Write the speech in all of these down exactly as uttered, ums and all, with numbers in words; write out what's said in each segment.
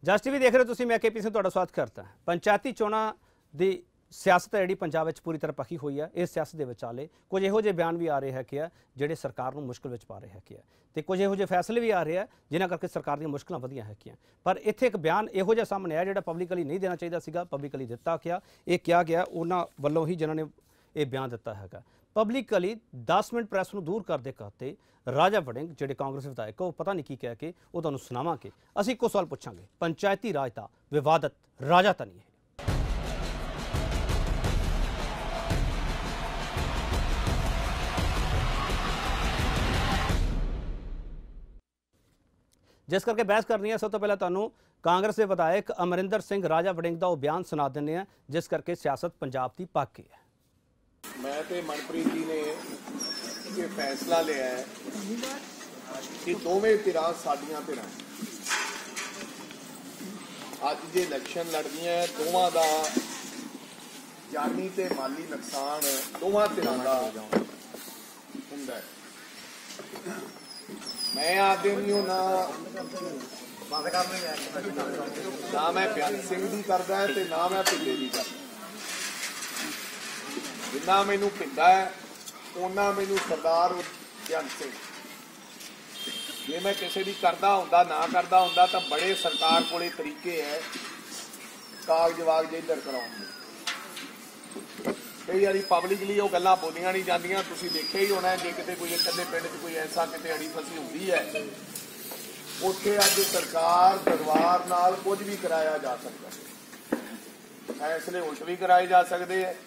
ਜਸ TV ਦੇਖ ਰਹੇ ਹੋ ਤੁਸੀਂ, मैं के पी ਸਿੰਘ ਤੁਹਾਡਾ ਸਵਾਗਤ ਕਰਦਾ ਹਾਂ। ਪੰਚਾਇਤੀ ਚੋਣਾਂ ਦੀ ਸਿਆਸਤ ਹੈ ਜਿਹੜੀ ਪੰਜਾਬ ਵਿੱਚ ਪੂਰੀ ਤਰ੍ਹਾਂ ਪੱਕੀ ਹੋਈ ਹੈ। ਇਸ ਸਿਆਸਤ ਦੇ ਵਿਚਾਲੇ ਕੁਝ ਇਹੋ ਜਿਹੇ ਬਿਆਨ ਵੀ ਆ ਰਹੇ ਹੈ ਕਿ ਜਿਹੜੇ ਸਰਕਾਰ ਨੂੰ ਮੁਸ਼ਕਿਲ ਵਿੱਚ ਪਾ ਰਹੇ ਹੈ ਕਿ ਤੇ ਕੁਝ ਇਹੋ ਜਿਹੇ ਫੈਸਲੇ ਵੀ ਆ ਰਹੇ ਹੈ ਜਿਨ੍ਹਾਂ ਕਰਕੇ ਸਰਕਾਰ ਦੀਆਂ ਮੁਸ਼ਕਲਾਂ ਵਧੀਆਂ ਹੈ ਕਿ ਪਰ ਇੱਥੇ ਇੱਕ ਬਿਆਨ ਇਹੋ ਜਿਹਾ ਸਾਹਮਣੇ ਆਇਆ ਜਿਹੜਾ ਪਬਲਿਕਲੀ ਨਹੀਂ ਦੇਣਾ ਚਾਹੀਦਾ ਸੀਗਾ, ਪਬਲਿਕਲੀ ਦਿੱਤਾ ਗਿਆ। ਇਹ ਕਿਹਾ ਗਿਆ ਉਹਨਾਂ ਵੱਲੋਂ ਹੀ ਜਿਨ੍ਹਾਂ ਨੇ ਇਹ ਬਿਆਨ ਦਿੱਤਾ ਹੈਗਾ। ਪਬਲਿਕਲੀ दस मिनट ਪ੍ਰੈਸ ਨੂੰ ਦੂਰ ਕਰਦੇ ਕਰਤੇ ਰਾਜਾ ਵੜਿੰਗ ਜਿਹੜੇ ਕਾਂਗਰਸੀ ਵਿਧਾਇਕ ਉਹ ਪਤਾ ਨਹੀਂ ਕੀ ਕਹਿ ਕੇ ਉਹ ਤੁਹਾਨੂੰ ਸੁਣਾਵਾਂਗੇ। ਅਸੀਂ ਇੱਕੋ ਸਵਾਲ ਪੁੱਛਾਂਗੇ, ਪੰਚਾਇਤੀ ਰਾਜ ਦਾ ਵਿਵਾਦਤ ਰਾਜਾ ਤਾਂ ਨਹੀਂ ਹੈ? जिस करके बहस करनी है, सब तो पहले तुहानू कांग्रेस के विधायक अमरिंदर सिंह राजा वड़िंग का वो बयान सुना देने हैं जिस करके सियासत पंजाब की पक गई है। मैं तो मनप्रीत जी ने ये फैसला लिया है कि दोवें धिरां साडियां धिरां अज जे इलैक्शन लड़दियां दोवां दा जानी ते माली नुकसान दोवां धिरां दा हुंदा है। मैं आदमी ना ना मैं प्यारी सिंह दी करदा है ते ना मैं भिंडे दी करदा। जिन्ना मैनू भिंडा है उन्ना मैनू सरदार बेअंत सिंह। जे मैं किसी भी करदा हुंदा ना करदा हुंदा तो बड़े सरकार कोले तरीके है कागज वागज इधर कराउण दे। कई बारी पब्लिकली वो गल्लां बोलियां नहीं जांदियां, तुसीं देखिया ही होना है। जे किते कोई इकल्ले पिंड च कोई ऐसा किते अड़ी फसी हुंदी है उत्थे अज सरकार दरबार नाल कुछ भी कराया जा सकता है, फैसले उल्ट भी कराए जा सकते हैं,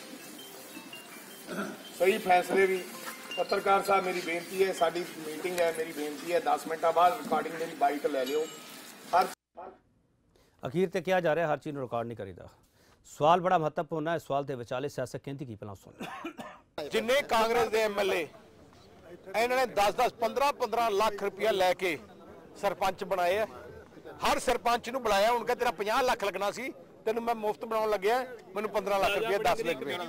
सही फैसले भी। पत्रकार साहब मेरी बेनती है, साडी मीटिंग है, मेरी बेनती है दस मिनट बाद रिकॉर्डिंग मेरी बाइट ले लियो। हर अखीर ते कहा जा रहा है हर चीज़ रिकॉर्ड नहीं करीदा। सवाल बड़ा महत्वपूर्ण है। सवाल के विचाले सियासत कहती की पहला सुन जिन्ने कांग्रेस के एम एल ए इन्होंने दस दस पंद्रह पंद्रह लाख रुपया लैके सरपंच बनाए। हर सरपंच नूं बुलाया, उनका तेरा पचास लाख लगना सी, तेन मैं मुफ्त बनाने लगे मैंने पंद्रह लाख रुपया दस लाख रुपया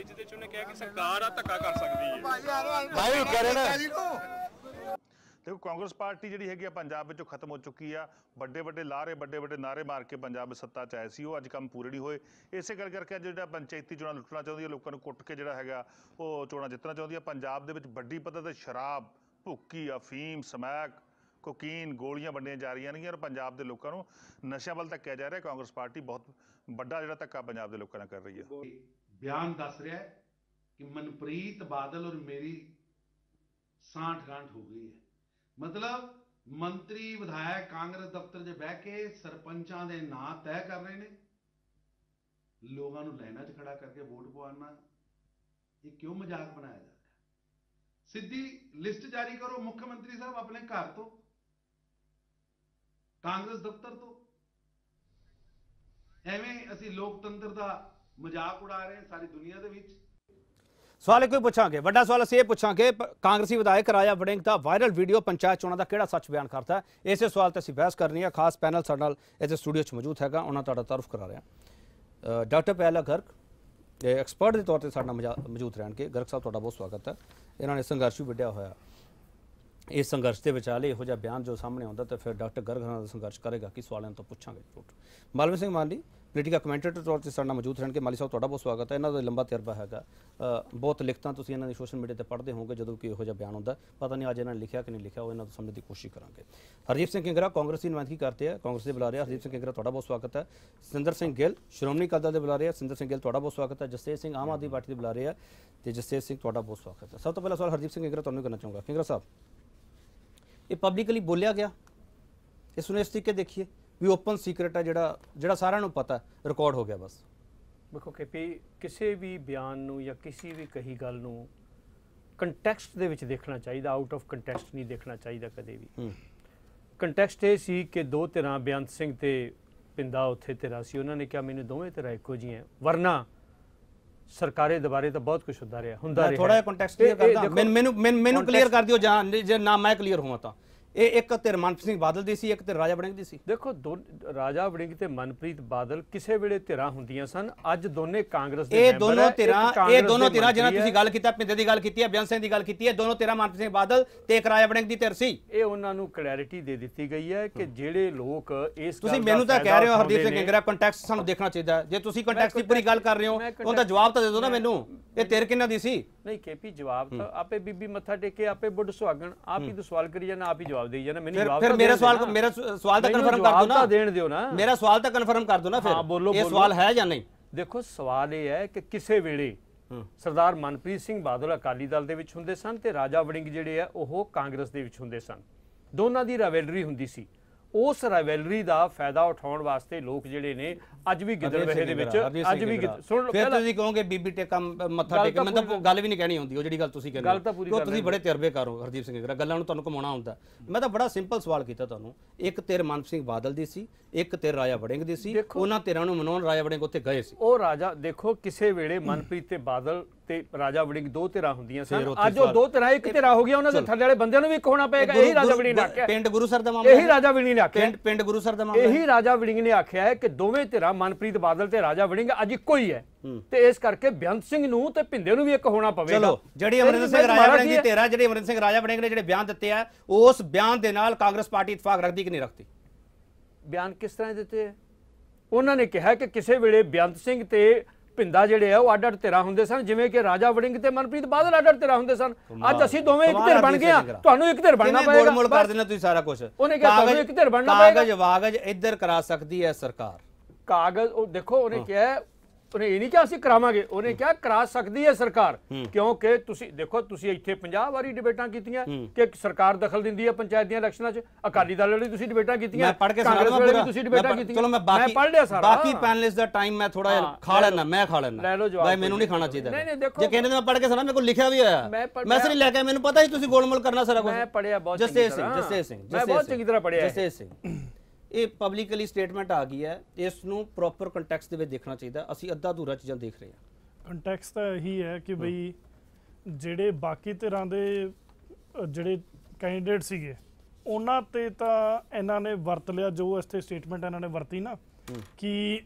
देखो कांग्रेस पार्टी जी है पंजाब में खत्म हो चुकी है। बड़े बड़े लारे बड़े बड़े नारे मार के पंजाब में सत्ता च आए सी, वो अज काम पूरे नहीं होए। इसे कर करके जो पंचायती चोणां लुटना चाहती है, लोगों को कुट के जो है वो चोणां जितना चाहती है। पंजाब के बड़ी पद्धति ते शराब, भुक्की, अफीम, समैक, कोकीन, गोलियां वंडियां जा रही हैं और पंजाब के लोगों को नशा वाल धक्या जा रहा है। कांग्रेस पार्टी बहुत बड़ा जो धक्का पंजाब के लोगों कर रही है। बयान दस रहा है कि मनप्रीत बादल और मेरी सांठ गांठ हो गई है। मतलब मंत्री विधायक कांग्रेस दफ्तर च बह के सरपंचां दे नां तय कर रहे हैं, लोगों को लाइनां च खड़ा करके वोट पवाना। ये क्यों मजाक बनाया जा रहा है? सीधी लिस्ट जारी करो मुख्यमंत्री साहब अपने घर तो, कांग्रेस दफ्तर तो। एवें असी लोकतंत्र का मजाक उड़ा रहे हैं सारी दुनिया दे विच। सवाल एक पुछांगे, वड्डा सवाल असीं ये पुछांगे, कांग्रेसी विधायक राजा वड़िंग का वायरल वीडियो पंचायत चोणां दा किहड़ा सच बयान करता है? इस सवाल ते असीं बहस करनी है। खास पैनल साडे नाल इत्थे स्टूडियो च मौजूद हैगा, उन्हां तुहाडा तारुफ करा रहे हैं। डॉक्टर पहला गर्ग एक्सपर्ट के तौर पर साडे नाल मौजूद रहणगे। गर्ग साहब तुहाडा बहुत स्वागत है। इन्होंने संघर्ष भी वड्ढिया होया, इस संघर्ष के विचाले इहो जिहा बयान जो सामने आउंदा तो फिर डॉक्टर गर्ग होरां दा संघर्ष करेगा कि सवालों तो पुछांगे जरूर। मालवीय सिंह माली पोलिटिकल कमेंटेटर तौर पर साडे नाल मौजूद रहणगे। माली साहब तुहाडा बहुत स्वागत है। इन्हां दा लंबा तजर्बा हैगा, बहुत लिखतां तुसीं इन्हां दी सोशल मीडिया ते पढ़दे होवोगे जदों कि इहो जिहा बयान आउंदा। पता नहीं अज इन्हां ने लिखिया कि नहीं लिखिया, वो इन्हां तों समझण दी कोशिश करांगे। हरदीप सिंह किंगरा कांग्रेस की नुमाइंदगी करते हैं, कांग्रेस के बुला रहे हैं। हरदीप सिंह किंगरा तुहाडा बहुत स्वागत है। सिंदर सिंह गिल श्रोमणी अकाली दल के बुला रहे हैं। सिंदर सिंह गिल तुहाडा बहुत स्वागत है। जसतेज सिंह आम आदमी पार्टी के बुला रहे हैं तो जसतेज सिंह तुहाडा बहुत स्वागत है। सब तो पहला सवाल हरदीप सिंह किंगरा तुहानूं करना चाहूँगा। किंगरा साहब, ये पब्लिकली बोलिया गया, इस इस तरीके देखिए भी ओपन सीक्रेट है, जिहड़ा जिहड़ा सारिआं नूं पता है, रिकॉर्ड हो गया बस। देखो कि भी किसी भी बयान नूं या किसी भी कही गल नूं कंटैक्सट दे विच देखना चाहिए, आउट ऑफ कंटैक्सट नहीं देखना चाहिए कदे भी। कंटैक्सट ये सी कि दो धिरां बेअंत सिंह ते पिंदा उत्थे धिरां सी, उन्होंने कहा मैनूं दोवें धिरां इक्को जी हैं, वरना सरकारे दबारे तो बहुत कुछ हुंदा रहा हुंदा रहा। थोड़ा कंटैक्सट क्लियर करदा, मैनूं मैनूं मैनूं क्लियर कर दिओ जां जे ना मैं क्लियर होवां तां ਇਹ ਇੱਕ ਧਿਰ ਮਨਪ੍ਰੀਤ ਸਿੰਘ ਬਾਦਲ ਦੀ ਸੀ, ਇੱਕ ਧਿਰ ਰਾਜਾ ਵੜਿੰਗ ਦੀ ਸੀ। ਦੇਖੋ ਦੋ ਰਾਜਾ ਵੜਿੰਗ ਤੇ ਮਨਪ੍ਰੀਤ ਬਾਦਲ ਕਿਸੇ ਵੇਲੇ ਧਿਰਾਂ ਹੁੰਦੀਆਂ ਸਨ। ਅੱਜ ਦੋਨੇ ਕਾਂਗਰਸ ਦੇ ਇਹ ਮੈਂਬਰ ਦੋਨੋਂ ਹੈ, ਧਿਰਾਂ ਇੱਕ ਕਾਂਗਰਸ ਇਹ ਦੋਨੋਂ ਦੇ ਧਿਰਾਂ ਜਿਹਨਾਂ ਮੰਤਰੀ ਤੁਸੀਂ ਹੈ। ਗੱਲ ਕੀਤੀ, ਪਿੰਦੇ ਦੀ ਗੱਲ ਕੀਤੀ ਹੈ, ਬੇਅੰਤ ਸਿੰਘ ਦੀ ਗੱਲ ਕੀਤੀ ਹੈ, ਦੋਨੋਂ ਧਿਰਾਂ ਮਨਪ੍ਰੀਤ ਸਿੰਘ ਬਾਦਲ ਤੇ ਇੱਕ ਰਾਜਾ ਵੜਿੰਗ ਦੀ ਧਿਰ ਸੀ। ਇਹ ਉਹਨਾਂ ਨੂੰ ਕਲੈਰਿਟੀ ਦੇ ਦਿੱਤੀ ਗਈ ਹੈ ਕਿ ਜਿਹੜੇ ਲੋਕ ਇਸ ਤੁਸੀਂ ਮੈਨੂੰ ਤਾਂ ਕਹਿ ਰਹੇ ਹੋ ਹਰਦੀਪ ਸਿੰਘ ਇੰਗਰਾ ਕੰਟੈਕਸਟ ਸਾਨੂੰ ਦੇਖਣਾ ਚਾਹੀਦਾ। ਜੇ ਤੁਸੀਂ ਕੰਟੈਕਸਟ ਦੀ ਪੂਰੀ ਗੱਲ ਕਰ ਰਹੇ ਹੋ ਉਹਦਾ ਜਵਾਬ ਤਾਂ ਦੇ ਦਿਓ ਨਾ ਮੈਨੂੰ। ਇਹ ਧਿਰ ਕਿਹਨਾਂ ਦੀ ਸੀ? ਨਹੀਂ ਕੇਪੀ ਜਵਾਬ ਤਾਂ ਆਪੇ ਬੀਬੀ ਮੱਥਾ ਟੇਕੇ ਆਪੇ ਬੁੱਢ ਸੁਹਾਗਣ ਆਪ ਹੀ ਤਾਂ ਸਵਾਲ ਕਰੀ ਜਾਣਾ, ਆਪ ਹੀ ਜਵਾਬ ਦੇਈ ਜਾਣਾ। ਮੈਨੂੰ ਜਵਾਬ ਫਿਰ ਮੇਰਾ ਸਵਾਲ ਮੇਰਾ ਸਵਾਲ ਤਾਂ ਕਨਫਰਮ ਕਰ ਦਿਓ ਨਾ। ਦੇਣ ਦਿਓ ਨਾ, ਮੇਰਾ ਸਵਾਲ ਤਾਂ ਕਨਫਰਮ ਕਰ ਦਿਓ ਨਾ। ਫਿਰ ਇਹ ਸਵਾਲ ਹੈ ਜਾਂ ਨਹੀਂ? ਦੇਖੋ ਸਵਾਲ ਇਹ ਹੈ ਕਿ ਕਿਸੇ ਵੇਲੇ ਸਰਦਾਰ ਮਨਪ੍ਰੀਤ ਸਿੰਘ ਬਾਦਲ ਅਕਾਲੀ ਦਲ ਦੇ ਵਿੱਚ ਹੁੰਦੇ ਸਨ ਤੇ ਰਾਜਾ ਵੜਿੰਗ ਜਿਹੜੇ ਆ ਉਹ ਕਾਂਗਰਸ ਦੇ ਵਿੱਚ ਹੁੰਦੇ ਸਨ। ਦੋਨਾਂ ਦੀ ਰਾਈਵਲਰੀ ਹੁੰਦੀ ਸੀ। ਉਸ ਰਾਈਵਲਰੀ ਦਾ ਫਾਇਦਾ ਉਠਾਉਣ ਵਾਸਤੇ ਲੋਕ ਜਿਹੜੇ ਨੇ ਅੱਜ ਵੀ ਗਿੱਦੜਬਾਹੇ ਦੇ ਵਿੱਚ ਅੱਜ ਵੀ ਸੁਣ ਲਓ। ਫਿਰ ਤੁਸੀਂ ਕਹੋਗੇ ਬੀਬੀ ਟੇਕਾ ਮੱਥਾ ਟੇਕੇ, ਮੈਂ ਤਾਂ ਗੱਲ ਵੀ ਨਹੀਂ ਕਹਿਣੀ ਹੁੰਦੀ ਉਹ ਜਿਹੜੀ ਗੱਲ ਤੁਸੀਂ ਕਹਿੰਦੇ ਹੋ। ਤੁਸੀਂ ਬੜੇ ਤਜਰਬੇ ਕਰੋ ਹਰਦੀਪ ਸਿੰਘ ਇੰਗਰਾ, ਗੱਲਾਂ ਨੂੰ ਤੁਹਾਨੂੰ ਘੁਮਾਉਣਾ ਹੁੰਦਾ। ਮੈਂ ਤਾਂ ਬੜਾ ਸਿੰਪਲ ਸਵਾਲ ਕੀਤਾ ਤੁਹਾਨੂੰ। ਇੱਕ ਧਿਰ ਮਨਪ੍ਰੀਤ ਸਿੰਘ ਬਾਦਲ ਦੀ ਸੀ, ਇੱਕ ਧਿਰ ਰਾਜਾ ਵੜਿੰਗ ਦੀ ਸੀ। ਉਹਨਾਂ ਧਿਰਾਂ ਨੂੰ ਮਨਾਉਣ ਰਾਜਾ ਵੜਿੰਗ ਉੱਥੇ ਗਏ ਸੀ। ਉਹ ਰਾਜਾ ਦੇਖੋ ਕਿਸੇ ਵੇਲੇ ਮਨਪ੍ਰੀਤ ਤੇ ਬਾਦਲ ਤੇ ਰਾਜਾ ਵੜਿੰਗ ਦੋ ਧਿਰਾਂ ਹੁੰਦੀਆਂ ਸਨ। ਅੱਜ ਉਹ ਦੋ ਧਿਰਾਂ ਇੱਕ ਧਿਰਾ ਹੋ ਗਿਆ। ਉਹਨਾਂ ਦੇ ਥੱਲੇ ਵਾਲੇ ਬੰਦਿਆਂ ਨੂੰ ਵੀ ਇੱਕ ਹੋਣਾ ਪਏਗਾ। ਇਹੀ ਰਾਜਾ ਵੜਿੰਗ ਨੇ ਆਖਿਆ। ਪਿੰਡ ਗੁਰੂਸਰ ਦਾ ਮਾਮਲਾ ਇਹੀ ਰਾਜਾ ਵੜਿੰਗ ਨੇ ਆਖਿਆ। ਪਿੰਡ ਗੁਰੂਸਰ ਦਾ ਮਾਮਲਾ ਇਹੀ ਰਾਜਾ ਵੜਿੰਗ ਨੇ ਆਖਿਆ ਹੈ ਕਿ ਦੋਵੇਂ ਧਿਰਾਂ ਮਨਪ੍ਰੀਤ ਬਾਦਲ ਤੇ ਰਾਜਾ ਵੜਿੰਗ ਅੱਜ ਇੱਕੋ ਹੀ ਹੈ ਤੇ ਇਸ ਕਰਕੇ ਬੇਅੰਤ ਸਿੰਘ ਨੂੰ ਤੇ ਭਿੰਦੇ ਨੂੰ ਵੀ ਇੱਕ ਹੋਣਾ ਪਵੇਗਾ। ਚਲੋ ਜਿਹੜੀ ਅਮਰਿੰਦਰ ਸਿੰਘ ਰਾਜਾ ਵੜਿੰਗ ਦੀ ਧਿਰ, ਜਿਹੜੀ ਅਮਰਿੰਦਰ ਸਿੰਘ ਰਾਜਾ ਵੜਿੰਗ ਨੇ ਜਿਹੜੇ ਬਿਆਨ ਦਿੱਤੇ ਆ, ਉਸ ਬਿਆਨ ਦੇ ਨਾਲ ਕਾਂਗਰਸ ਪਾਰਟੀ ਇਤਫਾਕ ਰੱਖਦੀ ਕਿ ਨਹੀਂ ਰੱਖਦੀ? ਬਿਆਨ ਕਿਸ ਤਰ੍ਹਾਂ ਦਿੱਤੇ ਹੈ? ਉਹਨਾਂ ਨੇ ਕਿਹਾ ਕਿ ਕਿਸੇ ਵੇਲੇ ਬੇਅੰਤ ਸਿੰਘ ਤੇ ਭਿੰਦਾ ਜਿਹੜੇ ਆ ਉਹ ਅੱਡ ਅੱਡ ਧਿਰਾਂ ਹੁੰਦੇ ਸਨ, ਜਿਵੇਂ ਕਿ ਰਾਜਾ ਵੜਿੰਗ ਤੇ ਮਨਪ੍ਰੀਤ ਬਾਦਲ ਅੱਡ ਅੱਡ ਧਿਰਾਂ ਹੁੰਦੇ ਸਨ। ਅੱਜ ਅਸੀਂ ਦੋਵੇਂ ਇੱਕ ਧਿਰ ਬਣ ਗਏ ਆ, ਤੁਹਾਨੂੰ ਇੱਕ ਧਿਰ ਬਣਨਾ ਪਏਗਾ। ਗੋਲਮੋਲ ਕਰ ਦੇਣਾ ਤੁਸੀਂ ਸਾਰਾ ਕੁਝ। ਉਹਨੇ ਕਿਹਾ ਤੁਹਾਨੂੰ ਇੱਕ ਧਿਰ ਬਣਨਾ ਪਏਗਾ। ਕਾਗਜ਼ ਵਾਗਜ਼ ਇੱਧਰ ਕਰਾ ਸਕਦੀ ਹੈ ਸਰਕਾਰ। ਕਾਗਜ਼ ਉਹ ਦੇਖੋ ਉਹਨੇ ਕਿਹਾ, ਉਹਨੇ ਇਹ ਨਹੀਂ ਕਿਹਾ ਅਸੀਂ ਕਰਾਵਾਂਗੇ, ਉਹਨੇ ਕਿਹਾ ਕਰਾ ਸਕਦੀ ਹੈ ਸਰਕਾਰ। ਕਿਉਂਕਿ ਤੁਸੀਂ ਦੇਖੋ ਤੁਸੀਂ ਇੱਥੇ ਪੰਜਾਹ ਵਾਰੀ ਡਿਬੇਟਾਂ ਕੀਤੀਆਂ ਕਿ ਸਰਕਾਰ ਦਖਲ ਦਿੰਦੀ ਹੈ ਪੰਚਾਇਤ ਦੀਆਂ ਇਲੈਕਸ਼ਨਾਂ 'ਚ। ਅਕਾਲੀ ਦਲ ਵਾਲੀ ਤੁਸੀਂ ਡਿਬੇਟਾਂ ਕੀਤੀਆਂ, ਮੈਂ ਪੜ੍ਹ ਕੇ ਕਾਂਗਰਸ ਵਾਲੀ ਤੁਸੀਂ ਡਿਬੇਟਾਂ ਕੀਤੀਆਂ। ਚਲੋ ਮੈਂ ਬਾਕੀ ਪੜ੍ਹ ਲਿਆ ਸਾਰਾ। ਬਾਕੀ ਪੈਨਲਿਸਟ ਦਾ ਟਾਈਮ ਮੈਂ ਥੋੜਾ ਜਿਹਾ ਖਾ ਲੈਣਾ, ਮੈਂ ਖਾ ਲੈਣਾ। ਲੈ ਲਓ ਜਵਾਬ। ਬਾਈ ਮੈਨੂੰ ਨਹੀਂ ਖਾਣਾ ਚਾਹੀਦਾ। ਨਹੀਂ ਨਹੀਂ ਦੇਖੋ ਜੇ ਕਹਿੰਦੇ ਮੈਂ ਪੜ੍ਹ ਕੇ ਸੁਣਾ, ਮੇਰੇ ਕੋਲ ਲਿਖਿਆ ਵੀ ਹੋਇਆ। ਮੈਂ ਸਿਰ ਲੈ ਕੇ, ਮੈਨੂੰ ਪਤਾ ਹੀ ਤੁਸੀਂ ਗੋਲਮੋਲ ਕਰਨਾ ਸਾਰਾ ਕੁਝ। ਮੈਂ ਪੜ੍ਹਿਆ ਬਹੁਤ ਚੰਗੀ ਜਸਤੇਜ ਤਰ੍ਹਾਂ। ਸਿੰਘ ਜਸਤੇਜ ਸਿੰਘ ਮੈਂ ਬਹੁਤ ਚੰਗੀ ਤਰ੍ਹਾਂ ਪੜ੍ਹਿਆ। ਜਸਤੇਜ ਸਿੰਘ ਇਹ ਪਬਲਿਕਲੀ ਸਟੇਟਮੈਂਟ ਆ ਗਈ ਹੈ, ਇਸ ਨੂੰ ਪ੍ਰੋਪਰ ਕੰਟੈਕਸਟ ਦੇ ਵਿੱਚ ਦੇਖਣਾ ਚਾਹੀਦਾ। ਅਸੀਂ ਅੱਧਾ ਅਧੂਰਾ ਚੀਜ਼ਾਂ ਦੇਖ ਰਹੇ ਹਾਂ। ਕੰਟੈਕਸਟ ਤਾਂ ਇਹੀ ਹੈ ਕਿ ਬਈ ਜਿਹੜੇ ਬਾਕੀ ਧਿਰਾਂ ਦੇ ਜਿਹੜੇ ਕੈਂਡੀਡੇਟ ਸੀਗੇ ਉਹਨਾਂ ਤੇ ਤਾਂ ਇਹਨਾਂ ਨੇ ਵਰਤ ਲਿਆ ਜੋ ਇੱਥੇ ਸਟੇਟਮੈਂਟ ਇਹਨਾਂ ਨੇ ਵਰਤੀ ਨਾ, ਕਿ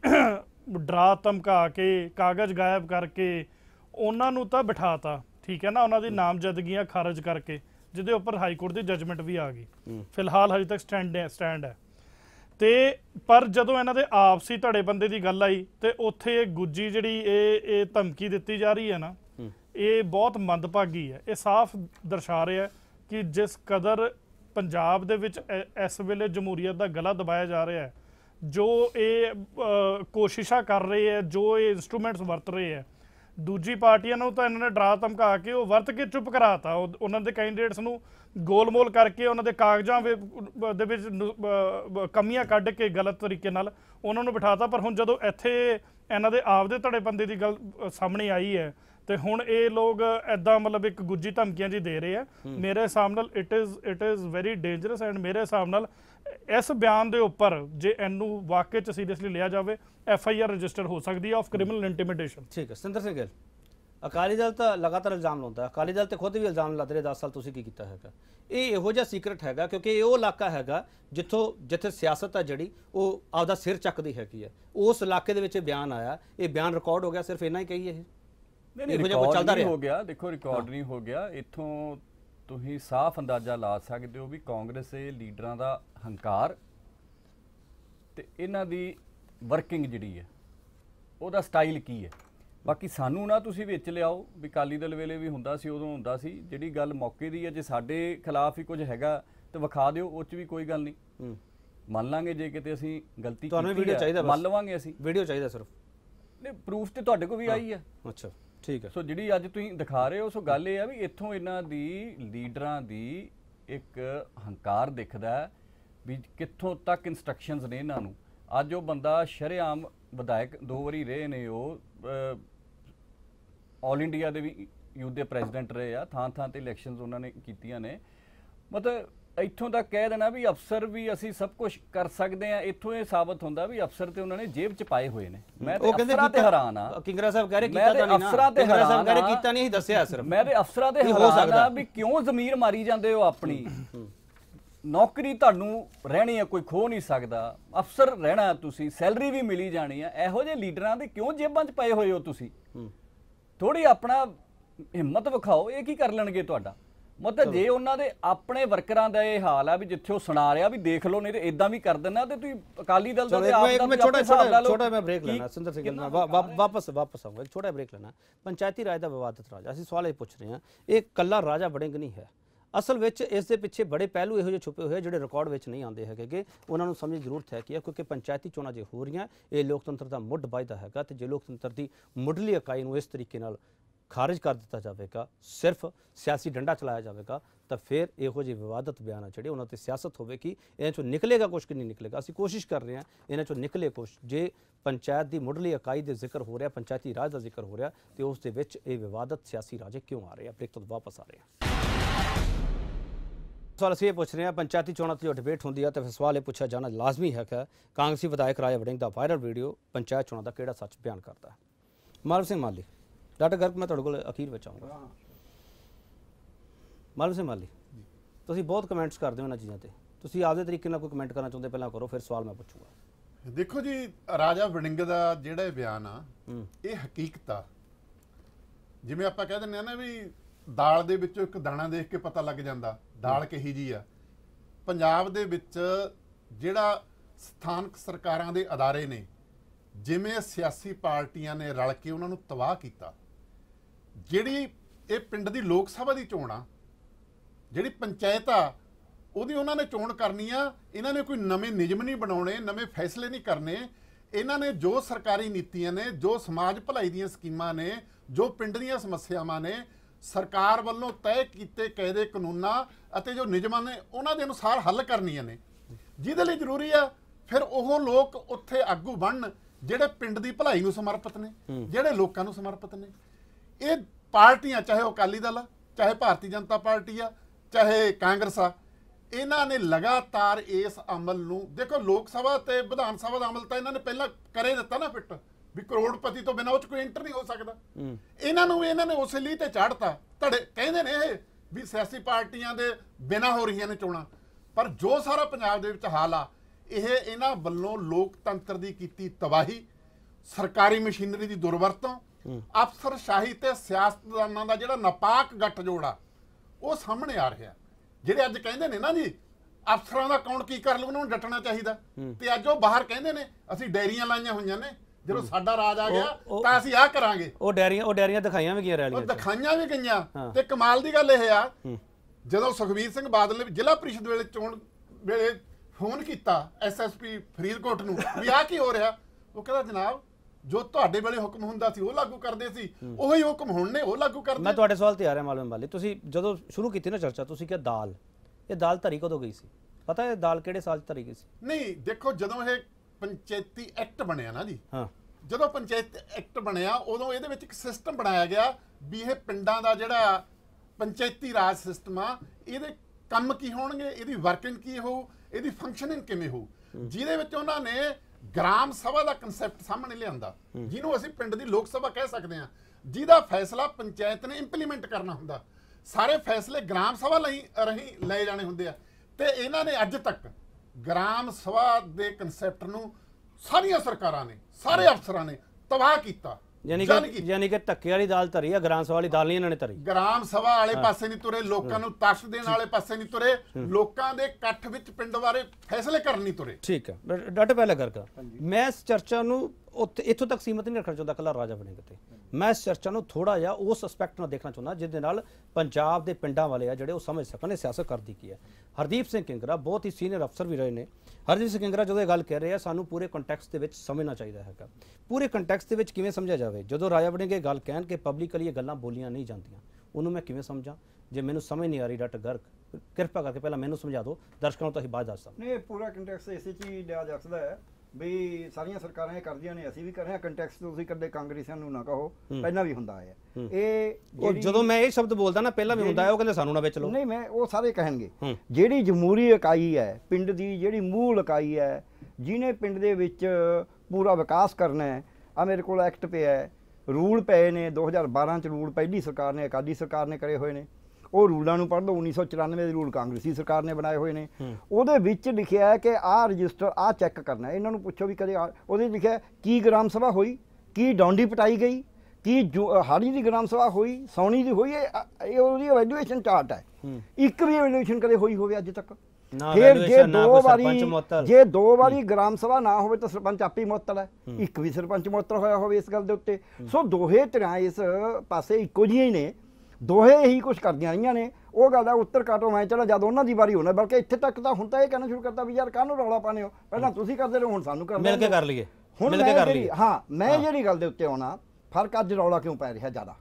ਡਰਾ ਧਮਕਾ ਕੇ ਕਾਗਜ਼ ਗਾਇਬ ਕਰਕੇ ਉਹਨਾਂ ਨੂੰ ਤਾਂ ਬਿਠਾਤਾ, ਠੀਕ ਹੈ ਨਾ, ਉਹਨਾਂ ਦੀ ਨਾਮਜ਼ਦਗੀਆਂ ਖਾਰਜ ਕਰਕੇ, ਜਿਹਦੇ ਉੱਪਰ ਹਾਈ ਕੋਰਟ ਦੀ ਜਜਮੈਂਟ ਵੀ ਆ ਗਈ। ਫਿਲਹਾਲ ਹਜੇ ਤੱਕ ਸਟੈਂਡ ਹੈ ਸਟੈਂਡ ਹੈ ਤੇ ਪਰ ਜਦੋਂ ਇਹਨਾਂ ਦੇ ਆਪਸੀ ਧੜੇ ਬੰਦੇ ਦੀ ਗੱਲ ਆਈ ਤੇ ਉੱਥੇ ਗੁੱਜੀ ਜਿਹੜੀ ਇਹ ਇਹ ਧਮਕੀ ਦਿੱਤੀ ਜਾ ਰਹੀ ਹੈ ਨਾ, ਇਹ ਬਹੁਤ ਮੰਦਭਾਗੀ ਹੈ। ਇਹ ਸਾਫ਼ ਦਰਸਾ ਰਿਹਾ ਕਿ ਜਿਸ ਕਦਰ ਪੰਜਾਬ ਦੇ ਵਿੱਚ ਇਸ ਵੇਲੇ ਜਮਹੂਰੀਅਤ ਦਾ ਗਲਾ ਦਬਾਇਆ ਜਾ ਰਿਹਾ ਹੈ, ਜੋ ਇਹ ਕੋਸ਼ਿਸ਼ਾਂ ਕਰ ਰਹੇ ਹੈ, ਜੋ ਇਹ ਇੰਸਟਰੂਮੈਂਟਸ ਵਰਤ ਰਹੇ ਹੈ, ਦੂਜੀ ਪਾਰਟੀਆਂ ਨੂੰ ਤਾਂ ਇਹਨਾਂ ਨੇ ਡਰਾ ਧਮਕਾ ਕੇ ਉਹ ਵਰਤ ਕੇ ਚੁੱਪ ਕਰਾਤਾ। ਉਹਨਾਂ ਦੇ ਕੈਂਡੀਡੇਟਸ ਨੂੰ ਗੋਲਮੋਲ ਕਰਕੇ ਉਹਨਾਂ ਦੇ ਕਾਗਜ਼ਾਂ ਦੇ ਵਿੱਚ ਕਮੀਆਂ ਕੱਢ ਕੇ ਗਲਤ ਤਰੀਕੇ ਨਾਲ ਉਹਨਾਂ ਨੂੰ ਬਿਠਾਤਾ। ਪਰ ਹੁਣ ਜਦੋਂ ਇੱਥੇ ਇਹਨਾਂ ਦੇ ਆਪਦੇ ਧੜੇ ਬੰਦੇ ਦੀ ਗੱਲ ਸਾਹਮਣੇ ਆਈ ਹੈ ਤੇ ਹੁਣ ਇਹ ਲੋਕ ਇੱਦਾਂ ਮਤਲਬ ਇੱਕ ਗੁੱਜੀ ਧਮਕੀਆਂ ਜੀ ਦੇ ਰਹੇ ਆ। ਮੇਰੇ ਹਿਸਾਬ ਨਾਲ it is it is very dangerous and ਮੇਰੇ ਹਿਸਾਬ ਨਾਲ ਇਸ ਬਿਆਨ ਦੇ ਉੱਪਰ ਜੇ ਇਹਨੂੰ ਵਾਕਈ 'ਚ ਸੀਰੀਅਸਲੀ ਲਿਆ ਜਾਵੇ, ਐਫ ਆਈ ਆਰ ਰਜਿਸਟਰ ਹੋ ਸਕਦੀ ਹੈ ਆਫ ਕ੍ਰਿਮੀਨਲ ਇੰਟੀਮੀਡੇਸ਼ਨ। ਠੀਕ ਹੈ। ਸਿੰਦਰ ਸਿੰਘ ਗਿੱਲ, ਅਕਾਲੀ ਦਲ ਤਾਂ ਲਗਾਤਾਰ ਇਲਜ਼ਾਮ ਲਾਉਂਦਾ, ਅਕਾਲੀ ਦਲ ਤੇ ਖੁਦ ਵੀ ਇਲਜ਼ਾਮ ਲੱਦ ਰਹੇ ਦਸ ਸਾਲ ਤੁਸੀਂ ਕੀ ਕੀਤਾ ਹੈਗਾ। ਇਹ ਇਹੋ ਜਿਹਾ ਸੀਕਰਟ ਹੈਗਾ ਕਿਉਂਕਿ ਇਹ ਉਹ ਇਲਾਕਾ ਹੈਗਾ ਜਿੱਥੋਂ ਜਿੱਥੇ ਸਿਆਸਤ ਹੈ ਜਿਹੜੀ ਉਹ ਆਪਦਾ ਸਿਰ ਚੱਕਦੀ ਹੈਗੀ ਹੈ। ਉਸ ਇਲਾਕੇ ਦੇ ਵਿੱਚ ਇਹ ਬਿਆਨ ਆਇਆ, ਇਹ ਬਿਆਨ ਰਿਕਾਰਡ ਹੋ ਗਿਆ, ਸਿਰਫ ਇੰਨਾ ਹੀ ਕਹੀਏ ਇਹ ਨਹੀਂ ਨਹੀਂ ਰਿਕਾਰਡ ਨਹੀਂ ਹੋ ਗਿਆ। ਦੇਖੋ ਰਿਕਾਰਡ ਨਹੀਂ ਹੋ ਗਿਆ, ਇੱਥੋਂ ਤੁਸੀਂ ਸਾਫ਼ ਅੰਦਾਜ਼ਾ ਲਾ ਸਕਦੇ ਹੋ ਵੀ ਕਾਂਗਰਸ ਦੇ ਲੀਡਰਾਂ ਦਾ ਹੰਕਾਰ ਤੇ ਇਹਨਾਂ ਦੀ ਵਰਕਿੰਗ ਜਿਹੜੀ ਹੈ ਉਹਦਾ ਸਟਾਈਲ ਕੀ ਹੈ। ਬਾਕੀ ਸਾਨੂੰ ਨਾ ਤੁਸੀਂ ਵਿੱਚ ਲਿਆਓ ਵੀ ਅਕਾਲੀ ਦਲ ਵੇਲੇ ਵੀ ਹੁੰਦਾ ਸੀ, ਉਦੋਂ ਹੁੰਦਾ ਸੀ। ਜਿਹੜੀ ਗੱਲ ਮੌਕੇ ਦੀ ਹੈ, ਜੇ ਸਾਡੇ ਖਿਲਾਫ ਹੀ ਕੁਝ ਹੈਗਾ ਤੇ ਵਿਖਾ ਦਿਓ, ਉਹ 'ਚ ਵੀ ਕੋਈ ਗੱਲ ਨਹੀਂ, ਮੰਨ ਲਾਂਗੇ। ਜੇ ਕਿਤੇ ਅਸੀਂ ਗਲਤੀ ਕੀਤੀ ਹੈ ਮੰਨ ਲਵਾਂਗੇ, ਅਸੀਂ ਵੀਡੀਓ ਚਾਹੀਦਾ ਸਿਰਫ। ਨਹੀਂ ਪ੍ਰੂਫ ਤੇ ਤੁਹਾਡੇ ਕੋਲ ਵੀ ਆਈ ਹੈ। ਅੱਛਾ ਠੀਕ ਹੈ। ਸੋ ਜਿਹੜੀ ਅੱਜ ਤੁਸੀਂ ਦਿਖਾ ਰਹੇ ਹੋ, ਸੋ ਗੱਲ ਇਹ ਆ ਵੀ ਇੱਥੋਂ ਇਹਨਾਂ ਦੀ ਲੀਡਰਾਂ ਦੀ ਇੱਕ ਹੰਕਾਰ ਦਿਖਦਾ ਵੀ ਕਿੱਥੋਂ ਤੱਕ ਇਨਸਟਰਕਸ਼ਨਸ ਨੇ ਇਹਨਾਂ ਨੂੰ। ਅੱਜ ਉਹ ਬੰਦਾ ਸ਼ਰੇਆਮ ਵਿਧਾਇਕ ਦੋ ਵਾਰੀ ਰਹੇ ਨੇ, ਉਹ ਆਲ ਇੰਡੀਆ ਦੇ ਵੀ ਯੂਥ ਦੇ ਪ੍ਰੈਜ਼ੀਡੈਂਟ ਰਹੇ ਆ, ਥਾਂ ਥਾਂ ਤੇ ਇਲੈਕਸ਼ਨਸ ਉਹਨਾਂ ਨੇ ਕੀਤੀਆਂ ਨੇ। ਮਤਲਬ ਇੱਥੋਂ ਤੱਕ ਕਹਿ ਦੇਣਾ ਵੀ ਅਫਸਰ ਵੀ ਅਸੀਂ ਸਭ ਕੁਝ ਕਰ ਸਕਦੇ ਆ, ਇੱਥੋਂ ਇਹ ਸਾਬਤ ਹੁੰਦਾ ਵੀ ਅਫਸਰ ਤੇ ਉਹਨਾਂ ਨੇ ਜੇਬ 'ਚ ਪਾਏ ਹੋਏ ਨੇ। ਮੈਂ ਤੇ ਅਫਸਰਾਂ ਤੇ ਹੈਰਾਨ ਆ। ਕਿੰਗਰਾ ਸਾਹਿਬ ਕਹਿ ਰਹੇ ਕੀਤਾ ਤਾਂ ਨਹੀਂ ਨਾ, ਅਫਸਰਾਂ ਤੇ ਹੈਰਾਨ ਸਾਹਿਬ ਕਹਿ ਰਹੇ ਕੀਤਾ ਨਹੀਂ, ਦੱਸਿਆ ਸਿਰਫ। ਮੈਂ ਤੇ ਅਫਸਰਾਂ ਤੇ ਹੈਰਾਨ ਆ ਵੀ ਕਿਉਂ ਜ਼ਮੀਰ ਮਾਰੀ ਜਾਂਦੇ ਹੋ ਆਪਣੀ। ਨੌਕਰੀ ਤੁਹਾਨੂੰ ਰਹਿਣੀ ਹੈ, ਕੋਈ ਖੋ ਨਹੀਂ ਸਕਦਾ, ਅਫਸਰ ਰਹਿਣਾ ਤੁਸੀਂ, ਸੈਲਰੀ ਵੀ ਮਿਲੀ ਜਾਣੀ ਹੈ, ਇਹੋ ਜਿਹੇ ਲੀਡਰਾਂ ਦੇ ਕਿਉਂ ਜੇਬਾਂ 'ਚ ਪਏ ਹੋਏ ਹੋ ਤੁਸੀਂ? ਥੋੜੀ ਆਪਣਾ ਹਿੰਮਤ ਵਿਖਾਓ, ਇਹ ਕੀ ਕਰ ਲੈਣਗੇ ਤੁਹਾਡਾ? ਮਤਲਬ ਜੇ ਉਹਨਾਂ ਦੇ ਆਪਣੇ ਵਰਕਰਾਂ ਦਾ ਇਹ ਹਾਲ ਆ ਵੀ ਜਿੱਥੇ ਉਹ ਸੁਣਾ ਰਿਹਾ ਵੀ ਦੇਖ ਲਓ, ਨਹੀਂ ਤੇ ਇਦਾਂ ਵੀ ਕਰ ਦਿੰਦਾ, ਤੇ ਤੁਸੀਂ ਅਕਾਲੀ ਦਲ ਦਾ ਤੇ ਆਪ ਦਾ ਮੈਂ ਛੋਟਾ ਛੋਟਾ ਛੋਟਾ ਮੈਂ ਬ੍ਰੇਕ ਲੈਣਾ ਸਿੰਦਰ ਸਿੰਘ ਨਾਲ ਵਾਪਸ ਵਾਪਸ ਆਉਂਗਾ, ਇੱਕ ਛੋਟਾ ਬ੍ਰੇਕ ਲੈਣਾ। ਪੰਚਾਇਤੀ ਰਾਜ ਦਾ ਵਿਵਾਦਤ ਰਾਜ, ਅਸੀਂ ਸਵਾਲ ਇਹ ਪੁੱਛ ਰਹੇ ਹਾਂ, ਇਹ ਕੱਲਾ ਰਾਜਾ ਵੜਿੰਗ ਨਹੀਂ ਹੈ, ਅਸਲ ਵਿੱਚ ਇਸ ਦੇ ਪਿੱਛੇ ਬੜੇ ਪਹਿਲੂ ਇਹੋ ਜਿਹੇ ਛੁਪੇ ਹੋਏ ਜਿਹੜੇ ਰਿਕਾਰਡ ਵਿੱਚ ਨਹੀਂ ਆਉਂਦੇ ਹੈਗੇ ਕਿ ਉਹਨਾਂ ਨੂੰ ਸਮਝਣ ਦੀ ਜ਼ਰੂਰਤ ਹੈ ਕਿ ਕਿਉਂਕਿ ਪੰਚਾਇਤੀ ਚੋਣਾਂ ਜੇ ਹੋ ਰਹੀਆਂ, ਇਹ ਲੋਕਤੰਤਰ ਦਾ ਮੁੱਢ ਵੱਜਦਾ ਹੈਗਾ, ਤੇ ਜੇ ਲੋਕਤੰਤਰ ਦੀ ਮੁੱਢਲੀ ਇਕਾਈ ਨੂੰ ਇਸ ਤਰੀਕੇ ਨਾਲ ਖਾਰਿਜ ਕਰ ਦਿੱਤਾ ਜਾਵੇਗਾ, ਸਿਰਫ ਸਿਆਸੀ ਡੰਡਾ ਚਲਾਇਆ ਜਾਵੇਗਾ, ਤਾਂ ਫਿਰ ਇਹੋ ਜਿਹੇ ਵਿਵਾਦਤ ਬਿਆਨ ਆ ਜਿਹੜੇ ਉਹਨਾਂ ਤੇ ਸਿਆਸਤ ਹੋਵੇਗੀ, ਇਹਨਾਂ ਚੋਂ ਨਿਕਲੇਗਾ ਕੁਛ ਕਿ ਨਹੀਂ ਨਿਕਲੇਗਾ। ਅਸੀਂ ਕੋਸ਼ਿਸ਼ ਕਰ ਰਹੇ ਹਾਂ ਇਹਨਾਂ ਚੋਂ ਨਿਕਲੇ ਕੁਛ। ਜੇ ਪੰਚਾਇਤ ਦੀ ਮੁੱਢਲੀ ਇਕਾਈ ਦੇ ਜ਼ਿਕਰ ਹੋ ਰਿਹਾ, ਪੰਚਾਇਤੀ ਰਾਜ ਦਾ ਜ਼ਿਕਰ ਹੋ ਰਿਹਾ, ਤੇ ਉਸ ਦੇ ਵਿੱਚ ਇਹ ਵਿਵਾਦਤ ਸਿਆਸੀ ਰਾਜੇ ਕਿਉਂ ਆ ਰਹੇ ਆ? ਬ੍ਰੇਕ ਤੋਂ ਵਾਪਸ ਆ ਰਹੇ ਹਾਂ। ਸਵਾਲ ਅਸੀਂ ਇਹ ਪੁੱਛ ਰਹੇ ਹਾਂ, ਪੰਚਾਇਤੀ ਚੋਣਾਂ 'ਤੇ ਜੋ ਡਿਬੇਟ ਹੁੰਦੀ ਹੈ ਤਾਂ ਫਿਰ ਸਵਾਲ ਇਹ ਪੁੱਛਿਆ ਜਾਣਾ ਲਾਜ਼ਮੀ ਹੈ ਕਿ ਕਾਂਗਰਸੀ ਵਿਧਾਇਕ ਰਾਜਾ ਵੜਿੰਗ ਦਾ ਵਾਇਰਲ ਵੀਡੀਓ ਪੰਚਾਇਤ ਚੋਣਾਂ ਦਾ ਕਿਹੜਾ ਸੱਚ ਬਿਆਨ ਕਰਦਾ ਹੈ? ਮਾਲਵ ਸਿੰਘ ਮਾਲੀ, ਡਾਕਟਰ ਗਰਗ, ਮੈਂ ਤੁਹਾਡੇ ਕੋਲ ਅਖੀਰ ਵਿੱਚ ਆਉਂਗਾ। ਮਾਲਵ ਸਿੰਘ ਮਾਲੀ, ਤੁਸੀਂ ਬਹੁਤ ਕਮੈਂਟਸ ਕਰਦੇ ਹੋ ਇਹਨਾਂ ਚੀਜ਼ਾਂ ਤੇ, ਤੁਸੀਂ ਆਪਦੇ ਤਰੀਕੇ ਨਾਲ ਕੋਈ ਕਮੈਂਟ ਕਰਨਾ ਚਾਹੁੰਦੇ ਪਹਿਲਾਂ ਕਰੋ, ਫਿਰ ਸਵਾਲ ਮੈਂ ਪੁੱਛੂਗਾ। ਦੇਖੋ ਜੀ, ਰਾਜਾ ਵੜਿੰਗ ਦਾ ਜਿਹੜਾ ਬਿਆਨ ਆ ਇਹ ਹਕੀਕਤ ਆ। ਜਿਵੇਂ ਆਪਾਂ ਕਹਿ ਦਿੰਦੇ ਆ ਨਾ ਵੀ ਦਾਲ ਦੇ ਵਿੱਚੋਂ ਇੱਕ ਦਾਣਾ ਦੇਖ ਕੇ ਪਤਾ ਲੱਗ ਜਾਂਦਾ ਦਾਲ ਕਿਹੀ ਜੀ ਆ। ਪੰਜਾਬ ਦੇ ਵਿੱਚ ਜਿਹੜਾ ਸਥਾਨਕ ਸਰਕਾਰਾਂ ਦੇ ਅਦਾਰੇ ਨੇ, ਜਿਵੇਂ ਸਿਆਸੀ ਪਾਰਟੀਆਂ ਨੇ ਰਲ ਕੇ ਉਹਨਾਂ ਨੂੰ ਤਬਾਹ ਕੀਤਾ, ਜਿਹੜੀ ਇਹ ਪਿੰਡ ਦੀ ਲੋਕ ਸਭਾ ਦੀ ਚੋਣ ਆ, ਜਿਹੜੀ ਪੰਚਾਇਤ ਆ ਉਹਦੀ ਉਹਨਾਂ ਨੇ ਚੋਣ ਕਰਨੀ ਆ। ਇਹਨਾਂ ਨੇ ਕੋਈ ਨਵੇਂ ਨਿਯਮ ਨਹੀਂ ਬਣਾਉਣੇ, ਨਵੇਂ ਫੈਸਲੇ ਨਹੀਂ ਕਰਨੇ। ਇਹਨਾਂ ਨੇ ਜੋ ਸਰਕਾਰੀ ਨੀਤੀਆਂ ਨੇ, ਜੋ ਸਮਾਜ ਭਲਾਈ ਦੀਆਂ ਸਕੀਮਾਂ ਨੇ, ਜੋ ਪਿੰਡ ਦੀਆਂ ਸਮੱਸਿਆਵਾਂ ਨੇ, ਸਰਕਾਰ ਵੱਲੋਂ ਤੈਅ ਕੀਤੇ ਕਾਇਦੇ ਕਾਨੂੰਨਾਂ ਅਤੇ ਜੋ ਨਿਯਮਾਂ ਨੇ ਉਹਨਾਂ ਦੇ ਅਨੁਸਾਰ ਹੱਲ ਕਰਨੀਆਂ ਨੇ। ਜਿਹਦੇ ਲਈ ਜ਼ਰੂਰੀ ਆ ਫਿਰ ਉਹ ਲੋਕ ਉੱਥੇ ਆਗੂ ਬਣਨ ਜਿਹੜੇ ਪਿੰਡ ਦੀ ਭਲਾਈ ਨੂੰ ਸਮਰਪਿਤ ਨੇ, ਜਿਹੜੇ ਲੋਕਾਂ ਨੂੰ ਸਮਰਪਿਤ ਨੇ। ਇਹ ਪਾਰਟੀਆਂ, ਚਾਹੇ ਉਹ ਅਕਾਲੀ ਦਲ ਆ, ਚਾਹੇ ਭਾਰਤੀ ਜਨਤਾ ਪਾਰਟੀ ਆ, ਚਾਹੇ ਕਾਂਗਰਸ ਆ, ਇਹਨਾਂ ਨੇ ਲਗਾਤਾਰ ਇਸ ਅਮਲ ਨੂੰ, ਦੇਖੋ ਲੋਕ ਸਭਾ ਤੇ ਵਿਧਾਨ ਸਭਾ ਦਾ ਅਮਲ ਤਾਂ ਇਹਨਾਂ ਨੇ ਪਹਿਲਾਂ ਕਰੇ ਦਿੱਤਾ ਨਾ ਫਿੱਟ, ਵੀ ਕਰੋੜਪਤੀ ਤੋਂ ਬਿਨਾਂ ਉਹ 'ਚ ਕੋਈ ਐਂਟਰ ਨਹੀਂ ਹੋ ਸਕਦਾ। ਇਹਨਾਂ ਨੂੰ ਇਹਨਾਂ ਨੇ ਉਸੇ ਲਈ ਤੇ ਚਾੜਤਾ। ਧੜੇ ਕਹਿੰਦੇ ਨੇ ਇਹ ਵੀ ਸਿਆਸੀ ਪਾਰਟੀਆਂ ਦੇ ਬਿਨਾਂ ਹੋ ਰਹੀਆਂ ਨੇ ਚੋਣਾਂ, ਪਰ ਜੋ ਸਾਰਾ ਪੰਜਾਬ ਦੇ ਵਿੱਚ ਹਾਲ ਆ, ਇਹ ਇਹਨਾਂ ਵੱਲੋਂ ਲੋਕਤੰਤਰ ਦੀ ਕੀਤੀ ਤਬਾਹੀ, ਸਰਕਾਰੀ ਮਸ਼ੀਨਰੀ ਦੀ ਦੁਰਵਰਤੋਂ, ਅਫਸਰਸ਼ਾਹੀ ਤੇ ਸਿਆਸਤਦਾਨਾਂ ਦਾ ਜਿਹੜਾ ਨਾਪਾਕ ਗੱਠਜੋੜ ਆ ਉਹ ਸਾਹਮਣੇ ਆ ਰਿਹਾ। ਜਿਹੜੇ ਅੱਜ ਕਹਿੰਦੇ ਨੇ ਨਾ ਜੀ ਅਫਸਰਾਂ ਦਾ ਕੌਣ ਕੀ ਕਰ ਲੂ, ਉਹਨਾਂ ਨੂੰ ਡਟਣਾ ਚਾਹੀਦਾ, ਤੇ ਅੱਜ ਉਹ ਬਾਹਰ ਕਹਿੰਦੇ ਨੇ ਅਸੀਂ ਡੈਰੀਆਂ ਲਾਈਆਂ ਹੋਈਆਂ ਨੇ, ਜਦੋਂ ਸਾਡਾ ਰਾਜ ਆ ਗਿਆ ਤਾਂ ਅਸੀਂ ਆਹ ਕਰਾਂਗੇ। ਉਹ ਡੈਰੀਆਂ ਉਹ ਡੈਰੀਆਂ ਦਿਖਾਈਆਂ ਵੀ ਗਈਆਂ ਰੈਲੀਆਂ, ਉਹ ਦਿਖਾਈਆਂ ਵੀ ਗਈਆਂ। ਤੇ ਕਮਾਲ ਦੀ ਗੱਲ ਇਹ ਆ, ਜਦੋਂ ਸੁਖਬੀਰ ਸਿੰਘ ਬਾਦਲ ਨੇ ਜ਼ਿਲ੍ਹਾ ਪ੍ਰੀਸ਼ਦ ਵੇਲੇ ਚੋਣ ਵੇਲੇ ਫੋਨ ਕੀਤਾ ਐਸਐਸਪੀ ਫਰੀਦਕੋਟ ਨੂੰ ਵੀ ਆਹ ਕੀ ਹੋ ਰਿਹਾ, ਉਹ ਕਹਿੰਦਾ ਜਨਾਬ ਜੋ ਤੁਹਾਡੇ ਵੇਲੇ ਹੁਕਮ ਹੁੰਦਾ ਸੀ ਉਹ ਲਾਗੂ ਕਰਦੇ ਸੀ, ਉਹੀ ਹੁਕਮ ਹੁਣ ਨੇ ਉਹ ਲਾਗੂ ਕਰਦੇ। ਮੈਂ ਤੁਹਾਡੇ ਸਵਾਲ ਤੇ ਆ ਰਿਹਾ ਮਾਲੂਮ ਵਾਲੀ, ਤੁਸੀਂ ਜਦੋਂ ਸ਼ੁਰੂ ਕੀਤੀ ਨਾ ਚਰਚਾ, ਤੁਸੀਂ ਕਿਹਾ ਦਾਲ, ਇਹ ਦਾਲ ਧਰੀ ਕਦੋਂ ਗਈ ਸੀ? ਪਤਾ ਇਹ ਦਾਲ ਕਿਹੜੇ ਸਾਲ 'ਚ ਧਰੀ ਗਈ ਸੀ? ਨਹੀਂ, ਦੇਖੋ ਜਦੋਂ ਇਹ ਪੰਚਾਇਤੀ ਐਕਟ ਬਣਿਆ ਨਾ ਜੀ, ਹਾਂ, ਜਦੋਂ ਪੰਚਾਇਤ ਐਕਟ ਬਣਿਆ ਉਦੋਂ ਇਹਦੇ ਵਿੱਚ ਇੱਕ ਸਿਸਟਮ ਬਣਾਇਆ ਗਿਆ ਵੀ ਇਹ ਪਿੰਡਾਂ ਦਾ ਜਿਹੜਾ ਪੰਚਾਇਤੀ ਰਾਜ ਸਿਸਟਮ ਆ, ਇਹਦੇ ਕੰਮ ਕੀ ਹੋਣਗੇ, ਇਹਦੀ ਵਰਕਿੰਗ ਕੀ ਹੋਊ, ਇਹਦੀ ਫੰਕਸ਼ਨਿੰਗ ਕਿਵੇਂ ਹੋਊ, ਜਿਹਦੇ ਵਿੱਚ ਉਹਨਾਂ ਨੇ ਗ੍ਰਾਮ ਸਭਾ ਦਾ ਕਨਸੈਪਟ ਸਾਹਮਣੇ ਲਿਆਂਦਾ, ਜਿਹਨੂੰ ਅਸੀਂ ਪਿੰਡ ਦੀ ਲੋਕ ਸਭਾ ਕਹਿ ਸਕਦੇ ਹਾਂ, ਜਿਹਦਾ ਫੈਸਲਾ ਪੰਚਾਇਤ ਨੇ ਇੰਪਲੀਮੈਂਟ ਕਰਨਾ ਹੁੰਦਾ। ਸਾਰੇ ਫੈਸਲੇ ਗ੍ਰਾਮ ਸਭਾ ਲਈ ਰਹੀ ਲਏ ਜਾਣੇ ਹੁੰਦੇ ਆ, ਤੇ ਇਹਨਾਂ ਨੇ ਅੱਜ ਤੱਕ ਗ੍ਰਾਮ ਸਭਾ ਦੇ ਕਨਸੈਪਟ ਨੂੰ ਸਾਰੀਆਂ ਸਰਕਾਰਾਂ ਨੇ, ਸਾਰੇ ਅਫਸਰਾਂ ਨੇ ਤਬਾਹ ਕੀਤਾ। ਯਾਨੀ ਕਿ ਯਾਨੀ ਕਿ ਧੱਕੇ ਵਾਲੀ ਦਾਲ ਧਰੀ ਆ, ਗ੍ਰਾਮ ਸਭਾ ਵਾਲੀ ਦਾਲ ਨਹੀਂ ਇਹਨਾਂ ਨੇ ਧਰੀ। ਗ੍ਰਾਮ ਸਭਾ ਵਾਲੇ ਪਾਸੇ ਨਹੀਂ ਤੁਰੇ, ਲੋਕਾਂ ਨੂੰ ਤਸ਼ ਦੇਣ ਵਾਲੇ ਪਾਸੇ ਨਹੀਂ ਤੁਰੇ, ਲੋਕਾਂ ਦੇ ਇਕੱਠ ਵਿੱਚ ਪਿੰਡ ਬਾਰੇ ਫੈਸਲੇ ਕਰਨ ਨਹੀਂ ਤੁਰੇ। ਠੀਕ ਹੈ ਡਾਕਟਰ ਪਹਿਲਾ ਕਰਦਾ, ਮੈਂ ਇਸ ਚਰਚਾ ਨੂੰ ਉੱਥੇ ਇੱਥੋਂ ਤੱਕ ਸੀਮਤ ਨਹੀਂ ਰੱਖਣਾ ਚਾਹੁੰਦਾ ਕੱਲਾ ਰਾਜਾ ਵੜਿੰਗ ਤੇ, ਮੈਂ ਇਸ ਚਰਚਾ ਨੂੰ ਥੋੜਾ ਜਿਹਾ ਉਸ ਐਸਪੈਕਟ ਨਾਲ ਦੇਖਣਾ ਚਾਹੁੰਦਾ ਜਿਹਦੇ ਨਾਲ ਪੰਜਾਬ ਦੇ ਪਿੰਡਾਂ ਵਾਲੇ ਆ ਜਿਹੜੇ ਉਹ ਸਮਝ ਸਕਣ ਇਹ ਸਿਆਸਤ ਕਰਦੀ ਕੀ ਹੈ। ਹਰਦੀਪ ਸਿੰਘ ਕਿੰਗਰਾ ਬਹੁਤ ਹੀ ਸੀਨੀਅਰ ਅਫਸਰ ਵੀ ਰਹੇ ਨੇ। ਹਰਦੀਪ ਸਿੰਘ ਕਿੰਗਰਾ ਜਦੋਂ ਇਹ ਗੱਲ ਕਹਿ ਰਹੇ ਆ, ਸਾਨੂੰ ਪੂਰੇ ਕੰਟੈਕਸਟ ਦੇ ਵਿੱਚ ਸਮਝਣਾ ਚਾਹੀਦਾ ਹੈਗਾ। ਪੂਰੇ ਕੰਟੈਕਸਟ ਦੇ ਵਿੱਚ ਕਿਵੇਂ ਸਮਝਿਆ ਜਾਵੇ? ਜਦੋਂ ਰਾਜਾ ਵੜਿੰਗ ਇਹ ਗੱਲ ਕਹਿਣ ਕਿ ਪਬਲਿਕਲੀ ਇਹ ਗੱਲਾਂ ਬੋਲੀਆਂ ਨਹੀਂ ਜਾਂਦੀਆਂ, ਉਹਨੂੰ ਮੈਂ ਕਿਵੇਂ ਸਮਝਾਂ? ਜੇ ਮੈਨੂੰ ਸਮਝ ਨਹੀਂ ਆ ਰਹੀ ਡਾਕਟਰ ਗਰਗ, ਕਿਰਪਾ ਕਰਕੇ ਪਹਿਲਾਂ ਮੈਨੂੰ ਸਮਝਾ ਦਿਓ, ਦਰਸ਼ਕਾਂ ਨੂੰ ਤਾਂ ਅਸੀਂ ਬਾਅਦ ਦੱਸ ਸਕਦੇ। ਨਹੀਂ, ਪੂਰਾ ਕੰਟੈਕਸਟ ਇਸੇ ਚੀਜ਼ ਲਿਆ ਜਾ ਸਕਦਾ ਹੈ ਵੀ ਸਾਰੀਆਂ ਸਰਕਾਰਾਂ ਇਹ ਕਰਦੀਆਂ ਨੇ, ਅਸੀਂ ਵੀ ਕਰ ਰਹੇ ਹਾਂ। ਕੰਟੈਕਸਟ ਤੁਸੀਂ ਕਦੇ ਕਾਂਗਰਸੀਆਂ ਨੂੰ ਨਾ ਕਹੋ, ਪਹਿਲਾਂ ਵੀ ਹੁੰਦਾ ਹੈ ਇਹ। ਜਦੋਂ ਮੈਂ ਇਹ ਸ਼ਬਦ ਬੋਲਦਾ ਨਾ ਪਹਿਲਾਂ ਵੀ ਹੁੰਦਾ ਹੈ, ਉਹ ਕਹਿੰਦੇ ਸਾਨੂੰ ਨਾ ਵਿੱਚ ਲਓ। ਨਹੀਂ, ਮੈਂ ਉਹ ਸਾਰੇ ਕਹਿਣਗੇ ਜਿਹੜੀ ਜਮਹੂਰੀ ਇਕਾਈ ਹੈ, ਪਿੰਡ ਦੀ ਜਿਹੜੀ ਮੂਲ ਇਕਾਈ ਹੈ, ਜਿਹਨੇ ਪਿੰਡ ਦੇ ਵਿੱਚ ਪੂਰਾ ਵਿਕਾਸ ਕਰਨਾ ਹੈ। ਆ ਮੇਰੇ ਕੋਲ ਐਕਟ ਪਿਆ ਹੈ, ਰੂਲ ਪਏ ਨੇ, ਦੋ ਹਜ਼ਾਰ ਬਾਰਾਂ 'ਚ ਰੂਲ ਪਹਿਲੀ ਸਰਕਾਰ ਨੇ, ਅਕਾਲੀ ਸਰਕਾਰ ਨੇ ਕਰੇ ਹੋਏ ਨੇ। ਉਹ ਰੂਲਾਂ ਨੂੰ ਪੜ੍ਹ ਲਓ, ਉੱਨੀ ਸੌ ਚੁਰਾਨਵੇਂ ਦੇ ਰੂਲ ਕਾਂਗਰਸੀ ਸਰਕਾਰ ਨੇ ਬਣਾਏ ਹੋਏ ਨੇ। ਉਹਦੇ ਵਿੱਚ ਲਿਖਿਆ ਹੈ ਕਿ ਆਹ ਰਜਿਸਟਰ ਆਹ ਚੈੱਕ ਕਰਨਾ। ਇਹਨਾਂ ਨੂੰ ਪੁੱਛੋ ਵੀ ਕਦੇ ਉਹਦੇ ਲਿਖਿਆ ਕੀ ਗ੍ਰਾਮ ਸਭਾ ਹੋਈ, ਕੀ ਡੌਂਡੀ ਪਟਾਈ ਗਈ, ਕੀ ਹਾੜੀ ਦੀ ਗ੍ਰਾਮ ਸਭਾ ਹੋਈ, ਸੌਣੀ ਦੀ ਹੋਈ, ਇਹ ਉਹਦੀ ਐਵੈਲੂਏਸ਼ਨ ਚਾਰਟ ਹੈ। ਇੱਕ ਵੀ ਐਵੈਲੂਏਸ਼ਨ ਕਦੇ ਹੋਈ ਹੋਵੇ ਅੱਜ ਤੱਕ? ਫਿਰ ਜੇ ਦੋ ਵਾਰੀ ਜੇ ਦੋ ਵਾਰੀ ਗ੍ਰਾਮ ਸਭਾ ਨਾ ਹੋਵੇ ਤਾਂ ਸਰਪੰਚ ਆਪੇ ਹੀ ਮੁਅੱਤਲ ਹੈ। ਇੱਕ ਵੀ ਸਰਪੰਚ ਮੁਅੱਤਲ ਹੋਇਆ ਹੋਵੇ ਇਸ ਗੱਲ ਦੇ ਉੱਤੇ। ਸੋ ਦੋਹੇ ਧਿਰਾਂ ਇਸ ਪਾਸੇ ਇੱਕੋ ਜਿਹੀਆਂ ਹੀ ਨੇ, ਦੋਹੇ ਇਹੀ ਕੁਛ ਕਰਦੀਆਂ ਰਹੀਆਂ ਨੇ। ਉਹ ਗੱਲ ਹੈ ਉੱਤਰ ਕਾਟੋ ਮੈਂ ਚਲਾ ਜਦ ਉਹਨਾਂ ਦੀ ਵਾਰੀ ਹੋਣਾ, ਬਲਕਿ ਇੱਥੇ ਤੱਕ ਤਾਂ ਹੁਣ ਤਾਂ ਇਹ ਕਹਿਣਾ ਸ਼ੁਰੂ ਕਰਤਾ ਵੀ ਯਾਰ ਕਾਹਨੂੰ ਰੌਲਾ ਪਾਣੇ ਹੋ, ਪਹਿਲਾਂ ਤੁਸੀਂ ਕਰਦੇ ਰਹੋ ਹੁਣ ਸਾਨੂੰ ਕਰ ਮਿਲ ਕੇ ਕਰ ਲਈਏ ਹੁਣ ਮੈਂ ਜਿਹੜੀ ਹਾਂ ਮੈਂ ਜਿਹੜੀ ਗੱਲ ਦੇ ਉੱਤੇ ਆਉਣਾ ਫਰਕ ਅੱਜ ਰੌਲਾ ਕਿਉਂ ਪੈ ਰਿਹਾ ਜ਼ਿਆਦਾ।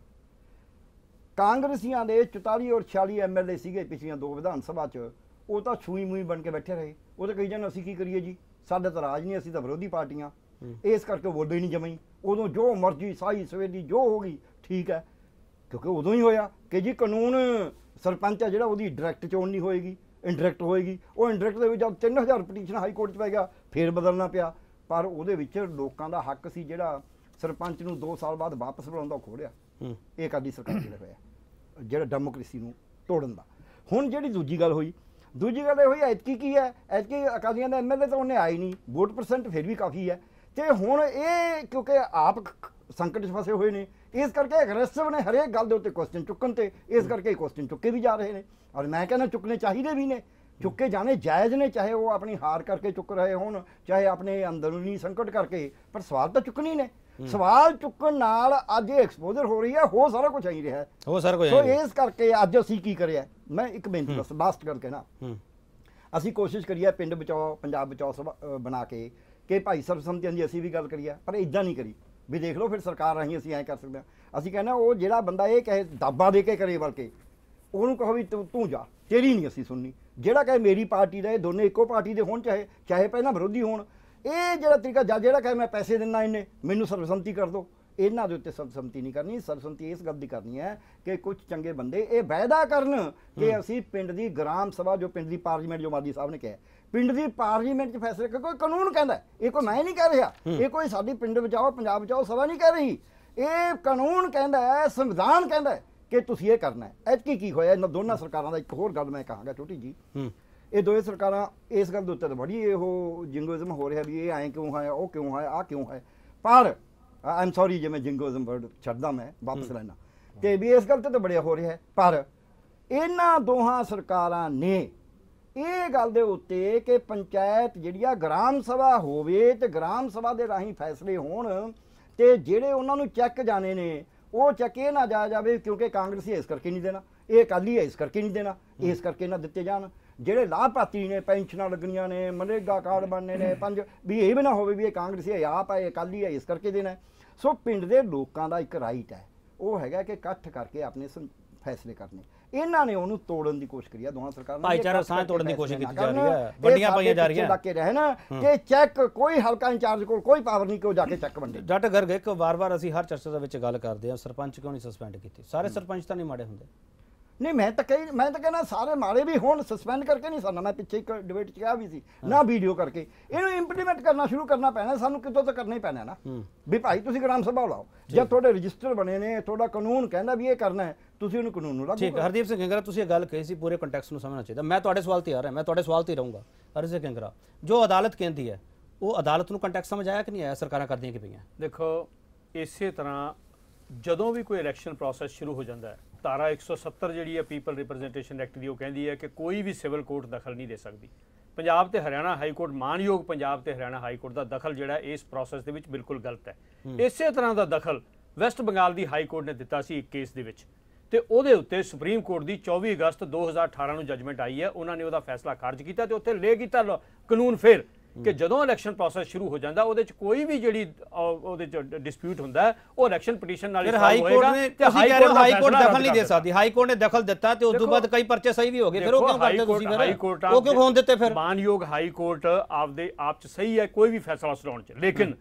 ਕਾਂਗਰਸੀਆਂ ਦੇ ਚੁਤਾਲੀ ਔਰ ਛਿਆਲੀ ਐਮ ਐਲ ਏ ਸੀਗੇ ਪਿਛਲੀਆਂ ਦੋ ਵਿਧਾਨ ਸਭਾ 'ਚ, ਉਹ ਤਾਂ ਛੂਈ ਮੂਈ ਬਣ ਕੇ ਬੈਠੇ ਰਹੇ। ਉਹ ਤਾਂ ਕਹੀ ਜਾਣ ਅਸੀਂ ਕੀ ਕਰੀਏ ਜੀ, ਸਾਡੇ ਤਾਂ ਰਾਜ ਨਹੀਂ, ਅਸੀਂ ਤਾਂ ਵਿਰੋਧੀ ਪਾਰਟੀਆਂ, ਇਸ ਕਰਕੇ ਵੋਟੇ ਹੀ ਨਹੀਂ ਜਮਈ। ਉਦੋਂ ਜੋ ਮਰਜ਼ੀ ਸਾਈ ਸਵੇਰੀ ਜੋ ਹੋ ਗਈ ਠੀਕ ਹੈ, ਕਿਉਂਕਿ ਉਦੋਂ ਹੀ ਹੋਇਆ ਕਿ ਜੀ ਕਾਨੂੰਨ ਸਰਪੰਚ ਆ ਜਿਹੜਾ ਉਹਦੀ ਡਾਇਰੈਕਟ ਚੋਣ ਨਹੀਂ ਹੋਏਗੀ, ਇਨਡਾਇਰੈਕਟ ਹੋਏਗੀ। ਉਹ ਇਨਡਾਇਰੈਕਟ ਦੇ ਵਿੱਚ ਜਦ ਤਿੰਨ ਹਜ਼ਾਰ ਪਟੀਸ਼ਨ ਹਾਈ ਕੋਰਟ 'ਚ ਪੈ ਗਿਆ ਫੇਰ ਬਦਲਣਾ ਪਿਆ। ਪਰ ਉਹਦੇ ਵਿੱਚ ਲੋਕਾਂ ਦਾ ਹੱਕ ਸੀ ਜਿਹੜਾ ਸਰਪੰਚ ਨੂੰ ਦੋ ਸਾਲ ਬਾਅਦ ਵਾਪਸ ਬੁਲਾਉਂਦਾ, ਖੋੜਿਆ। ਇਹ ਕਾਦੀ ਸਰਕਾਰ ਜਿਹੜਾ ਹੋਇਆ ਜਿਹੜਾ ਡੈਮੋਕ੍ਰੇਸੀ ਨੂੰ ਤੋੜਨ ਦਾ। ਹੁਣ ਜਿਹੜੀ ਦੂਜੀ ਗੱਲ ਹੋਈ, ਦੂਜੀ ਗੱਲ ਇਹ ਹੋਈ ਐਤਕੀ ਕੀ ਹੈ, ਐਤਕੀ ਅਕਾਲੀਆਂ ਦਾ ਐਮ ਐਲ ਏ ਤਾਂ ਉਹਨੇ ਆਈ ਨਹੀਂ, ਵੋਟ ਪਰਸੈਂਟ ਫਿਰ ਵੀ ਕਾਫੀ ਹੈ। ਤੇ ਹੁਣ ਇਹ ਕਿਉਂਕਿ ਆਪ ਸੰਕਟ 'ਚ ਫਸੇ ਹੋਏ ਨੇ, ਇਸ ਕਰਕੇ ਐਗਰੈਸਿਵ ਨੇ ਹਰੇਕ ਗੱਲ ਦੇ ਉੱਤੇ ਕੁਐਸਚਨ ਚੁੱਕਣ ਤੇ, ਇਸ ਕਰਕੇ ਕੁਐਸਚਨ ਚੁੱਕੇ ਵੀ ਜਾ ਰਹੇ ਨੇ। ਔਰ ਮੈਂ ਕਹਿੰਦਾ ਚੁੱਕਣੇ ਚਾਹੀਦੇ ਵੀ ਨੇ, ਚੁੱਕੇ ਜਾਣੇ ਜਾਇਜ਼ ਨੇ, ਚਾਹੇ ਉਹ ਆਪਣੀ ਹਾਰ ਕਰਕੇ ਚੁੱਕ ਰਹੇ ਹੋਣ, ਚਾਹੇ ਆਪਣੇ ਅੰਦਰੂਨੀ ਸੰਕਟ ਕਰਕੇ, ਪਰ ਸਵਾਲ ਤਾਂ ਚੁੱਕਣੀ ਨੇ। ਸਵਾਲ ਚੁੱਕਣ ਨਾਲ ਅੱਜ ਇਹ ਐਕਸਪੋਜ਼ਰ ਹੋ ਰਹੀ ਹੈ, ਹੋ ਸਾਰਾ ਕੁਝ ਆਈ ਰਿਹਾ ਹੋ ਸਾਰਾ ਕੁਝ। ਸੋ ਇਸ ਕਰਕੇ ਅੱਜ ਅਸੀਂ ਕੀ ਕਰਿਆ, ਮੈਂ ਇੱਕ ਬੇਨਤੀ ਬਸ ਲਾਸਟ ਕਰਕੇ ਨਾ, ਅਸੀਂ ਕੋਸ਼ਿਸ਼ ਕਰੀਏ ਪਿੰਡ ਬਚਾਓ ਪੰਜਾਬ ਬਚਾਓ ਸਭਾ ਬਣਾ ਕੇ ਕਿ ਭਾਈ ਸਰਬਸੰਮਤੀਆਂ ਦੀ ਅਸੀਂ ਵੀ ਗੱਲ ਕਰੀਏ, ਪਰ ਇੱਦਾਂ ਨਹੀਂ ਕਰੀ ਵੀ ਦੇਖ ਲਓ ਫਿਰ ਸਰਕਾਰ ਰਾਹੀਂ ਅਸੀਂ ਐਂ ਕਰ ਸਕਦੇ ਹਾਂ। ਅਸੀਂ ਕਹਿੰਦੇ ਉਹ ਜਿਹੜਾ ਬੰਦਾ ਇਹ ਕਹੇ ਦਾਬਾ ਦੇ ਕੇ ਕਰੇ, ਬਲਕਿ ਉਹਨੂੰ ਕਹੋ ਵੀ ਤੂੰ ਤੂੰ ਜਾ, ਤੇਰੀ ਨਹੀਂ ਅਸੀਂ ਸੁਣਨੀ। ਜਿਹੜਾ ਕਹੇ ਮੇਰੀ ਪਾਰਟੀ ਦਾ, ਇਹ ਦੋਨੇ ਇੱਕੋ ਪਾਰਟੀ ਦੇ ਹੋਣ, ਚਾਹੇ ਚਾਹੇ ਪਹਿਲਾਂ ਵਿਰੋਧੀ ਹੋਣ, ਇਹ ਜਿਹੜਾ ਤਰੀਕਾ ਜਾਂ ਜਿਹੜਾ ਕਹੇ ਮੈਂ ਪੈਸੇ ਦਿੰਦਾ ਇਹਨੇ ਮੈਨੂੰ ਸਰਬਸੰਮਤੀ ਕਰ ਦਿਓ, ਇਹਨਾਂ ਦੇ ਉੱਤੇ ਸਰਬਸੰਮਤੀ ਨਹੀਂ ਕਰਨੀ। ਸਰਬਸੰਮਤੀ ਇਸ ਗੱਲ ਦੀ ਕਰਨੀ ਹੈ ਕਿ ਕੁਝ ਚੰਗੇ ਬੰਦੇ ਇਹ ਵਾਅਦਾ ਕਰਨ ਕਿ ਅਸੀਂ ਪਿੰਡ ਦੀ ਗ੍ਰਾਮ ਸਭਾ, ਜੋ ਪਿੰਡ ਦੀ ਪਾਰਲੀਮੈਂਟ, ਜੋ ਮਾਦੀ ਸਾਹਿਬ ਨੇ ਕਿਹਾ ਪਿੰਡ ਦੀ ਪਾਰਲੀਮੈਂਟ 'ਚ ਫੈਸਲੇ, ਕੋਈ ਕਾਨੂੰਨ ਕਹਿੰਦਾ, ਇਹ ਕੋਈ ਮੈਂ ਨਹੀਂ ਕਹਿ ਰਿਹਾ, ਇਹ ਕੋਈ ਸਾਡੀ ਪਿੰਡ ਬਚਾਓ ਪੰਜਾਬ ਬਚਾਓ ਸਭਾ ਨਹੀਂ ਕਹਿ ਰਹੀ, ਇਹ ਕਾਨੂੰਨ ਕਹਿੰਦਾ ਹੈ, ਸੰਵਿਧਾਨ ਕਹਿੰਦਾ ਕਿ ਤੁਸੀਂ ਇਹ ਕਰਨਾ ਹੈ। ਐਤਕੀ ਕੀ ਹੋਇਆ ਇਹਨਾਂ ਦੋਨਾਂ ਸਰਕਾਰਾਂ ਦਾ, ਇੱਕ ਹੋਰ ਗੱਲ ਮੈਂ ਕਹਾਂਗਾ ਛੋਟੀ ਜੀ, ਇਹ ਦੋਵੇਂ ਸਰਕਾਰਾਂ ਇਸ ਗੱਲ ਦੇ ਉੱਤੇ ਤਾਂ ਬੜੀ ਇਹੋ ਜਿੰਗੋਇਜ਼ਮ ਹੋ ਰਿਹਾ ਵੀ ਇਹ ਐਂ ਕਿਉਂ ਹੈ, ਉਹ ਕਿਉਂ ਹੈ, ਆਹ ਕਿਉਂ ਹੈ। ਪਰ ਆਈ ਐਮ ਸੌਰੀ ਜੇ ਮੈਂ ਜਿੰਗੋਇਜ਼ਮ ਵਰਡ ਛੱਡਦਾ, ਮੈਂ ਵਾਪਸ ਲੈਣਾ, ਤੇ ਵੀ ਇਸ ਗੱਲ ਤੇ ਤਾਂ ਬੜਿਆ ਹੋ ਰਿਹਾ ਹੈ। ਪਰ ਇਹਨਾਂ ਦੋਹਾਂ ਸਰਕਾਰਾਂ ਨੇ ਇਹ ਗੱਲ ਦੇ ਉੱਤੇ ਕਿ ਪੰਚਾਇਤ ਜਿਹੜੀ ਆ ਗ੍ਰਾਮ ਸਭਾ ਹੋਵੇ ਤੇ ਗ੍ਰਾਮ ਸਭਾ ਦੇ ਰਾਹੀਂ ਫੈਸਲੇ ਹੋਣ, ਤੇ ਜਿਹੜੇ ਉਹਨਾਂ ਨੂੰ ਚੈੱਕ ਜਾਣੇ ਨੇ ਉਹ ਚੈੱਕ ਇਹ ਨਾ ਜਾ ਜਾਵੇ ਕਿਉਂਕਿ ਕਾਂਗਰਸੀ ਇਸ ਕਰਕੇ ਨਹੀਂ ਦੇਣਾ, ਇਹ ਅਕਾਲੀ ਹੈ ਇਸ ਕਰਕੇ ਨਹੀਂ ਦੇਣਾ, ਇਸ ਕਰਕੇ ਨਾ ਦਿੱਤੇ ਜਾਣ। ਜਿਹੜੇ ਲਾਭਪਾਤਰੀ ਨੇ, ਪੈਨਸ਼ਨਾਂ ਲੱਗਣੀਆਂ ਨੇ, ਮਨਰੇਗਾ ਕਾਰਡ ਬਣਨੇ ਨੇ, ਪੰਜ ਵੀ ਇਹ ਵੀ ਨਾ ਹੋਵੇ ਵੀ ਇਹ ਕਾਂਗਰਸੀ ਹੈ, ਆਪ ਹੈ, ਅਕਾਲੀ ਹੈ, ਇਸ ਕਰਕੇ ਦੇਣਾ। ਸੋ ਪਿੰਡ ਦੇ ਲੋਕਾਂ ਦਾ ਇੱਕ ਰਾਈਟ ਹੈ, ਉਹ ਹੈਗਾ ਕਿ ਇਕੱਠ ਕਰਕੇ ਆਪਣੇ ਫੈਸਲੇ ਕਰਨੇ। ਇਹਨਾਂ ਨੇ ਉਹਨੂੰ ਤੋੜਨ ਦੀ ਕੋਸ਼ਿਸ਼ ਕਰੀ ਆ ਦੋਹਾਂ ਸਰਕਾਰਾਂ ਨੇ, ਭਾਈਚਾਰਾ ਸਾਂਝ ਤੋੜਨ ਦੀ ਕੋਸ਼ਿਸ਼ ਕੀਤੀ ਜਾ ਰਹੀ ਹੈ, ਵੱਡੀਆਂ ਪਾਈਆਂ ਜਾ ਰਹੀਆਂ ਲੱਗੇ ਰਹਿਣਾ ਕਿ ਚੈੱਕ ਕੋਈ ਹਲਕਾ ਇੰਚਾਰਜ ਕੋਲ ਕੋਈ ਪਾਵਰ ਨਹੀਂ ਕਿ ਉਹ ਜਾ ਕੇ ਚੈੱਕ ਵੰਡੇ। ਜੱਟ ਗਰਗ ਇੱਕ ਵਾਰ-ਵਾਰ ਅਸੀਂ ਹਰ ਚਰਚਾ ਦੇ ਵਿੱਚ ਗੱਲ ਕਰਦੇ ਹਾਂ, ਸਰਪੰਚ ਕਿਉਂ ਨਹੀਂ ਸਸਪੈਂਡ ਕੀਤੇ? ਸਾਰੇ ਸਰਪੰਚ ਤਾਂ ਨਹੀਂ ਮਾੜੇ ਹੁੰਦੇ। ਨਹੀਂ ਮੈਂ ਤਾਂ ਕਹੀ ਮੈਂ ਤਾਂ ਕਹਿੰਦਾ ਸਾਰੇ ਮਾੜੇ ਵੀ ਹੁਣ ਸਸਪੈਂਡ ਕਰਕੇ ਨਹੀਂ ਸਰਨਾ। ਮੈਂ ਪਿੱਛੇ ਇੱਕ ਡਿਬੇਟ 'ਚ ਕਿਹਾ ਵੀ ਸੀ ਨਾ, ਵੀਡੀਓ ਕਰਕੇ ਇਹਨੂੰ ਇੰਪਲੀਮੈਂਟ ਕਰਨਾ ਸ਼ੁਰੂ ਕਰਨਾ ਪੈਣਾ, ਸਾਨੂੰ ਕਿਤੋਂ ਤਾਂ ਕਰਨਾ ਹੀ ਪੈਣਾ ਨਾ ਵੀ ਭਾਈ ਤੁਸੀਂ ਗ੍ਰਾਮ ਸਭਾ ਲਾਓ, ਜਦ ਤੁਹਾਡੇ ਰਜਿਸਟਰ ਬਣੇ ਨੇ, ਤੁਹਾਡਾ ਕਾਨੂੰਨ ਕਹਿੰਦਾ ਵੀ ਇਹ ਕਰਨਾ ਹੈ, ਤੁਸੀਂ ਉਹਨੂੰ ਕਾਨੂੰਨ ਨੂੰ ਲਾਗੂ ਕਰੋ। ਠੀਕ ਹੈ। ਹਰਦੀਪ ਸਿੰਘ ਕਿੰਗਰਾ, ਤੁਸੀਂ ਇਹ ਗੱਲ ਕਹੀ ਸੀ, ਪੂਰੇ ਕੰਟੈਕਸਟ ਨੂੰ ਸਮਝਣਾ ਚਾਹੀਦਾ। ਮੈਂ ਤੁਹਾਡੇ ਸਵਾਲ ਤੇ ਆ ਰਿਹਾ, ਮੈਂ ਤੁਹਾਡੇ ਸਵਾਲ ਤੇ ਰਹੂੰਗਾ। ਹਰਦੀਪ ਸਿੰਘ ਕਿੰਗਰਾ, ਜੋ ਅਦਾਲਤ ਕਹਿੰਦੀ ਹੈ ਉਹ ਅਦਾਲਤ ਨੂੰ ਕੰਟੈਕਸਟ ਸਮਝ ਆਇਆ ਕਿ ਨਹੀਂ ਆਇਆ? ਸਰਕਾਰਾਂ ਕਰਦੀਆਂ ਕਿ ਪਈਆਂ? ਦੇਖੋ, ਇਸੇ ਤਰ੍ਹਾਂ ਜਦੋਂ ਵੀ ਕੋਈ ਇਲੈਕਸ਼ਨ ਪ੍ਰੋਸੈਸ ਸ਼ੁਰੂ ਹੋ ਜਾਂਦਾ ਹੈ, ਧਾਰਾ ਇੱਕ ਸੌ ਸੱਤਰ ਜਿਹੜੀ ਹੈ ਪੀਪਲ ਰਿਪਰੈਜ਼ੈਂਟੇਸ਼ਨ ਐਕਟ ਦੀ, ਉਹ ਕਹਿੰਦੀ ਹੈ ਕਿ ਕੋਈ ਵੀ ਸਿਵਲ ਕੋਰਟ ਦਖਲ ਨਹੀਂ ਦੇ ਸਕਦੀ। ਪੰਜਾਬ ਤੇ ਹਰਿਆਣਾ ਹਾਈ ਕੋਰਟ, ਮਾਨਯੋਗ ਪੰਜਾਬ ਤੇ ਹਰਿਆਣਾ ਹਾਈ ਕੋਰਟ ਦਾ ਦਖਲ ਜਿਹੜਾ ਇਸ ਪ੍ਰੋਸੈਸ ਦੇ ਵਿੱਚ ਬਿਲਕੁਲ ਗਲਤ ਹੈ। ਇਸੇ ਤਰ੍ਹਾਂ ਦਾ ਦਖਲ ਵੈਸਟ ਬੰਗਾਲ ਦੀ ਹਾਈ ਕੋਰਟ ਨੇ ਦਿੱਤਾ ਸੀ ਇੱਕ ਕੇਸ ਦੇ ਵਿੱਚ, ਤੇ ਉਹਦੇ ਉੱਤੇ ਸੁਪਰੀਮ ਕੋਰਟ ਦੀ ਚੌਵੀ ਅਗਸਤ ਦੋ ਹਜ਼ਾਰ ਅਠਾਰਾਂ ਨੂੰ ਜਜਮੈਂਟ ਆਈ ਹੈ। ਉਹਨਾਂ ਨੇ ਉਹਦਾ ਫੈਸਲਾ ਖਾਰਜ ਕੀਤਾ ਤੇ ਉੱਥੇ ਲੈ ਕੀਤਾ ਕਾਨੂੰਨ ਫਿਰ ਕਿ ਜਦੋਂ ਇਲੈਕਸ਼ਨ ਪ੍ਰੋਸੈਸ ਸ਼ੁਰੂ ਹੋ ਜਾਂਦਾ ਉਹਦੇ ਚ ਕੋਈ ਵੀ ਜਿਹੜੀ ਉਹਦੇ ਚ ਡਿਸਪਿਊਟ ਹੁੰਦਾ ਉਹ ਇਲੈਕਸ਼ਨ ਪਟੀਸ਼ਨ ਨਾਲ ਹੀ ਹਾਈ ਕੋਰਟ ਨੇ ਤੇ ਹਾਈ ਕੋਰਟ ਹਾਈ ਕੋਰਟ ਦਖਲ ਨਹੀਂ ਦੇ ਸਕਦੀ। ਹਾਈ ਕੋਰਟ ਨੇ ਦਖਲ ਦਿੱਤਾ ਤੇ ਉਸ ਤੋਂ ਬਾਅਦ ਕਈ ਪਰਚੇ ਸਹੀ ਵੀ ਹੋ ਗਏ, ਫਿਰ ਉਹ ਕਿਉਂ ਕਰਦੇ ਤੁਸੀਂ? ਫਿਰ ਹਾਈ ਕੋਰਟ ਉਹ ਕਿਉਂ ਹੋਣ ਦਿੱਤੇ? ਫਿਰ ਮਾਨਯੋਗ ਹਾਈ ਕੋਰਟ ਆਪਦੇ ਆਪ ਚ ਸਹੀ ਹੈ ਕੋਈ ਵੀ ਫੈਸਲਾ ਸੁਣਾਉਣ ਚ, ਲੇਕਿਨ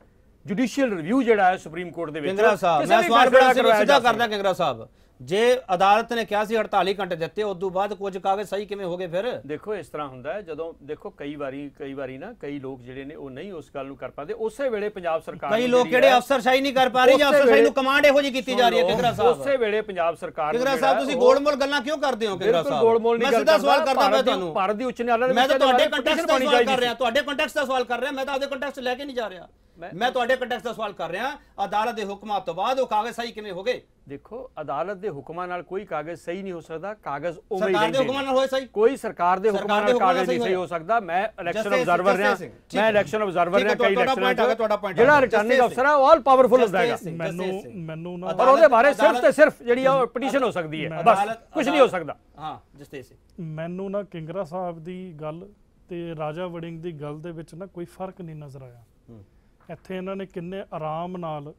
ਜੁਡੀਸ਼ੀਅਲ ਰਿਵਿਊ ਜਿਹੜਾ ਹੈ ਸੁਪਰੀਮ ਕੋਰਟ ਦੇ ਵਿੱਚ ਕਿੰਗਰਾ ਸਾਹਿਬ ਮੈਂ ਸਵਾਲ ਬੜਾ ਸਿੱਧਾ ਕਰਦਾ ਕਿੰਗਰਾ ਸਾਹਿਬ ਜੇ ਅਦਾਲਤ ਨੇ ਕਿਹਾ ਸੀ ਅੜਤਾਲੀ ਘੰਟੇ ਦਿੱਤੇ ਉਸ ਤੋਂ ਬਾਅਦ ਕੁਝ ਕਾਗਜ਼ ਸਹੀ ਕਿਵੇਂ ਹੋ ਗਏ ਫਿਰ ਦੇਖੋ ਇਸ ਤਰ੍ਹਾਂ ਹੁੰਦਾ ਹੈ ਜਦੋਂ ਦੇਖੋ ਕਈ ਵਾਰੀ ਕਈ ਵਾਰੀ ਨਾ ਕਈ ਲੋਕ ਜਿਹੜੇ ਨੇ ਉਹ ਨਹੀਂ ਉਸ ਗੱਲ ਨੂੰ ਕਰ ਪਾਉਂਦੇ ਉਸੇ ਵੇਲੇ ਪੰਜਾਬ ਸਰਕਾਰ ਕਈ ਲੋਕ ਕਿਹੜੇ ਅਫਸਰਸ਼ਾਹੀ ਨਹੀਂ ਕਰ ਪਾ ਰਹੀ ਜਾਂ ਅਫਸਰਸ਼ਾਹੀ ਨੂੰ ਕਮਾਂਡ ਇਹੋ ਜਿਹੀ ਕੀਤੀ ਜਾ ਰਹੀ ਹੈ ਕਿੰਗਰਾ ਸਾਹਿਬ ਉਸੇ ਵੇਲੇ ਪੰਜਾਬ ਸਰਕਾਰ ਕਿੰਗਰਾ ਸਾਹਿਬ ਤੁਸੀਂ ਗੋਲਮੋਲ ਗੱਲਾਂ ਕਿਉਂ ਕਰਦੇ ਹੋ ਕਿੰਗਰਾ ਸਾਹਿਬ ਗੋਲਮੋਲ ਨਹੀਂ ਮੈਂ ਸਿੱਧਾ ਸਵਾਲ ਕਰਦਾ ਮੈਂ ਤੁਹਾਨੂੰ ਭਾਰਤ ਦੀ ਉੱਚ ਨਿਆਇ ਮੈਂ ਤਾਂ ਤੁਹਾਡੇ ਕੰਟੈਕਸਟ ਦਾ ਸਵਾਲ ਕਰ ਰਿਹਾ ਤੁਹਾਡੇ ਕੰਟੈਕਸਟ ਦਾ ਸਵਾਲ ਕਰ ਰਿਹਾ ਮੈਂ ਤਾਂ ਆਪਦੇ ਕੰਟੈਕਸਟ ਲੈ ਕੇ ਨਹੀਂ ਜਾ ਰਿਹਾ ਮੈਂ ਤੁਹਾਡੇ ਕੰਟੈਕਸਟ ਦਾ ਸਵਾਲ ਕਰ ਰਿਹਾ ਅਦਾਲਤ ਦੇ ਹੁਕਮਾਂ ਤੋਂ ਬਾਅਦ ਉਹ ਕਾਗਜ਼ ਸਹੀ ਕਿਵੇਂ ਹੋ ਗਏ ਦੇਖੋ ਅਦਾਲਤ ਦੇ ਹੁਕਮਾਂ ਨਾਲ ਕੋਈ ਕਾਗਜ਼ ਸਹੀ ਨਹੀਂ ਹੋ ਸਕਦਾ ਕਾਗਜ਼ ਉਵੇਂ ਹੀ ਸਰਕਾਰ ਦੇ ਹੁਕਮਾਂ ਨਾਲ ਹੋਏ ਸਹੀ ਕੋਈ ਸਰਕਾਰ ਦੇ ਹੁਕਮਾਂ ਨਾਲ ਕਾਗਜ਼ ਨਹੀਂ ਸਹੀ ਹੋ ਸਕਦਾ ਮੈਂ ਇਲੈਕਸ਼ਨ ਆਬਜ਼ਰਵਰ ਰਿਹਾ ਮੈਂ ਇਲੈਕਸ਼ਨ ਆਬਜ਼ਰਵਰ ਰਿਹਾ ਕਈ ਇਲੈਕਸ਼ਨਾਂ ਜਿਹੜਾ ਰਿਟਰਨਿੰਗ ਅਫਸਰ ਹੈ ਉਹ ਆਲ ਪਾਵਰਫੁਲ ਹੁੰਦਾ ਹੈਗਾ ਮੈਨੂੰ ਮੈਨੂੰ ਨਾ ਪਰ ਉਹਦੇ ਬਾਰੇ ਸਿਰਫ ਤੇ ਸਿਰਫ ਜਿਹੜੀ ਉਹ ਪਟੀਸ਼ਨ ਹੋ ਸਕਦੀ ਹੈ ਬਸ ਕੁਝ ਨਹੀਂ ਹੋ ਸਕਦਾ ਹਾਂ ਜਸਟਿਸ ਮੈਨੂੰ ਨਾ ਕਿੰਗਰਾ ਸਾਹਿਬ ਦੀ ਗੱਲ ਤੇ ਰਾਜਾ ਵੜਿੰਗ ਦੀ ਗੱਲ ਦੇ ਵਿੱਚ ਨਾ ਕੋਈ ਫਰਕ ਨਹੀਂ ਨਜ਼ਰ ਆਇਆ ਇੱਥੇ ਇਹਨਾਂ ਨੇ ਕਿੰਨੇ ਆਰਾਮ ਨਾਲ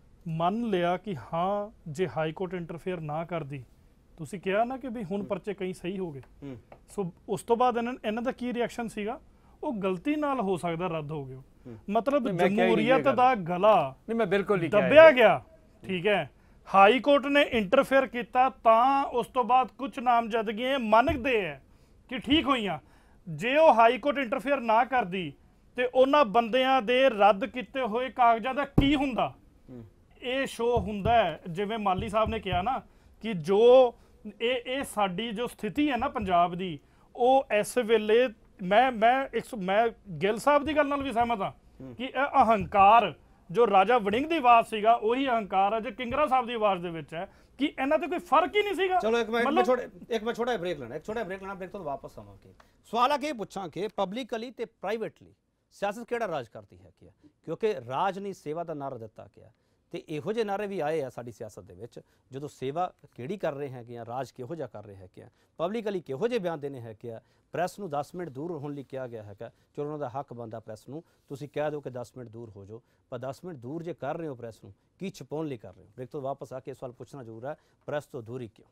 ਮੰਨ ਲਿਆ ਕਿ ਹਾਂ ਜੇ ਹਾਈ ਕੋਰਟ ਇੰਟਰਫੇਅਰ ਨਾ ਕਰਦੀ ਤੁਸੀਂ ਕਿਹਾ ਨਾ ਕਿ ਵੀ ਹੁਣ ਪਰਚੇ ਕਈ ਸਹੀ ਹੋ ਗਏ ਸੋ ਉਸ ਤੋਂ ਬਾਅਦ ਇਹਨਾਂ ਇਹਨਾਂ ਦਾ ਕੀ ਰਿਐਕਸ਼ਨ ਸੀਗਾ ਉਹ ਗਲਤੀ ਨਾਲ ਹੋ ਸਕਦਾ ਰੱਦ ਹੋ ਗਿਆ ਮਤਲਬ ਜਮਹੂਰੀਅਤ ਦਾ ਗਲਾ ਨਹੀਂ ਮੈਂ ਬਿਲਕੁਲ ਨਹੀਂ ਦੱਬਿਆ ਗਿਆ ਠੀਕ ਹੈ ਹਾਈ ਕੋਰਟ ਨੇ ਇੰਟਰਫੇਅਰ ਕੀਤਾ ਤਾਂ ਉਸ ਤੋਂ ਬਾਅਦ ਕੁਝ ਨਾਮਜ਼ਦਗੀਆਂ ਮੰਨਦੇ ਹੈ ਕਿ ਠੀਕ ਹੋਈਆਂ ਜੇ ਉਹ ਹਾਈ ਕੋਰਟ ਇੰਟਰਫੇਅਰ ਨਾ ਕਰਦੀ ਤੇ ਉਹਨਾਂ ਬੰਦਿਆਂ ਦੇ ਰੱਦ ਕੀਤੇ ਹੋਏ ਕਾਗਜ਼ਾਂ ਦਾ ਕੀ ਹੁੰਦਾ ਇਹ ਸ਼ੋ ਹੁੰਦਾ ਜਿਵੇਂ ਮਾਲੀ ਸਾਹਿਬ ਨੇ ਕਿਹਾ ਨਾ ਕਿ ਜੋ ਇਹ ਇਹ ਸਾਡੀ ਜੋ ਸਥਿਤੀ ਹੈ ਨਾ ਪੰਜਾਬ ਦੀ ਉਹ ਇਸ ਵੇਲੇ ਮੈਂ ਮੈਂ ਇੱਕ ਮੈਂ ਗਿੱਲ ਸਾਹਿਬ ਦੀ ਗੱਲ ਨਾਲ ਵੀ ਸਹਿਮਤ ਹਾਂ ਕਿ ਇਹ ਅਹੰਕਾਰ ਜੋ ਰਾਜਾ ਵੜਿੰਗ ਦੀ ਆਵਾਜ਼ ਸੀਗਾ ਉਹੀ ਅਹੰਕਾਰ ਹੈ ਜੋ ਕਿੰਗਰਾ ਸਾਹਿਬ ਦੀ ਆਵਾਜ਼ ਦੇ ਵਿੱਚ ਹੈ ਕਿ ਇਹਨਾਂ ਤੇ ਕੋਈ ਫਰਕ ਹੀ ਨਹੀਂ ਸੀਗਾ ਚਲੋ ਇੱਕ ਮਿੰਟ ਮੈਂ ਛੋੜੇ ਇੱਕ ਮੈਂ ਛੋਟਾ ਬ੍ਰੇਕ ਲੈਣਾ ਇੱਕ ਛੋਟਾ ਬ੍ਰੇਕ ਲੈਣਾ ਬ੍ਰੇਕ ਤੋਂ ਵਾਪਸ ਆਵਾਂਗੇ ਸਵਾਲ ਆ ਕੇ ਪੁੱਛਾਂ ਕਿ ਪਬਲਿਕਲੀ ਤੇ ਪ੍ਰਾਈਵੇਟਲੀ ਸਿਆਸਤ ਕਿਹੜਾ ਰਾਜ ਕਰਦੀ ਹੈ ਕਿ ਕਿਉਂਕਿ ਰਾਜ ਨਹੀਂ ਸੇਵਾ ਦਾ ਨਾਰਾ ਦਿੱਤਾ ਗਿਆ ਤੇ ਇਹੋ ਜਿਹੇ ਨਾਰੇ ਵੀ ਆਏ ਆ ਸਾਡੀ ਸਿਆਸਤ ਦੇ ਵਿੱਚ ਜਦੋਂ ਸੇਵਾ ਕਿਹੜੀ ਕਰ ਰਹੇ ਹੈਗੇ ਆ ਰਾਜ ਕਿਹੋ ਜਿਹਾ ਕਰ ਰਹੇ ਹੈਗੇ ਆ ਪਬਲਿਕਲੀ ਕਿਹੋ ਜਿਹੇ ਬਿਆਨ ਦੇਣੇ ਹੈਗੇ ਆ ਪ੍ਰੈਸ ਨੂੰ ਦਸ ਮਿੰਟ ਦੂਰ ਹੋਣ ਲਈ ਕਿਹਾ ਗਿਆ ਹੈਗਾ ਚਲੋ ਉਹਨਾਂ ਦਾ ਹੱਕ ਬਣਦਾ ਪ੍ਰੈਸ ਨੂੰ ਤੁਸੀਂ ਕਹਿ ਦਿਓ ਕਿ ਦਸ ਮਿੰਟ ਦੂਰ ਹੋ ਜਾਓ ਪਰ ਦਸ ਮਿੰਟ ਦੂਰ ਜੇ ਕਰ ਰਹੇ ਹੋ ਪ੍ਰੈਸ ਨੂੰ ਕੀ ਛਪਾਉਣ ਲਈ ਕਰ ਰਹੇ ਹੋ ਬ੍ਰੇਕ ਤੋਂ ਵਾਪਸ ਆ ਕੇ ਸਵਾਲ ਪੁੱਛਣਾ ਜ਼ਰੂਰ ਹੈ ਪ੍ਰੈਸ ਤੋਂ ਦੂਰੀ ਕਿਉਂ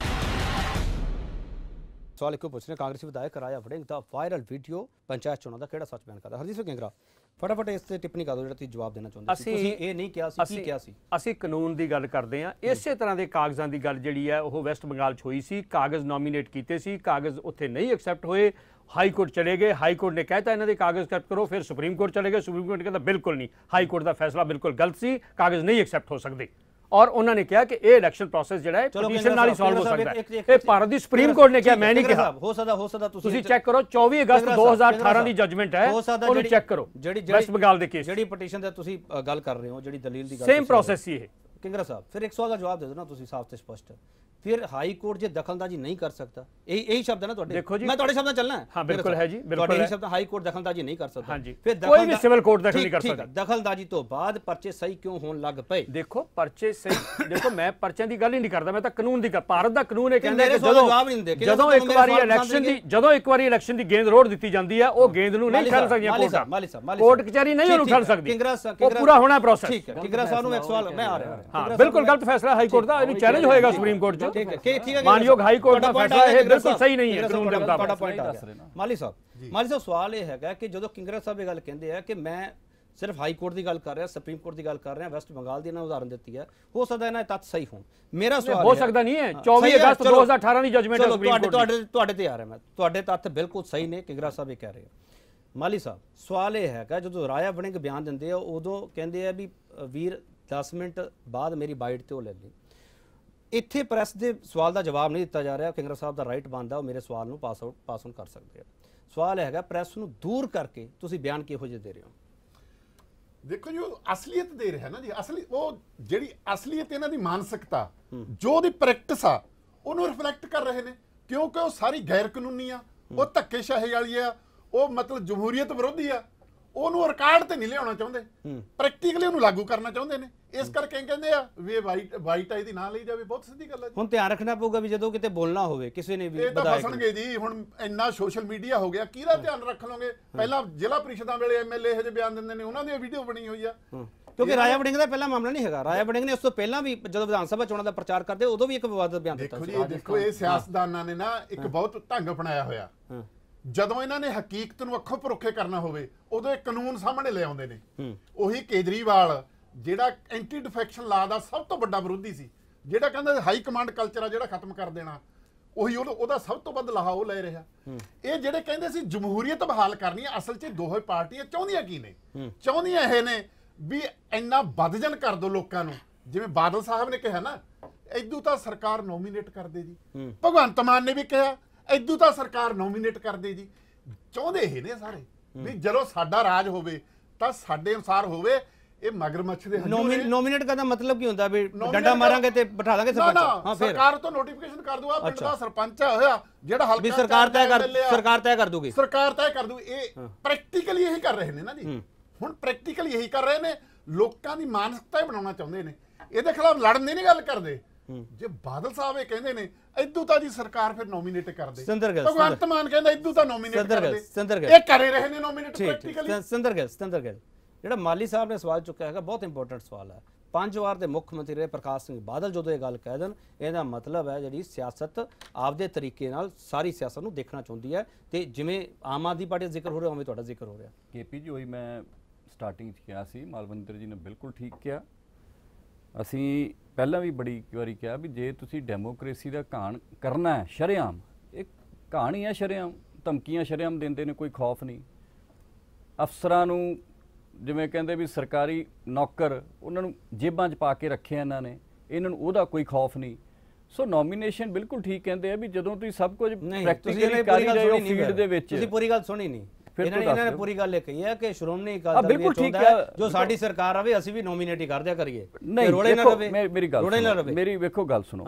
ਸਵਾਲ ਇੱਕੋ ਪੁੱਛ ਰਹੇ ਕਾਂਗਰਸੀ ਵਿਧਾਇਕ ਰਾਜਾ ਵੜਿੰਗ ਦਾ ਵਾਇਰਲ ਵੀਡੀਓ ਪੰਚਾਇਤ ਚੋਣਾਂ ਦਾ ਕਿਹੜਾ ਸੱਚ ਬਿਆਨ ਕਰਦਾ ਹਰਜੀਤ ਸਿੰਘ ਕਿੰਗਰਾ ਫਟਾਫਟ ਇਸ ਤੇ ਟਿੱਪਣੀ ਕਰ ਦਿਓ ਜਿਹੜਾ ਤੁਸੀਂ ਜਵਾਬ ਦੇਣਾ ਚਾਹੁੰਦੇ ਸੀ ਤੁਸੀਂ ਇਹ ਨਹੀਂ ਕਿਹਾ ਸੀ ਕੀ ਕਿਹਾ ਸੀ ਅਸੀਂ ਕਾਨੂੰਨ ਦੀ ਗੱਲ ਕਰਦੇ ਹਾਂ ਇਸੇ ਤਰ੍ਹਾਂ ਦੇ ਕਾਗਜ਼ਾਂ ਦੀ ਗੱਲ ਜਿਹੜੀ ਹੈ ਉਹ ਵੈਸਟ ਬੰਗਾਲ 'ਚ ਹੋਈ ਸੀ ਕਾਗਜ਼ ਨੋਮੀਨੇਟ ਕੀਤੇ ਸੀ ਕਾਗਜ਼ ਉੱਥੇ ਨਹੀਂ ਐਕਸੈਪਟ ਹੋਏ ਹਾਈ ਕੋਰਟ ਚਲੇ ਗਏ ਹਾਈ ਕੋਰਟ ਨੇ ਕਹਿਤਾ ਇਹਨਾਂ ਦੇ ਕਾਗਜ਼ ਐਕਸੈਪਟ ਕਰੋ ਫਿਰ ਸੁਪਰੀਮ ਕੋਰਟ ਚਲੇ ਗਏ ਸੁਪਰੀਮ ਕੋਰਟ ਨੇ ਕਹਿੰਦਾ ਬਿਲਕੁਲ ਨਹੀਂ ਹਾਈ ਕੋਰਟ ਦਾ ਫੈਸਲਾ ਬਿਲਕੁਲ ਗਲਤ ਸੀ ਕਾਗਜ਼ ਨਹੀਂ ਐਕਸੈਪਟ ਹੋ ਸਕਦੇ ਔਰ ਉਹਨਾਂ ਨੇ ਕਿਹਾ ਕਿ ਇਹ ਇਲੈਕਸ਼ਨ ਪ੍ਰੋਸੈਸ ਜਿਹੜਾ ਹੈ ਪਟੀਸ਼ਨ ਨਾਲ ਹੀ ਸੋਲਵ ਹੋ ਸਕਦਾ ਹੈ ਇਹ ਭਾਰਤ ਦੀ ਸੁਪਰੀਮ ਕੋਰਟ ਨੇ ਕਿਹਾ ਮੈਂ ਨਹੀਂ ਕਿਹਾ ਹੋ ਸਕਦਾ ਹੋ ਸਕਦਾ ਤੁਸੀਂ ਚੈੱਕ ਕਰੋ ਚੌਵੀ ਅਗਸਤ ਦੋ ਹਜ਼ਾਰ ਅਠਾਰਾਂ ਦੀ ਜਜਮੈਂਟ ਹੈ ਉਹਨੂੰ ਚੈੱਕ ਕਰੋ ਜਿਹੜੀ ਵੈਸਟ ਬੰਗਾਲ ਦੇ ਕੇਸ ਜਿਹੜੀ ਪਟੀਸ਼ਨ ਤੇ ਤੁਸੀਂ ਗੱਲ ਕਰ ਰਹੇ ਹੋ ਜਿਹੜੀ ਦਲੀਲ ਦੀ ਗੱਲ ਸੇਮ ਪ੍ਰੋਸੈਸ ਹੀ ਇਹ ਕਿੰਗਰਾ ਸਾਹਿਬ ਫਿਰ ਇੱਕ ਸਵਾਲ ਦਾ ਜਵਾਬ ਦੇ ਦਿਓ ਨਾ ਤੁਸੀਂ ਸਾਫ਼ ਤੇ ਸਪਸ਼ਟ ਫਿਰ ਹਾਈ ਕੋਰਟ ਜੇ ਦਖਲਅੰਦਾਜ਼ੀ ਨਹੀਂ ਕਰ ਸਕਦਾ ਇਹ ਇਹੀ ਸ਼ਬਦ ਹੈ ਨਾ ਤੁਹਾਡੇ ਮੈਂ ਤੁਹਾਡੇ ਸ਼ਬਦਾਂ ਚੱਲਣਾ ਹੈ ਹਾਂ ਬਿਲਕੁਲ ਹੈ ਜੀ ਬਿਲਕੁਲ ਤੁਹਾਡੇ ਸ਼ਬਦ ਹਾਈ ਕੋਰਟ ਦਖਲਅੰਦਾਜ਼ੀ ਨਹੀਂ ਕਰ ਸਕਦਾ ਫਿਰ ਕੋਈ ਵੀ ਸਿਵਲ ਕੋਰਟ ਦਖਲ ਨਹੀਂ ਕਰ ਸਕਦਾ ਦਖਲਅੰਦਾਜ਼ੀ ਤੋਂ ਬਾਅਦ ਪਰਚੇ ਸਹੀ ਕਿਉਂ ਹੋਣ ਲੱਗ ਪਏ ਦੇਖੋ ਪਰਚੇ ਸਹੀ ਦੇਖੋ ਮੈਂ ਪਰਚਿਆਂ ਦੀ ਗੱਲ ਹੀ ਨਹੀਂ ਕਰਦਾ ਮੈਂ ਤਾਂ ਕਾਨੂੰਨ ਦੀ ਭਾਰਤ ਦਾ ਕਾਨੂੰਨ ਇਹ ਕਹਿੰਦਾ ਕਿ ਜਦੋਂ ਜਦੋਂ ਇੱਕ ਵਾਰੀ ਇਲੈਕਸ਼ਨ ਦੀ ਜਦੋਂ ਇੱਕ ਵਾਰੀ ਇਲੈਕਸ਼ਨ ਦੀ ਗੇਂਦ ਰੋੜ ਦਿੱਤੀ ਜਾਂਦੀ ਹੈ ਉਹ ਗੇਂਦ ਨੂੰ ਨਹੀਂ ਖੜ ਸਕਦੀਆਂ ਕੋਰਟਾਂ ਕੋਰਟ ਕਚਹਿਰੀ ਨਹੀਂ ਉਹਨੂੰ ਖੜ ਸਕਦੀ ਉਹ ਪੂਰਾ ਹੋਣਾ ਪ੍ਰੋਸੈਸ ਠੀਕ ਹੈ ਕਿੰਗਰਾ ਸਾਹਿਬ ਨੂੰ ਇੱਕ ਸਵਾਲ ਮੈਂ ਆ ਰਿਹਾ ਹਾਂ ਬਿਲਕੁਲ ਗਲਤ ਫੈਸਲਾ ਹਾਈ ਕੋਰਟ ਦਾ ਇਹਨੂੰ ਚੈਲੰਜ ਹੋਏਗਾ ਸੁਪਰੀਮ ਕੋਰਟ 'ਚ ਠੀਕ ਹੈ ਠੀਕ ਹੈ ਮਾਨਯੋਗ ਹਾਈ ਕੋਰਟ ਦਾ ਫੈਸਲਾ ਇਹ ਬਿਲਕੁਲ ਸਹੀ ਨਹੀਂ ਹੈ ਕਾਨੂੰਨ ਦੇ ਮੁਤਾਬਕ ਮਾਲੀ ਸਾਹਿਬ ਮਾਲੀ ਸਾਹਿਬ ਸਵਾਲ ਇਹ ਹੈਗਾ ਕਿ ਜਦੋਂ ਕਿੰਗਰਾ ਸਾਹਿਬ ਇਹ ਗੱਲ ਕਹਿੰਦੇ ਆ ਕਿ ਮੈਂ ਸਿਰਫ ਹਾਈ ਕੋਰਟ ਦੀ ਗੱਲ ਕਰ ਰਿਹਾ ਸੁਪਰੀਮ ਕੋਰਟ ਦੀ ਗੱਲ ਕਰ ਰਿਹਾ ਵੈਸਟ ਬੰਗਾਲ ਦੀ ਇਹਨਾਂ ਉਦਾਹਰਨ ਦਿੱਤੀ ਹੈ ਹੋ ਸਕਦਾ ਇਹਨਾਂ ਦੇ ਤੱਥ ਸਹੀ ਹੋਣ ਮੇਰਾ ਸਵਾਲ ਹੋ ਸਕਦਾ ਨਹੀਂ ਹੈ ਚੌਵੀ ਅਗਸਤ ਦੋ ਹਜ਼ਾਰ ਅਠਾਰਾਂ ਦੀ ਜਜਮੈਂਟ ਹੈ ਸੁਪਰੀਮ ਕੋਰਟ ਤੁਹਾਡੇ ਤੁਹਾਡੇ ਤੇ ਆ ਰਿਹਾ ਮੈਂ ਤੁਹਾਡੇ ਤੱਥ ਬਿਲਕੁਲ ਸਹੀ ਨੇ ਕਿੰਗਰਾ ਸਾਹਿਬ ਇਹ ਕਹਿ ਰਹੇ ਮਾਲੀ ਸਾਹਿਬ ਸਵਾਲ ਇਹ ਹੈਗਾ ਜਦੋਂ ਰਾਜਾ ਵੜਿੰਗ ਬਿਆਨ ਦਿੰਦੇ ਆ ਉਦੋਂ ਕਹਿੰਦੇ ਆ ਵੀ ਵੀਰ ਦਸ ਮਿੰਟ ਬਾਅਦ ਮੇਰੀ ਬਾਈਟ ਤੇ ਉਹ ਲੈ ਲਈ ਇੱਥੇ ਪ੍ਰੈਸ ਦੇ ਸਵਾਲ ਦਾ ਜਵਾਬ ਨਹੀਂ ਦਿੱਤਾ ਜਾ ਰਿਹਾ ਕਿੰਗਰਾ ਸਾਹਿਬ ਦਾ ਰਾਈਟ ਬਣਦਾ ਉਹ ਮੇਰੇ ਸਵਾਲ ਨੂੰ ਪਾਸ ਆਊਟ ਪਾਸ ਆਨ ਕਰ ਸਕਦੇ ਆ ਸਵਾਲ ਹੈਗਾ ਪ੍ਰੈਸ ਨੂੰ ਦੂਰ ਕਰਕੇ ਤੁਸੀਂ ਬਿਆਨ ਕਿਹੋ ਜਿਹੇ ਦੇ ਰਹੇ ਹੋ ਦੇਖੋ ਜੀ ਉਹ ਅਸਲੀਅਤ ਦੇ ਰਿਹਾ ਨਾ ਜੀ ਅਸਲੀ ਉਹ ਜਿਹੜੀ ਅਸਲੀਅਤ ਇਹਨਾਂ ਦੀ ਮਾਨਸਿਕਤਾ ਜੋ ਉਹਦੀ ਪ੍ਰੈਕਟਿਸ ਆ ਉਹਨੂੰ ਰਿਫਲੈਕਟ ਕਰ ਰਹੇ ਨੇ ਕਿਉਂਕਿ ਉਹ ਸਾਰੀ ਗੈਰ ਕਾਨੂੰਨੀ ਆ ਉਹ ਧੱਕੇਸ਼ਾਹੀ ਵਾਲੀ ਆ ਉਹ ਮਤਲਬ ਜਮਹੂਰੀਅਤ ਵਿਰੋਧੀ ਆ ਉਹਨੂੰ ਰਿਕਾਰਡ ਤੇ ਨਹੀਂ ਲਿਆਉਣਾ ਚਾਹੁੰਦੇ ਪ੍ਰੈਕਟੀਕਲੀ ਉਹਨੂੰ ਲਾਗੂ ਕਰਨਾ ਚਾਹੁੰਦੇ ਨੇ ਇਸ ਕਰਕੇ ਕਹਿੰਦੇ ਆ ਵੀ ਵਾਈਟ ਵਾਈਟ ਆਈ ਦੀ ਨਾਂ ਲਈ ਜਾਵੇ ਬਹੁਤ ਸਿੱਧੀ ਗੱਲ ਹੈ ਹੁਣ ਧਿਆਨ ਰੱਖਣਾ ਪਊਗਾ ਵੀ ਜਦੋਂ ਕਿਤੇ ਬੋਲਣਾ ਹੋਵੇ ਕਿਸੇ ਨੇ ਵੀ ਇਹ ਤਾਂ ਫਸਣਗੇ ਜੀ ਹੁਣ ਇੰਨਾ ਸੋਸ਼ਲ ਮੀਡੀਆ ਹੋ ਗਿਆ ਕਿਹਦਾ ਧਿਆਨ ਰੱਖ ਲਓਗੇ ਪਹਿਲਾਂ ਜ਼ਿਲ੍ਹਾ ਪ੍ਰੀਸ਼ਦਾਂ ਵੇਲੇ ਐਮਐਲਏ ਇਹੋ ਜਿਹੇ ਬਿਆਨ ਦਿੰਦੇ ਨੇ ਉਹਨਾਂ ਦੀ ਵੀਡੀਓ ਬਣੀ ਹੋਈ ਆ ਕਿਉਂਕਿ ਰਾਜਾ ਵੜਿੰਗ ਦਾ ਪਹਿਲਾ ਮਾਮਲਾ ਨਹੀਂ ਹੈਗਾ ਰਾਜਾ ਵੜਿੰਗ ਨੇ ਉਸ ਤੋਂ ਪਹਿਲਾਂ ਵੀ ਜਦੋਂ ਵਿਧਾਨ ਸਭਾ ਚੋਣਾਂ ਦਾ ਪ੍ਰਚਾਰ ਕਰਦੇ ਉਦੋਂ ਵੀ ਇੱਕ ਵਿਵਾਦਤ ਬਿਆਨ ਦਿੱਤਾ ਸੀ ਦੇਖੋ ਜੀ ਦੇਖੋ ਇਹ ਸਿਆਸਤਦਾਨਾਂ ਨੇ ਨਾ ਇੱਕ ਬਹੁਤ ਢੰਗ ਅਪਣਾਇਆ ਹੋਇਆ ਜਦੋਂ ਇਹਨਾਂ ਨੇ ਹਕੀਕਤ ਨੂੰ ਅੱਖੋਂ ਪਰੋਖੇ ਕਰਨਾ ਹੋਵੇ ਉਦੋਂ ਇਹ ਕਾਨੂੰਨ ਸਾਹਮਣੇ ਲੈ ਆਉਂਦੇ ਨੇ। ਉਹੀ ਕੇਜਰੀਵਾਲ ਜਿਹੜਾ ਐਂਟੀ ਡਿਫੈਕਸ਼ਨ ਲਾ ਦਾ ਸਭ ਤੋਂ ਵੱਡਾ ਵਿਰੋਧੀ ਸੀ, ਜਿਹੜਾ ਕਹਿੰਦਾ ਹਾਈ ਕਮਾਂਡ ਕਲਚਰ ਆ ਜਿਹੜਾ ਖਤਮ ਕਰ ਦੇਣਾ, ਉਹੀ ਉਹਦਾ ਸਭ ਤੋਂ ਵੱਧ ਲਾਹਾ ਉਹ ਲੈ ਰਿਹਾ। ਇਹ ਜਿਹੜੇ ਕਹਿੰਦੇ ਸੀ ਜਮਹੂਰੀਅਤ ਬਹਾਲ ਕਰਨੀ ਹੈ, ਅਸਲ 'ਚ ਦੋਹੇ ਪਾਰਟੀਆਂ ਚਾਹੁੰਦੀਆਂ ਕੀ ਨੇ? ਚਾਹੁੰਦੀਆਂ ਇਹ ਨੇ ਵੀ ਇੰਨਾ ਵੱਧਜਨ ਕਰ ਦੋ ਲੋਕਾਂ ਨੂੰ, ਜਿਵੇਂ ਬਾਦਲ ਸਾਹਿਬ ਨੇ ਕਿਹਾ ਨਾ, ਇਦੋਂ ਤਾਂ ਸਰਕਾਰ ਨੋਮੀਨੇਟ ਕਰ ਦੇ ਜੀ। ਭਗਵੰਤ ਮਾਨ ਨੇ ਵੀ ਕਿਹਾ ਇਦੋਂ ਤਾਂ ਸਰਕਾਰ ਨੋਮੀਨੇਟ ਕਰ ਦੇ ਜੀ। ਚਾਹੁੰਦੇ ਇਹ ਨੇ ਸਾਰੇ ਵੀ ਜਦੋਂ ਸਾਡਾ ਰਾਜ ਹੋਵੇ ਤਾਂ ਸਾਡੇ ਅਨੁਸਾਰ ਹੋਵੇ। ਇਹ ਮਗਰਮੱਛ ਦੇ ਨੋਮੀਨੇਟ ਕਰਨ ਦਾ ਮਤਲਬ ਕੀ ਹੁੰਦਾ ਵੀ ਡੰਡਾ ਮਾਰਾਂਗੇ ਤੇ ਬਿਠਾ ਦਾਂਗੇ ਸਰਪੰਚ? ਹਾਂ, ਫਿਰ ਸਰਕਾਰ ਤੋਂ ਨੋਟੀਫਿਕੇਸ਼ਨ ਕਰ ਦੂਗਾ ਪਿੰਡ ਦਾ ਸਰਪੰਚ ਹੋਇਆ ਜਿਹੜਾ ਹਲਕਾ, ਵੀ ਸਰਕਾਰ ਤੈਅ ਕਰ ਸਰਕਾਰ ਤੈਅ ਕਰ ਦੂਗੀ ਸਰਕਾਰ ਤੈਅ ਕਰ ਦੂ। ਇਹ ਪ੍ਰੈਕਟੀਕਲੀ ਇਹੀ ਕਰ ਰਹੇ ਨੇ ਨਾ ਜੀ, ਹੁਣ ਪ੍ਰੈਕਟੀਕਲੀ ਇਹੀ ਕਰ ਰਹੇ ਨੇ। ਲੋਕਾਂ ਦੀ ਮਾਨਸਿਕਤਾ ਹੀ ਬਣਾਉਣਾ ਚਾਹੁੰਦੇ ਨੇ, ਇਹਦੇ ਖਿਲਾਫ ਲੜਨ ਦੀ ਨਹੀਂ ਗੱਲ ਕਰਦੇ। ਜੇ ਬਾਦਲ ਸਾਹਿਬ ਇਹ ਕਹਿੰਦੇ ਨੇ ਇਦੋਂ ਤਾਂ ਜੀ ਸਰਕਾਰ ਫਿਰ ਨੋਮੀਨੇਟ ਕਰ ਦੇ, ਭਗਵੰਤ ਮਾਨ ਕਹਿੰਦਾ ਇਦੋਂ ਤਾਂ ਨੋਮੀਨੇਟ ਕਰ ਦੇ, ਇਹ ਕਰੇ ਰਹੇ ਨੇ ਨੋਮੀਨੇਟ ਪ੍ਰੈਕਟੀਕਲੀ। ਸਿੰਦਰ ਗਿੱਲ ਸਿੰਦਰ ਗਿੱਲ ਜਿਹੜਾ ਮਾਲੀ ਸਾਹਿਬ ਨੇ ਸਵਾਲ ਚੁੱਕਿਆ ਹੈਗਾ, ਬਹੁਤ ਇੰਪੋਰਟੈਂਟ ਸਵਾਲ ਹੈ। ਪੰਜ ਵਾਰ ਦੇ ਮੁੱਖ ਮੰਤਰੀ ਰਹੇ ਪ੍ਰਕਾਸ਼ ਸਿੰਘ ਬਾਦਲ ਜਦੋਂ ਇਹ ਗੱਲ ਕਹਿ ਦੇਣ, ਇਹਦਾ ਮਤਲਬ ਹੈ ਜਿਹੜੀ ਸਿਆਸਤ ਆਪਦੇ ਤਰੀਕੇ ਨਾਲ ਸਾਰੀ ਸਿਆਸਤ ਨੂੰ ਦੇਖਣਾ ਚਾਹੁੰਦੀ ਹੈ, ਤੇ ਜਿਵੇਂ ਆਮ ਆਦਮੀ ਪਾਰਟੀ ਦਾ ਜ਼ਿਕਰ ਹੋ ਰਿਹਾ ਉਵੇਂ ਤੁਹਾਡਾ ਜ਼ਿਕਰ ਹੋ ਰਿਹਾ। ਕੇਪੀ ਜੀ ਉਹੀ ਮੈਂ ਸਟਾਰਟਿੰਗ 'ਚ ਕਿਹਾ ਸੀ, ਮਾਲਵਿੰਦਰ ਜੀ ਨੇ ਬਿਲਕੁਲ ਠੀਕ ਕਿਹਾ। ਅਸੀਂ ਪਹਿਲਾਂ ਵੀ ਬੜੀ ਵਾਰੀ ਕਿਹਾ ਵੀ ਜੇ ਤੁਸੀਂ ਡੈਮੋਕ੍ਰੇਸੀ ਦਾ ਘਾਣ ਕਰਨਾ ਹੈ ਸ਼ਰੇਆਮ, ਇਹ ਘਾਣ ਹੀ ਹੈ ਸ਼ਰੇਆਮ, ਧਮਕੀਆਂ ਸ਼ਰੇਆਮ ਦਿੰਦੇ ਨੇ, ਕੋਈ ਖੌਫ ਨਹੀਂ। ਅਫਸਰਾਂ ਨੂੰ ਜਿਵੇਂ ਕਹਿੰਦੇ ਵੀ ਸਰਕਾਰੀ ਨੌਕਰ, ਉਹਨਾਂ ਨੂੰ ਜੇਬਾਂ 'ਚ ਪਾ ਕੇ ਰੱਖਿਆ ਇਹਨਾਂ ਨੇ, ਇਹਨਾਂ ਨੂੰ ਉਹਦਾ ਕੋਈ ਖੌਫ ਨਹੀਂ। ਸੋ ਨੋਮੀਨੇਸ਼ਨ ਬਿਲਕੁਲ ਠੀਕ ਕਹਿੰਦੇ ਆ ਵੀ ਜਦੋਂ ਤੁਸੀਂ ਸਭ ਕੁਝ ਪ੍ਰੈਕਟੀਕਲੀ ਕਰ ਰਹੇ ਹੋ ਫੀਲਡ ਦੇ ਵਿੱਚ। ਤੁਸੀਂ ਪੂਰੀ ਗੱਲ ਸੁਣੀ ਨਹੀਂ, ਇਹਨਾਂ ਨੇ ਇਹਨਾਂ ਨੇ ਪੂਰੀ ਗੱਲ ਇਹ ਕਹੀ ਹੈ ਕਿ ਸ਼੍ਰੋਮਣੀ ਅਕਾਲੀ ਦਲ ਬਿਲਕੁਲ ਠੀਕ ਹੈ ਜੋ ਸਾਡੀ ਸਰਕਾਰ ਆਵੇ ਅਸੀਂ ਵੀ ਨੋਮੀਨੇਟ ਹੀ ਕਰ ਦਿਆ ਕਰੀਏ। ਨਹੀਂ ਰੋਲੇ ਨਾ ਰਵੇ, ਮੇਰੀ ਗੱਲ ਮੇਰੀ ਵੇਖੋ ਗੱਲ ਸੁਣੋ।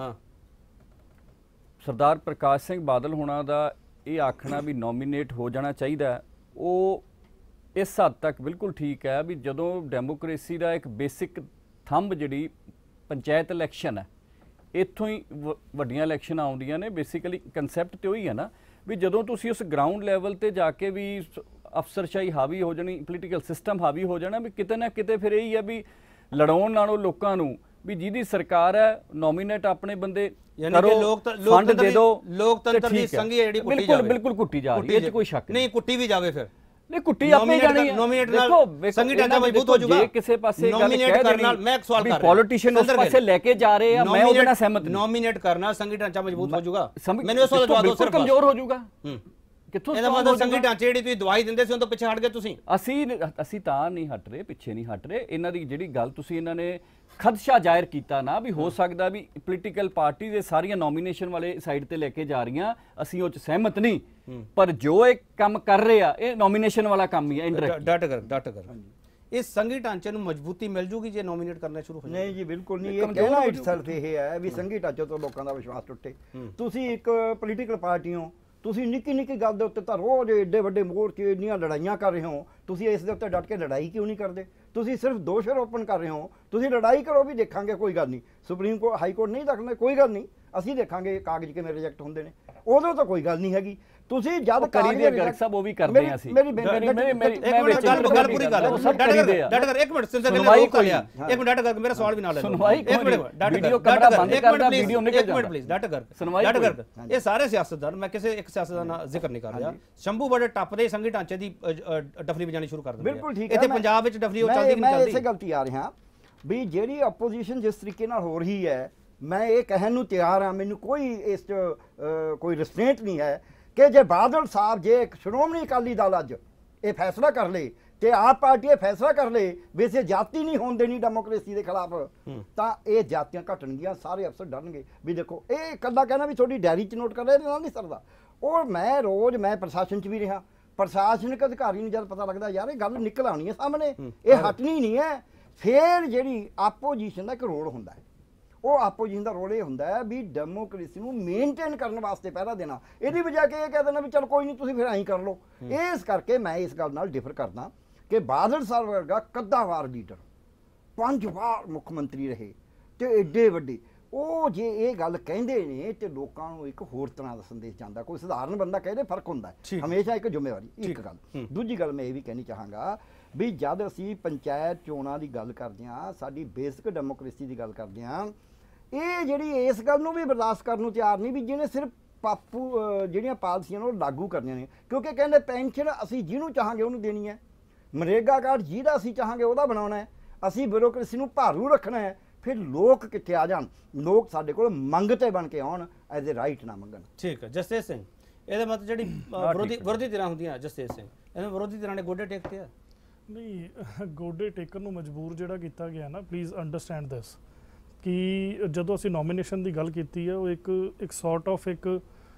ਸਰਦਾਰ ਪ੍ਰਕਾਸ਼ ਸਿੰਘ ਬਾਦਲ ਹੋਣਾ ਦਾ ਇਹ ਆਖਣਾ ਵੀ ਨੋਮੀਨੇਟ ਹੋ ਜਾਣਾ ਚਾਹੀਦਾ, ਉਹ ਇਸ ਹੱਦ ਤੱਕ ਬਿਲਕੁਲ ਠੀਕ ਹੈ ਵੀ ਜਦੋਂ ਡੈਮੋਕ੍ਰੇਸੀ ਦਾ ਇੱਕ ਬੇਸਿਕ ਥੰਬ ਜਿਹੜੀ ਪੰਚਾਇਤ ਇਲੈਕਸ਼ਨ ਹੈ, ਇੱਥੋਂ ਹੀ ਵੱਡੀਆਂ ਇਲੈਕਸ਼ਨਾਂ ਆਉਂਦੀਆਂ ਨੇ। ਬੇਸਿਕਲੀ ਕਨਸੈਪਟ ਤੇ ਉਹੀ ਹੈ ਨਾ ਵੀ ਜਦੋਂ ਤੁਸੀਂ ਉਸ ਗਰਾਊਂਡ ਲੈਵਲ ਤੇ ਜਾ ਕੇ ਵੀ ਅਫਸਰਸ਼ਾਹੀ ਹਾਵੀ ਹੋ ਜਾਣੀ, ਪੋਲੀਟੀਕਲ ਸਿਸਟਮ ਹਾਵੀ ਹੋ ਜਾਣਾ, ਵੀ ਕਿਤੇ ਨਾ ਕਿਤੇ ਫਿਰ ਇਹੀ ਹੈ ਵੀ ਲੜਾਉਣ ਨਾਲੋਂ ਲੋਕਾਂ ਨੂੰ ਵੀ ਜਿਹਦੀ ਸਰਕਾਰ ਹੈ ਨੋਮੀਨੇਟ ਆਪਣੇ ਬੰਦੇ ਕਰੋ, ਫੰਡ ਦੇ ਦਿਓ। ਲੋਕਤੰਤਰ ਦੀ ਸੰਘੀ ਜਿਹੜੀ ਕੁੱਟੀ ਬਿਲਕੁਲ ਬਿਲਕੁਲ ਕੁੱਟੀ ਜਾ ਰਹੀ ਹੈ, ਇਹ 'ਚ ਕੋਈ ਸ਼ੱਕ ਨਹੀਂ। ਕੁੱਟੀ ਵੀ ਜਾਵੇ ਫਿਰ ਨਹੀਂ, ਕੁੱਟੀ ਆਪੇ ਜਾਣੀ ਹੈ। ਨੋਮੀਨੇਟ ਨਾਲ ਸੰਘੀ ਢਾਂਚਾ ਮਜ਼ਬੂਤ ਹੋ ਜਾਊਗਾ। ਜੇ ਕਿਸੇ ਪਾਸੇ ਨੋਮੀਨੇਟ ਕਰਨ ਨਾਲ ਮੈਂ ਇੱਕ ਸਵਾਲ ਕਰ ਰਿਹਾ, ਪੋਲੀਟੀਸ਼ੀਅਨ ਉਸ ਪਾਸੇ ਲੈ ਕੇ ਜਾ ਰਹੇ ਆ, ਮੈਂ ਉਹਦੇ ਨਾਲ ਸਹਿਮਤ ਨਹੀਂ। ਨੋਮੀਨੇਟ ਕਰਨਾ ਸੰਘੀ ਢਾਂਚਾ ਮਜ਼ਬੂਤ ਹੋ ਜਾਊਗਾ, ਮੈਨੂੰ ਇਹ ਸਵਾਲ ਜਵਾਬ ਦਿਓ। ਸਿਰਫ ਕਮਜ਼ੋਰ ਹੋ ਜਾਊਗਾ ਕਿੱਥੋਂ? ਇਹਦਾ ਮਤਲਬ ਸੰਘੀ ਢਾਂਚੇ ਜਿਹੜੀ ਤੁਸੀਂ ਦਵਾਈ ਦਿੰਦੇ ਸੀ ਉਹ ਤੋਂ ਪਿੱਛੇ ਹਟ ਗਏ ਤੁਸੀਂ? ਅਸੀਂ ਅਸੀਂ ਤਾਂ ਨਹੀਂ ਹਟ ਰਹੇ, ਪਿੱਛੇ ਨਹੀਂ ਹਟ ਰਹੇ। ਇਹਨਾਂ ਦੀ ਜਿਹੜੀ ਗੱਲ ਤੁਸੀਂ ਇਹਨਾਂ ਨੇ ਖਦਸ਼ਾ ਜ਼ਾਹਿਰ ਕੀਤਾ ਨਾ ਵੀ ਹੋ ਸਕਦਾ ਵੀ ਪੋਲੀਟੀਕਲ ਪਾਰਟੀ ਦੇ ਸਾਰੀਆਂ ਨੋਮੀਨੇਸ਼ਨ ਵਾਲੇ ਸਾਈਡ ਤੇ ਲੈ ਕੇ ਜਾ ਰਹੀਆਂ, ਅਸੀਂ ਉਹ 'ਚ ਸਹਿਮਤ ਨਹੀਂ। ਪਰ ਜੋ ਇਹ ਕੰਮ ਕਰ ਰਹੇ ਆ ਇਹ ਨੋਮੀਨੇਸ਼ਨ ਵਾਲਾ ਕੰਮ ਹੀ ਹੈ, ਇਨਡਾਇਰੈਕਟ। ਡਟ ਕਰ ਡਟ ਕਰ ਇਸ ਸੰਘੀ ਢਾਂਚੇ ਨੂੰ ਮਜ਼ਬੂਤੀ ਮਿਲ ਜੂਗੀ ਜੇ ਨੋਮੀਨੇਟ ਕਰਨਾ ਸ਼ੁਰੂ ਹੋ ਜਾਏ? ਨਹੀਂ ਜੀ, ਬਿਲਕੁਲ ਨਹੀਂ। ਇਹ ਕਹਿਣਾ ਇਟਸੈਲਫ ਇਹ ਹੈ ਵੀ ਸੰਘੀ ਢਾਂਚੇ ਤੋਂ ਲੋਕਾਂ ਦਾ ਵਿਸ਼ਵਾਸ ਟੁੱਟੇ। ਤੁਸੀਂ ਇੱਕ ਪੋਲੀਟੀਕਲ ਪਾਰਟੀ ਹੋ, ਤੁਸੀਂ ਨਿੱਕੀ ਨਿੱਕੀ ਗੱਲ ਦੇ ਉੱਤੇ ਤਾਂ ਰੋਜ਼ ਏਡੇ ਵੱਡੇ ਮੋਰਚੇ ਇੰਨੀਆਂ ਲੜਾਈਆਂ ਕਰ ਰਹੇ ਹੋ, ਤੁਸੀਂ ਇਸ ਦੇ ਉੱਤੇ ਡਟ ਕੇ ਲੜਾਈ ਕਿਉਂ ਨਹੀਂ ਕਰਦੇ? ਤੁਸੀਂ ਸਿਰਫ ਦੋਸ਼ ਆਰੋਪਣ ਕਰ ਰਹੇ ਹੋ। ਤੁਸੀਂ ਲੜਾਈ ਕਰੋ, ਵੀ ਦੇਖਾਂਗੇ, ਕੋਈ ਗੱਲ ਨਹੀਂ। ਸੁਪਰੀਮ ਕੋਰਟ ਹਾਈ ਕੋਰਟ ਨਹੀਂ ਦੇਖਣਾ, ਕੋਈ ਗੱਲ ਨਹੀਂ, ਅਸੀਂ ਦੇਖਾਂਗੇ ਕਾਗਜ਼ ਕਿਵੇਂ ਰਿਜੈਕਟ ਹੁੰਦੇ ਨੇ, ਉਦੋਂ ਤਾਂ ਕੋਈ ਗੱਲ ਨਹੀਂ ਹੈਗੀ। ਤੁਸੀਂ ਜਦ ਕਰੀਦੇ ਗਰਗ ਸਾਹਿਬ ਉਹ ਵੀ ਕਰਦੇ ਆ ਅਸੀਂ। ਮੇਰੀ ਮੇਰੀ ਗੱਲ ਪੂਰੀ ਕਰ ਲਓ, ਡਟ ਕਰ ਡਟ ਕਰ ਇੱਕ ਮਿੰਟ ਸਿੰਦਰ ਗਿੱਲ ਰੋਕ ਲਿਆ, ਇੱਕ ਮਿੰਟ ਡਟ ਕਰ, ਮੇਰਾ ਸਵਾਲ ਵੀ ਨਾਲ ਲੈ ਲਓ। ਸੁਣਵਾਈ ਇੱਕ ਮਿੰਟ ਡਟ ਵੀਡੀਓ ਕੈਮਰਾ ਬੰਦ ਕਰਦਾ, ਵੀਡੀਓ ਨਿਕਲ ਜਾਂਦਾ। ਇੱਕ ਮਿੰਟ ਪਲੀਜ਼ ਡਟ ਕਰ ਡਟ ਕਰ। ਇਹ ਸਾਰੇ ਸਿਆਸਤਦਾਨ, ਮੈਂ ਕਿਸੇ ਇੱਕ ਸਿਆਸਤਦਾਨ ਦਾ ਜ਼ਿਕਰ ਨਹੀਂ ਕਰ ਰਿਹਾ। ਸ਼ੰਭੂ ਬੜੇ ਟੱਪਦੇ ਸੰਘੀ ਢਾਂਚੇ ਦੀ ਡਫਲੀ ਵਜਾਣੀ ਸ਼ੁਰੂ ਕਰ ਦਿੰਦੇ। ਬਿਲਕੁਲ ਠੀਕ ਹੈ। ਇੱਥੇ ਪੰਜਾਬ ਵਿੱਚ ਡਫਲੀ ਉਹ ਚੱਲਦੀ ਨਹੀਂ ਚੱਲਦੀ। ਮੈਂ ਇਸੇ ਗਲਤੀ ਆ ਰਿਹਾ ਵੀ ਜਿਹੜੀ ਆਪੋਜੀਸ਼ਨ ਜਿਸ ਤਰੀਕੇ ਨਾਲ ਹੋ ਰਹੀ ਹੈ, ਮੈਂ ਇਹ ਕਹਿਣ ਨੂੰ ਤਿਆਰ ਹਾਂ, ਮੈਨੂੰ ਕੋਈ ਇਸ 'ਚ ਕੋਈ ਰਿਸਟ੍ਰੇਂਟ ਨਹੀਂ ਹੈ ਕਿ ਜੇ ਬਾਦਲ ਸਾਹਿਬ, ਜੇ ਸ਼੍ਰੋਮਣੀ ਅਕਾਲੀ ਦਲ ਅੱਜ ਇਹ ਫੈਸਲਾ ਕਰ ਲੇ ਤੇ ਆਪ ਪਾਰਟੀ ਇਹ ਫੈਸਲਾ ਕਰ ਲੇ ਵੀ ਇਸੇ ਜਾਤੀ ਨਹੀਂ ਹੋਣ ਦੇਣੀ ਡੈਮੋਕ੍ਰੇਸੀ ਦੇ ਖਿਲਾਫ, ਤਾਂ ਇਹ ਜਾਤੀਆਂ ਘਟਣਗੀਆਂ, ਸਾਰੇ ਅਫਸਰ ਡਰਨਗੇ। ਵੀ ਦੇਖੋ, ਇਹ ਇਕੱਲਾ ਕਹਿਣਾ ਵੀ ਤੁਹਾਡੀ ਡਾਇਰੀ 'ਚ ਨੋਟ ਕਰ ਲਿਆ, ਇਹਦੇ ਨਾਲ ਨਹੀਂ ਸਰਦਾ। ਔਰ ਮੈਂ ਰੋਜ਼ ਮੈਂ ਪ੍ਰਸ਼ਾਸਨ 'ਚ ਵੀ ਰਿਹਾ, ਪ੍ਰਸ਼ਾਸਨਿਕ ਅਧਿਕਾਰੀ ਨੂੰ ਜਦ ਪਤਾ ਲੱਗਦਾ ਯਾਰ ਇਹ ਗੱਲ ਨਿਕਲ ਆਉਣੀ ਹੈ ਸਾਹਮਣੇ, ਇਹ ਹਟਣੀ ਨਹੀਂ ਹੈ, ਫਿਰ ਜਿਹੜੀ ਆਪੋਜੀਸ਼ਨ ਦਾ ਇੱਕ ਰੋਲ ਹੁੰਦਾ ਹੈ, ਉਹ ਆਪੋਜੀਸ਼ਨ ਦਾ ਰੋਲ ਇਹ ਹੁੰਦਾ ਹੈ ਵੀ ਡੈਮੋਕ੍ਰੇਸੀ ਨੂੰ ਮੇਨਟੇਨ ਕਰਨ ਵਾਸਤੇ ਪਹਿਰਾ ਦੇਣਾ। ਇਹਦੀ ਵਜ੍ਹਾ ਕਿ ਇਹ ਕਹਿ ਦੇਣਾ ਵੀ ਚਲ ਕੋਈ ਨਹੀਂ, ਤੁਸੀਂ ਫਿਰ ਐਂ ਕਰ ਲਓ। ਇਸ ਕਰਕੇ ਮੈਂ ਇਸ ਗੱਲ ਨਾਲ ਡਿਫਰ ਕਰਦਾ ਕਿ ਬਾਦਲ ਸਾਹਿਬ ਵਰਗਾ ਕੱਦਾਵਾਰ ਲੀਡਰ, ਪੰਜ ਵਾਰ ਮੁੱਖ ਮੰਤਰੀ ਰਹੇ ਤੇ ਏਡੇ ਵੱਡੇ, ਉਹ ਜੇ ਇਹ ਗੱਲ ਕਹਿੰਦੇ ਨੇ ਤੇ ਲੋਕਾਂ ਨੂੰ ਇੱਕ ਹੋਰ ਤਰ੍ਹਾਂ ਦਾ ਸੰਦੇਸ਼ ਜਾਂਦਾ। ਕੋਈ ਸਧਾਰਨ ਬੰਦਾ ਕਹਿੰਦੇ ਫਰਕ ਹੁੰਦਾ ਹੈ, ਹਮੇਸ਼ਾ ਇੱਕ ਜ਼ਿੰਮੇਵਾਰੀ। ਇੱਕ ਗੱਲ। ਦੂਜੀ ਗੱਲ ਮੈਂ ਇਹ ਵੀ ਕਹਿਣੀ ਚਾਹਾਂਗਾ ਵੀ ਜਦ ਅਸੀਂ ਪੰਚਾਇਤ ਚੋਣਾਂ ਦੀ ਗੱਲ ਕਰਦੇ ਹਾਂ, ਸਾਡੀ ਬੇਸਿਕ ਡੈਮੋਕ੍ਰੇਸੀ ਦੀ ਗੱਲ ਕਰਦੇ ਹਾਂ, ਇਹ ਜਿਹੜੀ ਇਸ ਗੱਲ ਨੂੰ ਵੀ ਬਰਦਾਸ਼ਤ ਕਰਨ ਨੂੰ ਤਿਆਰ ਨਹੀਂ ਵੀ ਜਿਹਨੇ ਸਿਰਫ ਪਾਪੂ ਅਹ ਜਿਹੜੀਆਂ ਪਾਲਸੀਆਂ ਨੇ ਉਹ ਲਾਗੂ ਕਰਨੀਆਂ ਨੇ, ਕਿਉਂਕਿ ਕਹਿੰਦੇ ਪੈਨਸ਼ਨ ਅਸੀਂ ਜਿਹਨੂੰ ਚਾਹਾਂਗੇ ਉਹਨੂੰ ਦੇਣੀ ਹੈ, ਮਨਰੇਗਾ ਕਾਰਡ ਜਿਹਦਾ ਅਸੀਂ ਚਾਹਾਂਗੇ ਉਹਦਾ ਬਣਾਉਣਾ ਹੈ, ਅਸੀਂ ਬਿਊਰੋਕਰੇਸੀ ਨੂੰ ਭਾਰੂ ਰੱਖਣਾ ਹੈ। ਫਿਰ ਲੋਕ ਕਿੱਥੇ ਆ ਜਾਣ, ਲੋਕ ਸਾਡੇ ਕੋਲ ਮੰਗ ਤੇ ਬਣ ਕੇ ਆਉਣ, ਐਜ਼ ਏ ਰਾਈਟ ਨਾ ਮੰਗਣ। ਠੀਕ ਹੈ ਜਸਤੇਜ ਸਿੰਘ, ਇਹਦੇ ਮਤਲਬ ਜਿਹੜੀ ਅ, ਵਿਰੋਧੀ ਵਿਰੋਧੀ ਧਿਰਾਂ ਹੁੰਦੀਆਂ ਜਸਤੇਜ ਸਿੰਘ, ਇਹਨਾਂ ਵਿਰੋਧੀ ਧਿਰਾਂ ਨੇ ਗੋਡੇ ਟੇਕਤੇ ਆ? ਨਹੀਂ, ਗੋਡੇ ਟੇਕਣ ਨੂੰ ਮਜਬੂਰ ਜਿਹੜਾ ਕੀਤਾ ਗਿਆ ਨਾ, ਪਲੀਜ਼ ਅੰਡਰਸਟੈਂਡ ਦਿਸ ਕਿ ਜਦੋਂ ਅਸੀਂ ਨੋਮੀਨੇਸ਼ਨ ਦੀ ਗੱਲ ਕੀਤੀ ਹੈ ਉਹ ਇੱਕ ਇੱਕ ਸੌਰਟ ਆਫ ਇੱਕ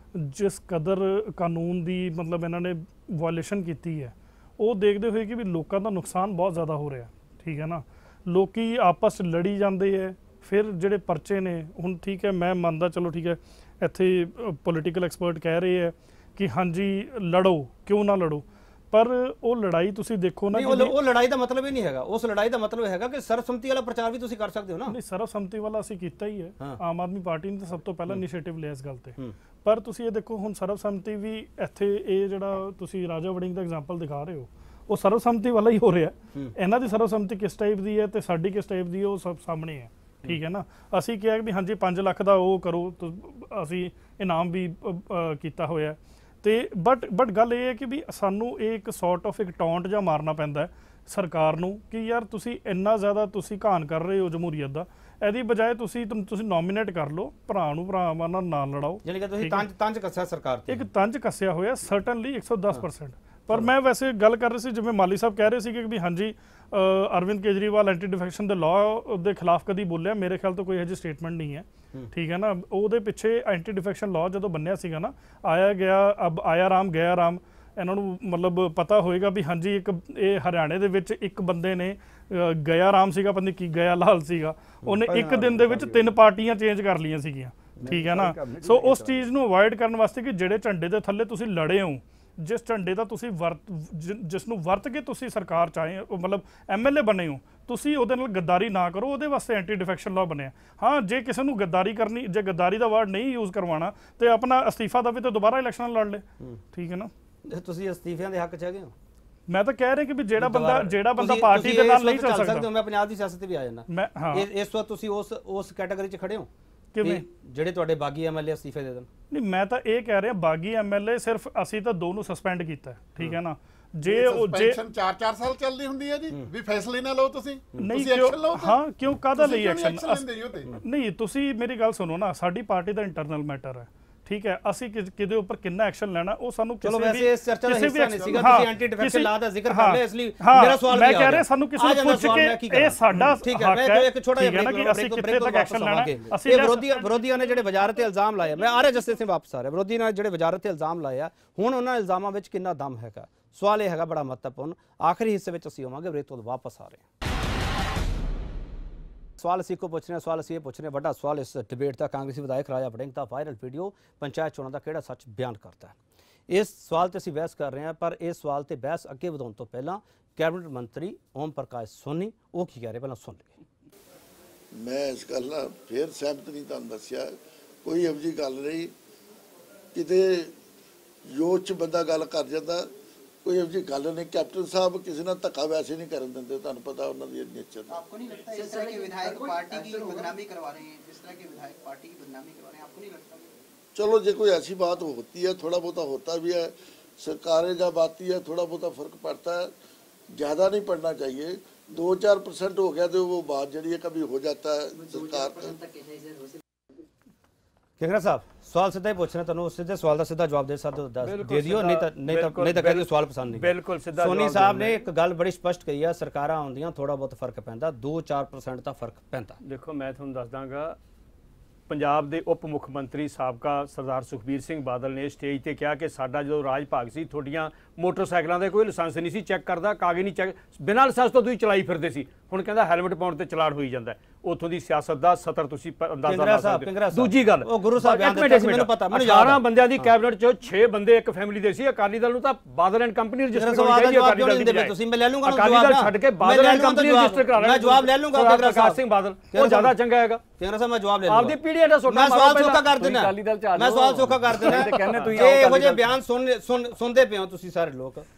ਜਿਸ ਕਦਰ ਕਾਨੂੰਨ ਦੀ ਮਤਲਬ ਇਹਨਾਂ ਨੇ ਵਾਇਲੇਸ਼ਨ ਕੀਤੀ ਹੈ, ਉਹ ਦੇਖਦੇ ਹੋਏ ਕਿ ਵੀ ਲੋਕਾਂ ਦਾ ਨੁਕਸਾਨ ਬਹੁਤ ਜ਼ਿਆਦਾ ਹੋ ਰਿਹਾ, ਠੀਕ ਹੈ ਨਾ। ਲੋਕੀ ਆਪਸ 'ਚ ਲੜੀ ਜਾਂਦੇ ਹੈ, ਫਿਰ ਜਿਹੜੇ ਪਰਚੇ ਨੇ ਹੁਣ ਠੀਕ ਹੈ ਮੈਂ ਮੰਨਦਾ, ਚਲੋ ਠੀਕ ਹੈ ਇੱਥੇ ਪੋਲੀਟੀਕਲ ਐਕਸਪਰਟ ਕਹਿ ਰਹੇ ਹੈ ਕਿ ਹਾਂਜੀ ਲੜੋ, ਕਿਉਂ ਨਾ ਲੜੋ, ਪਰ ਉਹ ਲੜਾਈ ਤੁਸੀਂ ਦੇਖੋ ਨਾ, ਉਹ ਲੜਾਈ ਦਾ ਮਤਲਬ ਇਹ ਨਹੀਂ ਹੈਗਾ, ਉਸ ਲੜਾਈ ਦਾ ਮਤਲਬ ਹੈਗਾ ਕਿ ਸਰਬਸੰਮਤੀ ਵਾਲਾ ਪ੍ਰਚਾਰ ਵੀ ਤੁਸੀਂ ਕਰ ਸਕਦੇ ਹੋ ਨਾ। ਨਹੀਂ, ਸਰਬਸੰਮਤੀ ਵਾਲਾ ਅਸੀਂ ਕੀਤਾ ਹੀ ਹੈ, ਆਮ ਆਦਮੀ ਪਾਰਟੀ ਨੇ ਤਾਂ ਸਭ ਤੋਂ ਪਹਿਲਾਂ ਇਨੀਸ਼ੀਏਟਿਵ ਲਿਆ ਇਸ ਗੱਲ ਤੇ। ਪਰ ਤੁਸੀਂ ਇਹ ਦੇਖੋ ਹੁਣ ਸਰਬਸੰਮਤੀ ਵੀ ਇੱਥੇ ਇਹ ਜਿਹੜਾ ਤੁਸੀਂ ਰਾਜਾ ਵੜਿੰਗ ਦਾ ਐਗਜ਼ਾਮਪਲ ਦਿਖਾ ਰਹੇ ਹੋ, ਉਹ ਸਰਬਸੰਮਤੀ ਵਾਲਾ ਹੀ ਹੋ ਰਿਹਾ। ਇਹਨਾਂ ਦੀ ਸਰਬਸੰਮਤੀ ਕਿਸ ਟਾਈਪ ਦੀ ਹੈ ਤੇ ਸਾਡੀ ਕਿਸ ਟਾਈਪ ਦੀ ਹੈ, ਉਹ ਸਭ ਸਾਹਮਣੇ ਹੈ, ਠੀਕ ਹੈ ਨਾ। ਅਸੀਂ ਕਿਹਾ ਵੀ ਹਾਂਜੀ ਪੰਜ ਲੱਖ ਦਾ ਉਹ ਕਰੋ, ਅਸੀਂ ਇਨਾਮ ਵੀ ਕੀਤਾ ਹੋਇਆ ਤੇ ਬਟ ਬਟ ਗੱਲ ਇਹ ਹੈ ਕਿ ਵੀ ਸਾਨੂੰ ਇਹ ਇੱਕ ਸੌਰਟ ਆਫ ਇੱਕ ਟੌਂਟ ਜਾਂ ਮਾਰਨਾ ਪੈਂਦਾ ਹੈ ਸਰਕਾਰ ਨੂੰ ਕਿ ਯਾਰ ਤੁਸੀਂ ਇੰਨਾ ਜ਼ਿਆਦਾ ਤੁਸੀਂ ਘਾਣ ਕਰ ਰਹੇ ਹੋ ਜਮਹੂਰੀਅਤ ਦਾ, ਇਹਦੀ ਬਜਾਏ ਤੁਸੀਂ ਤੁਸੀਂ ਨੋਮੀਨੇਟ ਕਰ ਲਓ, ਭਰਾ ਨੂੰ ਭਰਾਵਾਂ ਨਾਲ ਨਾ ਲੜਾਓ। ਯਾਨੀ ਕਿ ਤੁਸੀਂ ਤੰਜ ਤੰਜ ਕੱਸਿਆ ਸਰਕਾਰ ਤੇ, ਇੱਕ ਤੰਜ ਕੱਸਿਆ ਹੋਇਆ ਸਰਟਨਲੀ ਇੱਕ ਸੌ ਦਸ ਪਰਸੈਂਟ। ਪਰ ਮੈਂ ਵੈਸੇ ਗੱਲ ਕਰ ਰਹੀ ਸੀ ਜਿਵੇਂ ਮਾਲੀ ਸਾਹਿਬ ਕਹਿ ਰਹੇ ਸੀ ਕਿ ਵੀ ਹਾਂਜੀ ਅਰਵਿੰਦ ਕੇਜਰੀਵਾਲ ਐਂਟੀ ਡਿਫੈਕਸ਼ਨ ਦੇ ਲਾਅ ਦੇ ਖਿਲਾਫ ਕਦੀ ਬੋਲਿਆ, ਮੇਰੇ ਖਿਆਲ ਤੋਂ ਕੋਈ ਇਹੋ ਜਿਹੀ ਸਟੇਟਮੈਂਟ ਨਹੀਂ ਹੈ, ਠੀਕ ਹੈ ਨਾ। ਉਹਦੇ ਪਿੱਛੇ ਐਂਟੀ ਡਿਫੈਕਸ਼ਨ ਲਾਅ ਜਦੋਂ ਬੰਨਿਆ ਸੀਗਾ ਨਾ, ਆਇਆ ਗਿਆ ਅਬ ਆਇਆ ਰਾਮ ਗਿਆ ਰਾਮ, ਇਹਨਾਂ ਨੂੰ ਮਤਲਬ ਪਤਾ ਹੋਏਗਾ ਵੀ ਹਾਂਜੀ ਇੱਕ ਇਹ ਹਰਿਆਣੇ ਦੇ ਵਿੱਚ ਇੱਕ ਬੰਦੇ ਨੇ ਗਿਆ ਰਾਮ ਸੀਗਾ, ਪਤਾ ਨਹੀਂ ਕੀ ਗਿਆ ਲਾਲ ਸੀਗਾ, ਉਹਨੇ ਇੱਕ ਦਿਨ ਦੇ ਵਿੱਚ ਤਿੰਨ ਪਾਰਟੀਆਂ ਚੇਂਜ ਕਰ ਲਈਆਂ ਸੀਗੀਆਂ, ਠੀਕ ਹੈ ਨਾ। ਸੋ ਉਸ ਚੀਜ਼ ਨੂੰ ਅਵੋਇਡ ਕਰਨ ਵਾਸਤੇ ਕਿ ਜਿਹੜੇ ਝੰਡੇ ਦੇ ਥੱਲੇ ਤੁਸੀਂ ਲੜੇ ਹੋ, ਜਿਸ ਝੰਡੇ ਦਾ ਤੁਸੀਂ ਵਰਤ ਜਿਸ ਨੂੰ ਵਰਤ ਕੇ ਤੁਸੀਂ ਸਰਕਾਰ ਚਾਹੇ ਮਤਲਬ ਐਮ ਐਲ ਏ ਬਣੇ ਹੋ, ਤੁਸੀਂ ਉਹਦੇ ਨਾਲ ਗੱਦਾਰੀ ਨਾ ਕਰੋ, ਉਹਦੇ ਵਾਸਤੇ ਐਂਟੀ ਡਿਫੈਕਸ਼ਨ ਲਾਅ ਬਣਿਆ। ਹਾਂ, ਜੇ ਕਿਸੇ ਨੂੰ ਗੱਦਾਰੀ ਕਰਨੀ, ਜੇ ਗੱਦਾਰੀ ਦਾ ਵਰਡ ਨਹੀਂ ਯੂਜ਼ ਕਰਵਾਉਣਾ ਤੇ ਆਪਣਾ ਅਸਤੀਫਾ ਦੇਵੇ ਤੇ ਦੁਬਾਰਾ ਇਲੈਕਸ਼ਨ ਲੜ ਲੇ, ਠੀਕ ਹੈ ਨਾ। ਤੁਸੀਂ ਅਸਤੀਫਿਆਂ ਦੇ ਹੱਕ 'ਚ ਹੈਗੇ ਹੋ? ਮੈਂ ਤਾਂ ਕਹਿ ਰਿਹਾ ਕਿ ਵੀ ਜਿਹੜਾ ਬੰਦਾ ਜਿਹੜਾ ਬੰਦਾ ਪਾਰਟੀ ਦੇ ਨਾਲ ਨਹੀਂ ਚੱਲ ਸਕਦਾ। ਮੈਂ ਪੰਜਾਬ ਦੀ ਸਿਆਸਤ ਤੇ ਵੀ ਆ ਜਾਣਾ, ਇਸ ਵਕਤ ਤੁਸੀਂ ਉਸ ਉਸ ਕੈਟਾਗਰੀ 'ਚ ਖੜੇ ਹੋ ਕਿਵੇਂ, ਜਿਹੜੇ ਤੁਹਾਡੇ ਬਾਗੀ ਐਮਐਲਏ ਅਸਤੀਫੇ ਦੇ ਦੇਣ? ਨਹੀਂ, ਮੈਂ ਤਾਂ ਇਹ ਕਹਿ ਰਿਹਾ ਬਾਗੀ ਐਮਐਲਏ ਸਿਰਫ ਅਸੀਂ ਤਾਂ ਦੋ ਨੂੰ ਸਸਪੈਂਡ ਕੀਤਾ, ਠੀਕ ਹੈ ਨਾ। ਜੇ ਉਹ ਜੇ ਚਾਰ ਚਾਰ ਸਾਲ ਚੱਲਦੀ ਹੁੰਦੀ ਹੈ ਜੀ, ਵੀ ਫੈਸਲੇ ਨਾ ਲਓ ਤੁਸੀਂ, ਨਹੀਂ ਕਿਉਂ, ਹਾਂ ਕਿਉਂ ਕਾਹਦਾ ਲਈ ਐਕਸ਼ਨ? ਨਹੀਂ, ਤੁਸੀਂ ਮੇਰੀ ਗੱਲ ਸੁਣੋ ਨਾ, ਸਾਡੀ ਪਾਰਟੀ ਦਾ ਇੰਟਰਨਲ ਮੈਟਰ ਹੈ, ਠੀਕ ਹੈ। ਅਸੀਂ ਕਿਹਦੇ ਉੱਪਰ ਕਿੰਨਾ ਐਕਸ਼ਨ ਲੈਣਾ ਉਹ ਸਾਨੂੰ ਕਿਸੇ ਵੀ ਵੈਸੇ ਇਸ ਚਰਚਾ ਦਾ ਹਿੱਸਾ ਨਹੀਂ ਸੀਗਾ, ਤੁਸੀਂ ਐਂਟੀ ਡਿਫੈਕਸ਼ਨ ਲਾਅ ਦਾ ਜ਼ਿਕਰ ਕਰ ਲਿਆ, ਇਸ ਲਈ ਮੇਰਾ ਸਵਾਲ ਮੈਂ ਕਹਿ ਰਿਹਾ ਸਾਨੂੰ ਕਿਸੇ ਨੂੰ ਪੁੱਛ ਕੇ ਇਹ ਸਾਡਾ ਠੀਕ ਹੈ। ਮੈਂ ਇੱਕ ਛੋਟਾ ਜਿਹਾ ਬ੍ਰੇਕ ਕਿ ਅਸੀਂ ਕਿੱਥੇ ਤੱਕ ਐਕਸ਼ਨ ਲੈਣਾ। ਅਸੀਂ ਵਿਰੋਧੀ ਵਿਰੋਧੀਆਂ ਨੇ ਜਿਹੜੇ ਵਜ਼ਾਰਤ ਤੇ ਇਲਜ਼ਾਮ ਲਾਏ, ਮੈਂ ਆ ਰਿਹਾ ਜਸਤੇ ਸਿੰਘ ਵਾਪਸ ਆ ਰਿਹਾ, ਵਿਰੋਧੀ ਨੇ ਜਿਹੜੇ ਵਜ਼ਾਰਤ ਤੇ ਇਲਜ਼ਾਮ ਲਾਏ ਆ, ਹੁਣ ਉਹਨਾਂ ਇਲਜ਼ਾਮਾਂ ਵਿੱਚ ਕਿੰਨਾ ਦਮ ਹੈਗਾ, ਸਵਾਲ ਇਹ ਹੈਗਾ ਬੜਾ ਮਹੱਤਵਪੂਰਨ। ਆਖਰੀ ਹਿੱਸੇ ਵਿੱਚ ਅਸੀਂ ਆਵਾਂਗੇ, ਬ੍ਰੇਕ ਤੋਂ ਵਾਪਸ ਆ ਰਹੇ ਹਾਂ। ਸਵਾਲ ਅਸੀਂ ਕੋ ਪੁੱਛ ਰਹੇ ਸਵਾਲ ਅਸੀਂ ਇਹ ਪੁੱਛ ਰਹੇ ਵੱਡਾ ਸਵਾਲ ਇਸ ਡਿਬੇਟ ਦਾ, ਕਾਂਗਰਸੀ ਵਿਧਾਇਕ ਰਾਜਾ ਵੜਿੰਗ ਦਾ ਵਾਇਰਲ ਵੀਡੀਓ ਪੰਚਾਇਤ ਚੋਣਾਂ ਦਾ ਕਿਹੜਾ ਸੱਚ ਬਿਆਨ ਕਰਦਾ ਹੈ, ਇਸ ਸਵਾਲ ਤੇ ਅਸੀਂ ਬਹਿਸ ਕਰ ਰਹੇ ਹਾਂ। ਪਰ ਇਸ ਸਵਾਲ ਤੇ ਬਹਿਸ ਅੱਗੇ ਵਧਾਉਣ ਤੋਂ ਪਹਿਲਾਂ ਕੈਬਨਿਟ ਮੰਤਰੀ ਓਮ ਪ੍ਰਕਾਸ਼ ਸੋਨੀ ਉਹ ਕੀ ਕਹਿ ਰਹੇ ਪਹਿਲਾਂ ਸੁਣ ਲਈਏ। ਮੈਂ ਇਸ ਗੱਲ ਨਾਲ ਫਿਰ ਸਹਿਮਤ ਨਹੀਂ, ਤੁਹਾਨੂੰ ਦੱਸਿਆ ਕੋਈ ਇਹੋ ਜਿਹੀ ਗੱਲ ਨਹੀਂ, ਕਿਤੇ ਯੋਚ 'ਚ ਬੰਦਾ ਗੱਲ ਕਰ ਜਾਂਦਾ, ਕੋਈ ਇਹੋ ਜਿਹੀ ਗੱਲ ਨਹੀਂ। ਕੈਪਟਨ ਸਾਹਿਬ ਕਿਸੇ ਨਾਲ ਧੱਕਾ ਵੈਸੇ ਨਹੀਂ ਕਰਨ ਦਿੰਦੇ, ਤੁਹਾਨੂੰ ਪਤਾ ਉਹਨਾਂ ਦੀ ਨੇਚਰ। आपको नहीं लगता इस तरह के विधायक पार्टी की बदनामी करवा रहे हैं, इस तरह के विधायक पार्टी की बदनामी करवा रहे हैं, आपको नहीं लगता? चलो जो कोई ऐसी बात होती है, थोड़ा बहुत होता भी है, सरकारें जब आती है थोड़ा बहुत फर्क पड़ता है, ज़्यादा नहीं पड़ना चाहिए। दो चार परसेंट हो गया तो वो बात जड़ी है कभी हो जाता है सरकार। ਕਿੰਗਰਾ ਸਾਹਿਬ ਸਵਾਲ ਸਿੱਧਾ ਹੀ ਪੁੱਛਣਾ, ਤੁਹਾਨੂੰ ਸਿੱਧੇ ਸਵਾਲ ਦਾ ਸਿੱਧਾ ਜਵਾਬ ਦੇ ਸਕਦੇ ਹੋ ਦੇ ਦਿਓ, ਨਹੀਂ ਤਾਂ ਨਹੀਂ ਤਾਂ ਨਹੀਂ ਤਾਂ ਕਹਿੰਦੇ ਸਵਾਲ ਪਸੰਦ ਨਹੀਂ। ਬਿਲਕੁਲ ਸਿੱਧਾ ਸੋਨੀ ਸਾਹਿਬ ਨੇ ਇੱਕ ਗੱਲ ਬੜੀ ਸਪਸ਼ਟ ਕਹੀ ਆ, ਸਰਕਾਰਾਂ ਆਉਂਦੀਆਂ ਥੋੜਾ ਬਹੁਤ ਫਰਕ ਪੈਂਦਾ, ਦੋ ਚਾਰ ਪਰਸੈਂਟ ਦਾ ਫਰਕ ਪੈਂਦਾ। ਦੇਖੋ ਮੈਂ ਤੁਹਾਨੂੰ ਦੱਸ ਦਾਂਗਾ, ਪੰਜਾਬ ਦੇ ਉਪ ਮੁੱਖ ਮੰਤਰੀ ਸਾਬਕਾ ਸਰਦਾਰ ਸੁਖਬੀਰ ਸਿੰਘ ਬਾਦਲ ਨੇ ਸਟੇਜ ਤੇ ਕਿਹਾ ਕਿ ਸਾਡਾ ਜਦੋਂ ਰਾਜ ਭਾਗ ਸੀ ਤੁਹਾਡੀਆਂ ਮੋਟਰਸਾਈਕਲਾਂ ਦੇ ਕੋਈ ਲਾਇਸੈਂਸ ਨਹੀਂ ਸੀ ਚੈੱਕ ਕਰਦਾ, ਕਾਗਜ਼ ਨਹੀਂ ਚੈੱਕ, ਬਿਨਾਂ ਲਾਇਸੈਂਸ ਤੋਂ ਤੁਸੀਂ ਚਲਾਈ ਫਿਰਦੇ ਸੀ। ਹੁਣ ਕਹਿੰਦਾ ਹੈਲਮਟ ਪਾਉਣ ਤੇ ਚਲਾਨ ਹੋਈ ਜਾਂਦਾ। ਉਥੋਂ ਦੀ ਸਿਆਸਤ ਦਾ ਸਤਰ ਤੁਸੀਂ ਅੰਦਾਜ਼ਾ ਲਾ ਸਕਦੇ ਹੋ। ਦੂਜੀ ਗੱਲ, ਉਹ ਗੁਰੂ ਸਾਹਿਬ ਮੈਨੂੰ ਪਤਾ, ਮੈਨੂੰ ਯਾਦ ਅਠਾਰਾਂ ਬੰਦਿਆਂ ਦੀ ਕੈਬਨਿਟ ਚੋਂ ਛੇ ਬੰਦੇ ਇੱਕ ਫੈਮਿਲੀ ਦੇ ਸੀ। ਅਕਾਲੀ ਦਲ ਨੂੰ ਤਾਂ ਬਾਦਲ ਐਂਡ ਕੰਪਨੀ ਰਜਿਸਟਰ ਕਰਵਾਉਣੀ ਚਾਹੀਦੀ ਹੈ। ਅਕਾਲੀ ਦਲ ਦੀ ਤੁਸੀਂ ਮੈਂ ਲੈ ਲੂੰਗਾ ਅਕਾਲੀ ਦਲ ਛੱਡ ਕੇ ਬਾਦਲ ਐਂਡ ਕੰਪਨੀ ਰਜਿਸਟਰ ਕਰਾ ਲੈਣਾ। ਮੈਂ ਜਵਾਬ ਲੈ ਲੂੰਗਾ ਪ੍ਰਕਾਸ਼ ਸਿੰਘ ਬਾਦਲ, ਉਹ ਜ਼ਿਆਦਾ ਚੰਗਾ ਹੈਗਾ। ਕਿੰਗਰਾ ਸਾਹਿਬ ਮੈਂ ਜਵਾਬ ਲੈ ਲੂੰਗਾ, ਆਪਦੀ ਪੀੜ੍ਹੀ ਦਾ ਸੋਟਾ ਮੈਂ ਸਵਾਲ ਸੌਖਾ ਕਰ ਦੇਣਾ, ਮੈਂ ਸਵਾਲ ਸੌਖਾ ਕਰ ਦੇਣਾ। ਕਹਿੰਦੇ ਤੁਸੀਂ ਇਹੋ ਜਿਹੇ ਬਿਆਨ ਸੁਣ ਸੁਣਦੇ ਪਏ ਹੋ ਤੁਸੀਂ ਸਾਰੇ ਲੋਕ,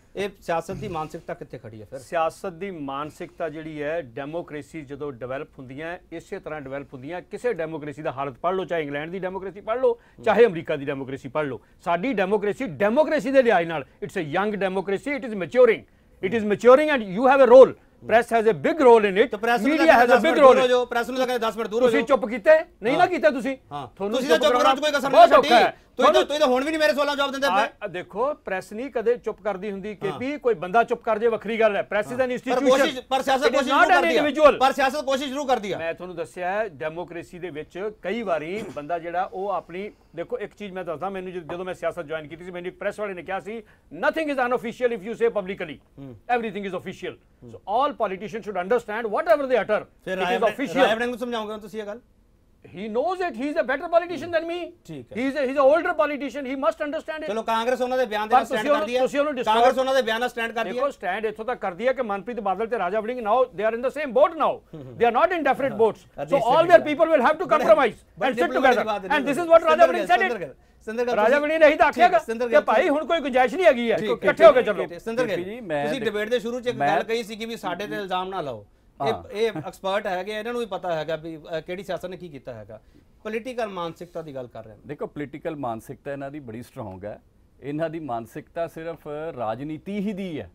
ਇਹ ਸਿਆਸਤ ਦੀ ਮਾਨਸਿਕਤਾ ਕਿੱਥੇ ਖੜੀ ਹੈ ਫਿਰ? ਸਿਆਸਤ ਦੀ ਮਾਨਸਿਕਤਾ ਜਿਹੜੀ ਹੈ, ਡੈਮੋਕ੍ਰੇਸੀ ਜਦੋਂ ਡਿਵੈਲਪ ਹੁੰਦੀਆਂ ਇਸੇ ਤਰ੍ਹਾਂ ਡਿਵੈਲਪ ਹੁੰਦੀਆਂ। ਕਿਸੇ ਡੈਮੋਕ੍ਰੇਸੀ ਦਾ ਹਾਲਤ ਪੜ੍ਹ ਲਓ, ਚਾਹੇ ਇੰਗਲੈਂਡ ਦੀ ਡੈਮੋਕ੍ਰੇਸੀ ਪੜ੍ਹ ਲਓ, ਚਾਹੇ ਅਮਰੀਕਾ ਦੀ ਡੈਮੋਕ੍ਰੇਸੀ ਪੜ੍ਹ ਲਓ। ਸਾਡੀ ਡੈਮੋਕ੍ਰੇਸੀ ਡੈਮੋਕ੍ਰੇਸੀ ਦੇ ਲਿਹਾਜ਼ ਨਾਲ it's a young democracy, it is maturing, it is maturing and you have a role. Press has a big role in it, media has a big role. ਜੋ press ਨੂੰ ਲੱਗਾ ਦਸ ਮਿੰਟ ਦੂਰ ਹੋ ਜਾਓ। ਤੁਸੀਂ ਚੁੱਪ ਕੀਤੇ ਨਹੀਂ ਨਾ ਕੀਤੇ ਤੁਸੀਂ, ਤੁਹਾਨੂੰ ਤੁਸੀਂ ਤਾਂ ਚੁੱਪ ਕਰਾਉਣ ਚ ਕੋਈ ਕਸਰ ਨਹੀਂ ਛੱਡੀ। ਤੁਸੀਂ ਤਾਂ ਤੁਸੀਂ ਤਾਂ ਹੁਣ ਵੀ ਨਹੀਂ ਮੇਰੇ ਸਵਾਲਾਂ ਜਵਾਬ ਦਿੰਦੇ ਪਏ। ਦੇਖੋ ਪ੍ਰੈਸ ਨਹੀਂ ਕਦੇ ਚੁੱਪ ਕਰਦੀ ਹੁੰਦੀ ਕਿ ਵੀ ਕੋਈ ਬੰਦਾ ਚੁੱਪ ਕਰ ਜੇ ਵੱਖਰੀ ਗੱਲ ਹੈ। ਪ੍ਰੈਸ ਇਜ਼ ਐਨ ਇੰਸਟੀਟਿਊਸ਼ਨ, ਪਰ ਸਿਆਸਤ ਕੋਸ਼ਿਸ਼ ਜ਼ਰੂਰ ਕਰਦੀ ਹੈ, ਪਰ ਸਿਆਸਤ ਕੋਸ਼ਿਸ਼ ਜ਼ਰੂਰ ਕਰਦੀ ਹੈ। ਮੈਂ ਤੁਹਾਨੂੰ ਦੱਸਿਆ ਹੈ ਡੈਮੋਕ੍ਰੇਸੀ ਦੇ ਵਿੱਚ ਕਈ ਵਾਰੀ ਬੰਦਾ ਜਿਹੜਾ ਉਹ ਆਪਣੀ, ਦੇਖੋ ਇੱਕ ਚੀਜ਼ ਮੈਂ ਦੱਸਦਾ, ਮੈਨੂੰ ਜਦੋਂ ਮੈਂ ਸਿਆਸਤ ਜੁਆਇਨ ਕੀਤੀ ਸੀ, ਮੈਨੂੰ ਇੱਕ ਪ੍ਰੈਸ ਵਾਲੇ ਨੇ ਕਿਹਾ ਸੀ nothing is unofficial if you say publicly, everything is official. So all politicians should understand whatever they utter, it is official. Rai Warring ਨੂੰ ਸਮਝਾਉਂਗੇ ਤੁਸੀਂ ਇਹ ਗੱਲ? He knows it. He is a better politician than me. ਠੀਕ ਹੈ। He is a, he is an older politician. He must understand it. ਚਲੋ ਕਾਂਗਰਸ ਉਹਨਾਂ ਦੇ ਬਿਆਨ ਦੇ ਨਾਲ ਸਟੈਂਡ ਕਰਦੀ ਹੈ, ਕਾਂਗਰਸ ਉਹਨਾਂ ਦੇ ਬਿਆਨ ਨਾਲ ਸਟੈਂਡ ਕਰਦੀ ਹੈ। ਦੇਖੋ ਸਟੈਂਡ ਇੱਥੋਂ ਤੱਕ ਕਰਦੀ ਹੈ ਕਿ ਮਨਪ੍ਰੀਤ ਬਾਦਲ ਤੇ Raja Warring now they are in the same boat now. They are not in different boats. So all their people will have to compromise and sit together. And this is what Raja Vardhan said it. Raja Warring ਨੇ ਇਹੀ ਤਾਂ ਆਖਿਆ ਕਿ ਭਾਈ ਹੁਣ ਕੋਈ ਗੁੰਜਾਇਸ਼ ਨਹੀਂ ਹੈਗੀ ਹੈ, ਇਕੱਠੇ ਹੋ ਕੇ ਚੱਲੋ। ਸਿੰਦਰ ਗਿੱਲ, ਤੁਸੀਂ ਡਿਬੇਟ ਦੇ ਸ਼ੁਰੂ ਚ ਇੱਕ ਗੱਲ ਕਹੀ ਸੀ ਕਿ ਵੀ ਸਾਡੇ ਤੇ ਇਲਜ਼ਾਮ ਨਾ ਲਾਓ। ਇਹ ਇਹ ਐਕਸਪਰਟ ਹੈਗੇ, ਇਹਨਾਂ ਨੂੰ ਵੀ ਪਤਾ ਹੈਗਾ ਵੀ ਕਿਹੜੀ ਸਿਆਸਤ ਨੇ ਕੀ ਕੀਤਾ ਹੈਗਾ। ਪੋਲੀਟੀਕਲ ਮਾਨਸਿਕਤਾ ਦੀ ਗੱਲ ਕਰ ਰਹੇ ਹਾਂ। ਦੇਖੋ ਪੋਲੀਟੀਕਲ ਮਾਨਸਿਕਤਾ ਇਹਨਾਂ ਦੀ ਬੜੀ ਸਟਰੋਂਗ ਹੈ। ਇਹਨਾਂ ਦੀ ਮਾਨਸਿਕਤਾ ਸਿਰਫ ਰਾਜਨੀਤੀ ਹੀ ਦੀ ਹੈ।